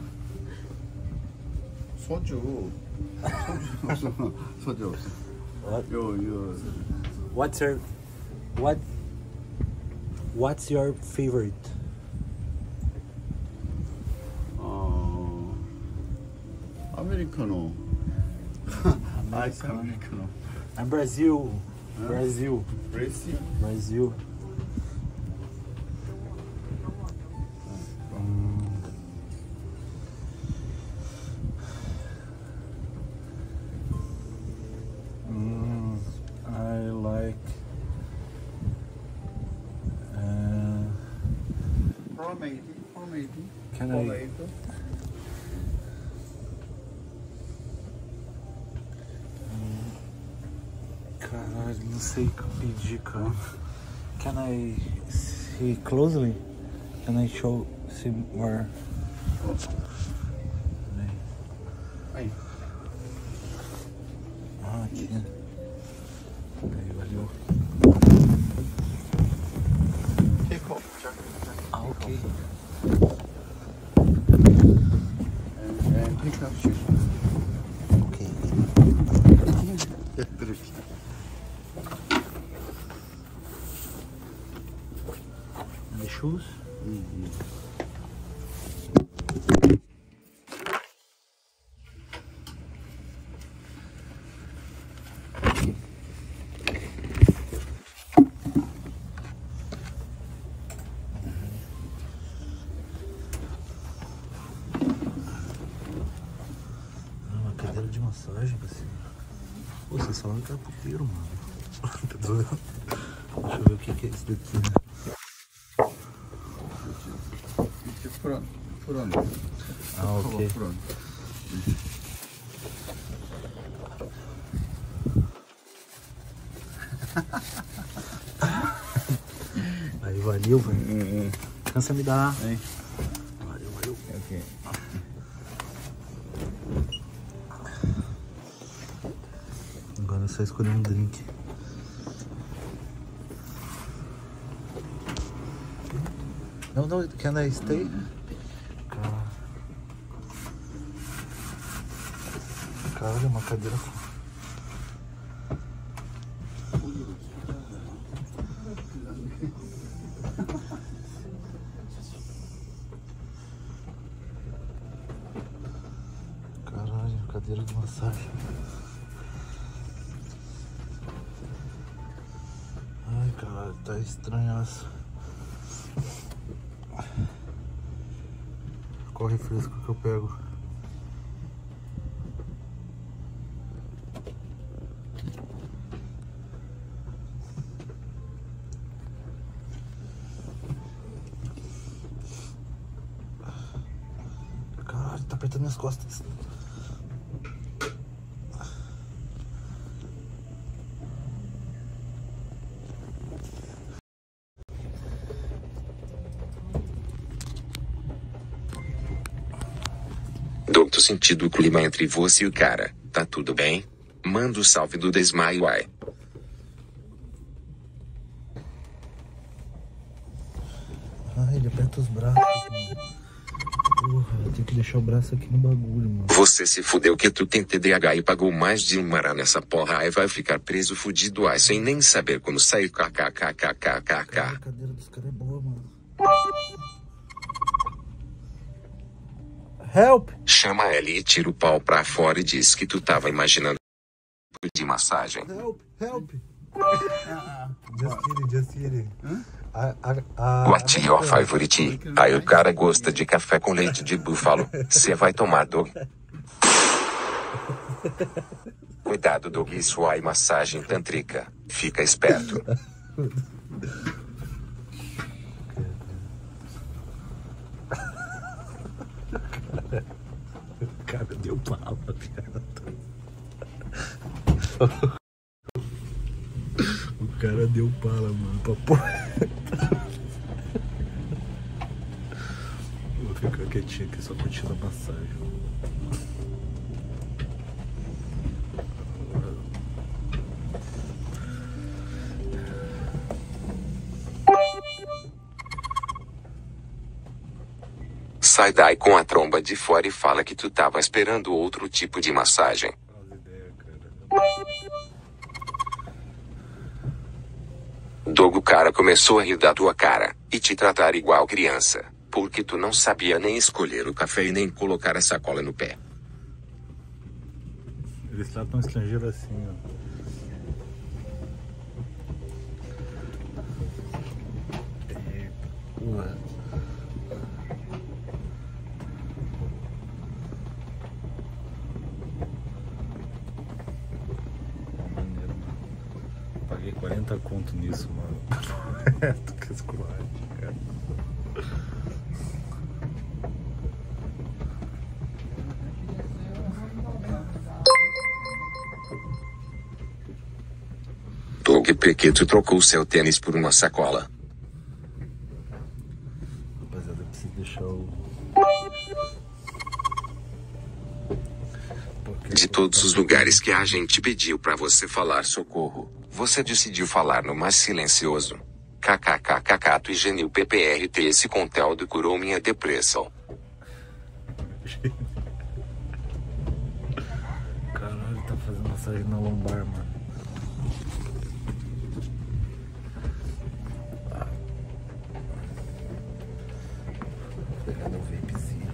소주. 소주 없어. 소주 없어. What? 요, 요. What's your what? What's your favorite? 어, 아메리카노. 아이스 아메리카노. I'm Brazil. Huh? Brazil. 브레시? Brazil. Mm, I like uh, 프로메이드? 프로메이드? Can I- 프로메이드? Caralho, não sei o que pedir, cara. Can I see closely? Can I show see more? Aí. Ah, aqui. Aí, valeu. Take off. Jack. Ah, ok. And, and take off shoes. Ok. 예, 들읍시다. The shoes? 음, 음. massagem, assim. Pô, vocês falaram que era puteiro, mano. Tá doendo? Deixa eu ver o que, que é isso daqui, né? Pronto, pronto. Ah, ok. Pronto. Aí, valeu, velho. Cansa me dar. Aí. Valeu, valeu. Ok. Agora é só escolher um drink. Não, não, can I stay? Cara... Caralho, uma cadeira. Caralho, cadeira de massagem. Ai, caralho, tá estranhaço. Qual refresco que eu pego? Caralho, tá apertando minhas costas. Douto sentido o clima entre você e o cara, tá tudo bem? Manda o salve do Desmaio, ai. Ai, ele aperta os braços, mano. Porra, eu tenho que deixar o braço aqui no bagulho, mano. Você se fudeu que tu tem T D A H e pagou mais de um mará nessa porra, aí vai ficar preso fudido ai sem nem saber como sair kkkkkkk. A cadeira dos caras é boa, mano. Help! Chama ela e tira o pau pra fora e diz que tu tava imaginando de massagem. Help, help. Just kidding, just kidding. A, a, a, What's your favorite? Aí o cara gosta de café com leite de búfalo. Você vai tomar, Doug? Cuidado, Doug, isso aí massagem tântrica. Fica esperto. O cara deu bala, cara. O cara deu bala, mano, pra porra. Vou ficar quietinho aqui, só curtindo a massagem. Sai daí com a tromba de fora e fala que tu tava esperando outro tipo de massagem. Doug, o cara começou a rir da tua cara e te tratar igual criança, porque tu não sabia nem escolher o café e nem colocar a sacola no pé. Eles tratam um estrangeiro assim, ó. É, porra. Maneiro, mano. Paguei quarenta conto nisso, mano. Tu que esculagem, cara. Doug, por que tu trocou seu tênis por uma sacola? Rapaziada, eu preciso deixar o... De todos os lugares que a gente pediu pra você falar socorro, você decidiu falar no mais silencioso. Kkkk, tu geniu P P R T, esse conteúdo curou minha depressão. Caralho, tá fazendo massagem na lombar, mano. Vou pegar meu vapezinho.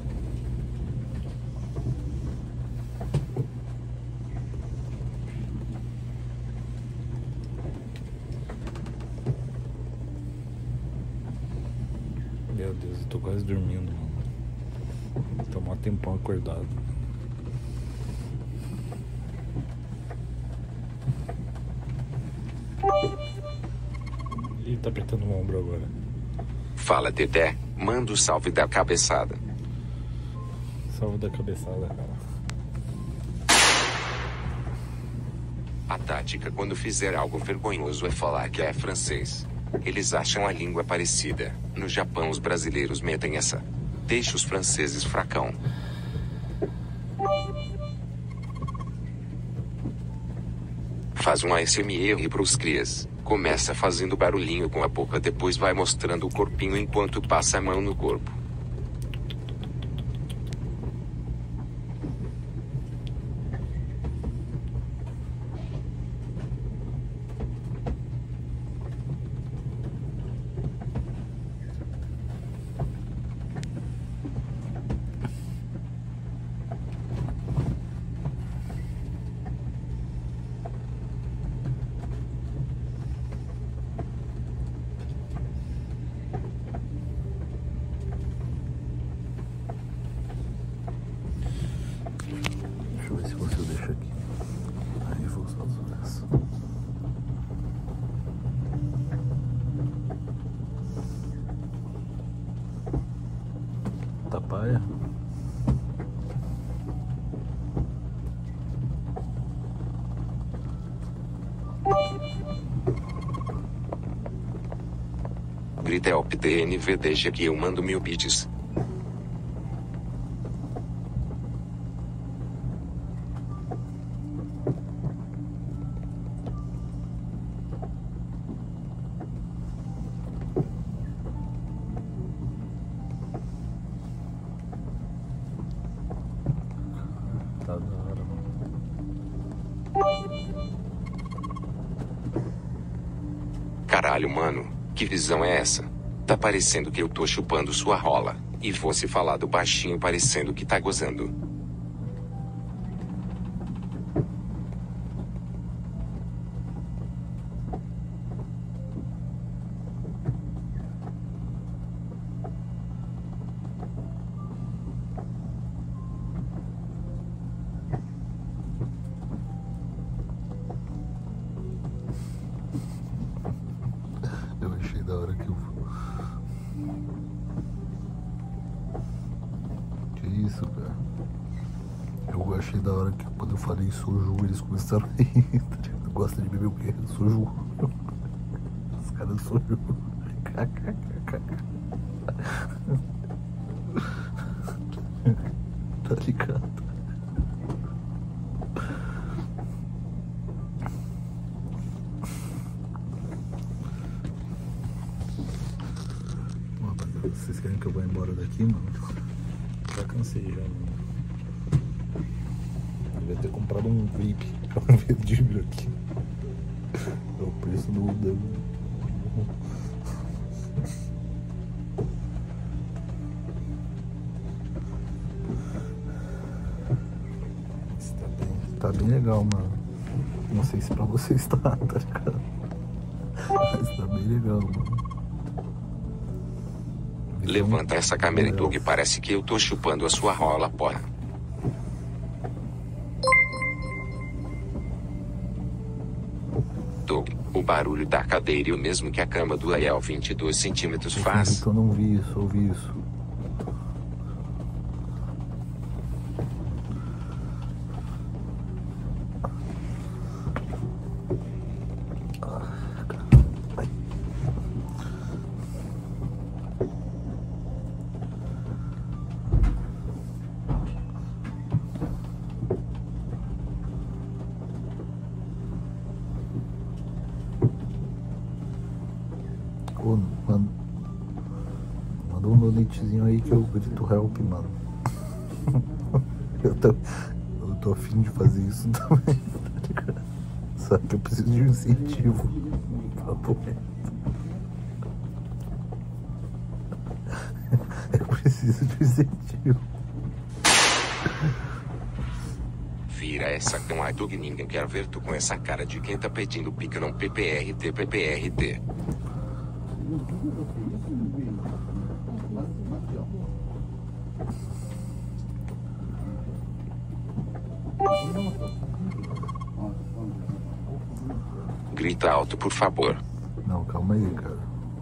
Meu Deus, eu tô quase dormindo, mano. Tô mó tempão acordado. Ih, tá apertando o ombro agora. Fala, Dedé. Manda o salve da cabeçada. Salve da cabeçada, cara. A tática quando fizer algo vergonhoso é falar que é francês. Eles acham a língua parecida. No Japão os brasileiros metem essa. Deixa os franceses fracão. Faz um A S M R pros crias. Começa fazendo barulhinho com a boca, depois vai mostrando o corpinho enquanto passa a mão no corpo. Deixa eu ver se você deixa aqui. Aí vou só usar essa. Tapaya. Grita é o P T N V, deixa que eu mando mil bits. Tá da hora, mano. Caralho, mano, que visão é essa? Tá parecendo que eu tô chupando sua rola. E fosse falado baixinho parecendo que tá gozando. Eu achei da hora que eu... Que isso, cara? Eu achei da hora que quando eu falei soju, eles começaram a rir. Gosta de beber o quê? Soju. Os caras soju. Tá ligado? Vocês querem que eu vá embora daqui, mano? Já cansei já, mano. Devia ter comprado um vape pra ver de vir aqui. É o preço do... do... Isso tá bem, tá bem legal, mano. Não sei se pra vocês tá, tá ligado? Mas tá bem legal, mano. Levanta essa câmera, Doug, parece que eu tô chupando a sua rola, porra. Doug, o barulho da cadeira e o mesmo que a cama do Aiel vinte e dois centímetros faz. Eu não vi isso, ouvi isso. Ô, mano, manda um donatezinho aí que eu grito help, mano. Eu tô, eu tô afim de fazer isso também, tá ligado? Só que eu preciso de um incentivo. Papo reto. Eu preciso de um incentivo. Vira essa cama, Doug, ninguém quer ver tu com essa cara de quem tá pedindo pica, não P P R T, P P R T. Grita alto, por favor. Não, calma aí, cara.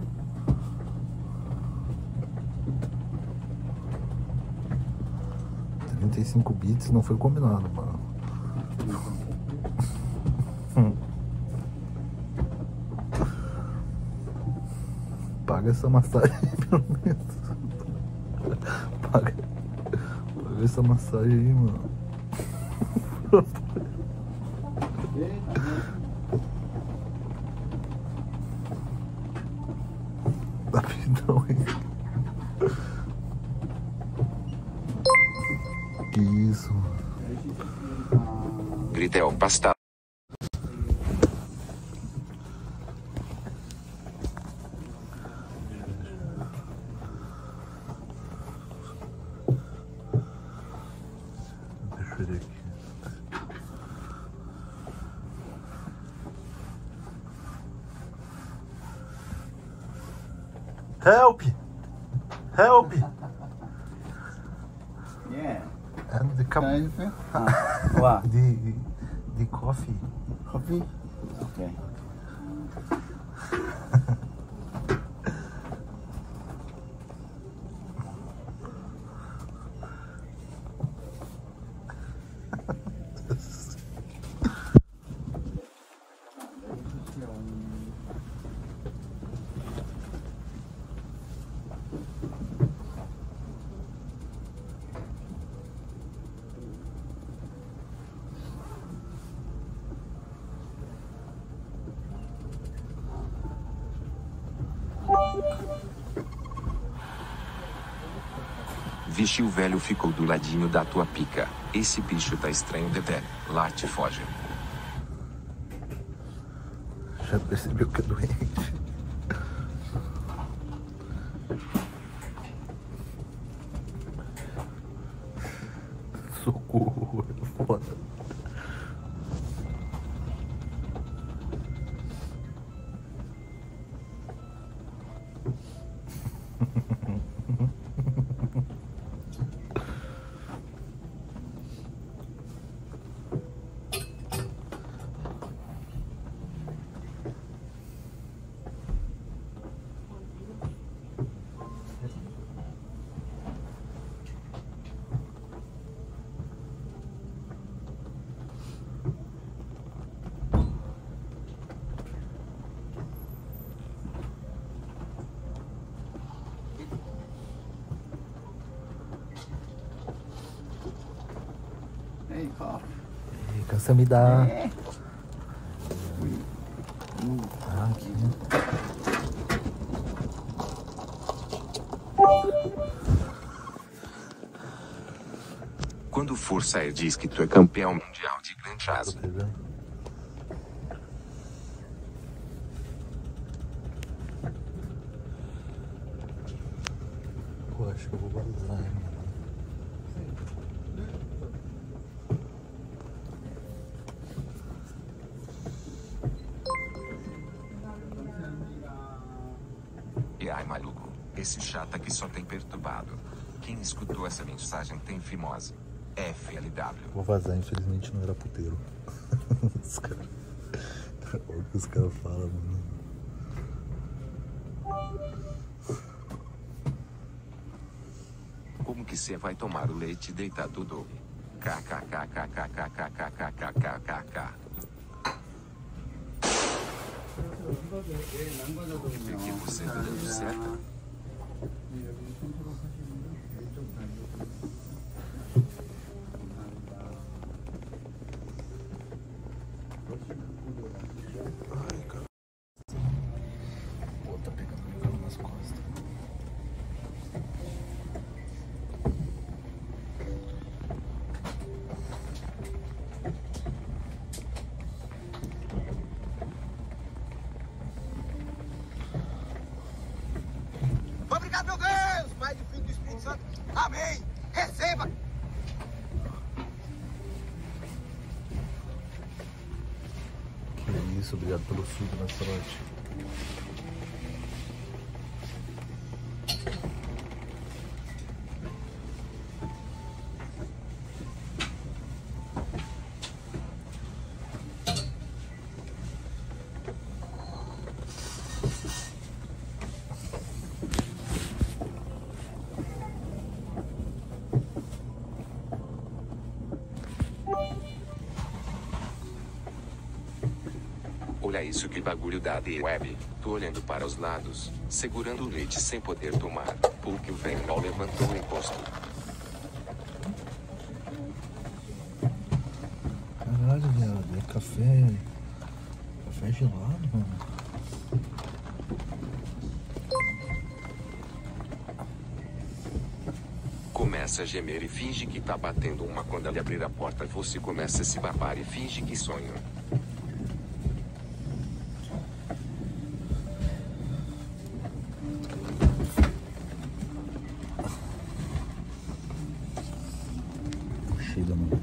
trinta e cinco bits não foi combinado, mano. Paga essa massagem, pelo menos. Paga, paga essa massagem aí, mano. Rapidão aí. Que isso? Grita é o bastardo. Deixa eu ver aqui. Help! Help! Yeah. And the cup. Can I help What? The the coffee. Coffee? Okay. Vixe, o velho ficou do ladinho da tua pica. Esse bicho tá estranho, Dedé. Lá te foge. Já percebeu que é doente? Socorro, é foda. Hey, cough. E cansa me dá. É. Ah, aqui. Quando for sair, diz que tu é campeão mundial de granchas. Pô, acho que eu vou guardar, hein? E ai, maluco, esse chato aqui só tem perturbado. Quem escutou essa mensagem tem fimose. F L W. Vou vazar, infelizmente não era puteiro. Os caras. Olha o que os caras falam, mano. Como que você vai tomar o leite deitado do kkkkkkkkkkkkkkk? Porque você tá dando certo? Ai, cara. Pô, tá pegando meu calo nas costas. Obrigado, meu Deus! Pai do Filho do Espírito Santo. Amém! Receba! Que isso, obrigado pelo sub nessa noite. Olha isso, que bagulho da D Web. Tô olhando para os lados, segurando o leite sem poder tomar, porque o Venmol levantou o imposto. Caralho, viado, é café. Café gelado, mano. Começa a gemer e finge que tá batendo uma. Quando ele abrir a porta, você começa a se babar e finge que sonha. Chega, mano.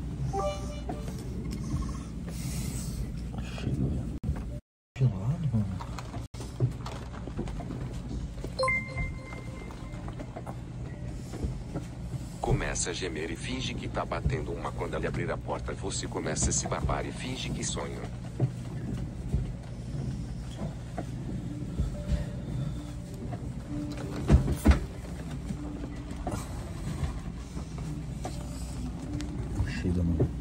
Chega, velho. Gelado, mano. Começa a gemer e finge que tá batendo uma. Quando ele abrir a porta, você começa a se babar e finge que sonha. Chega, mano.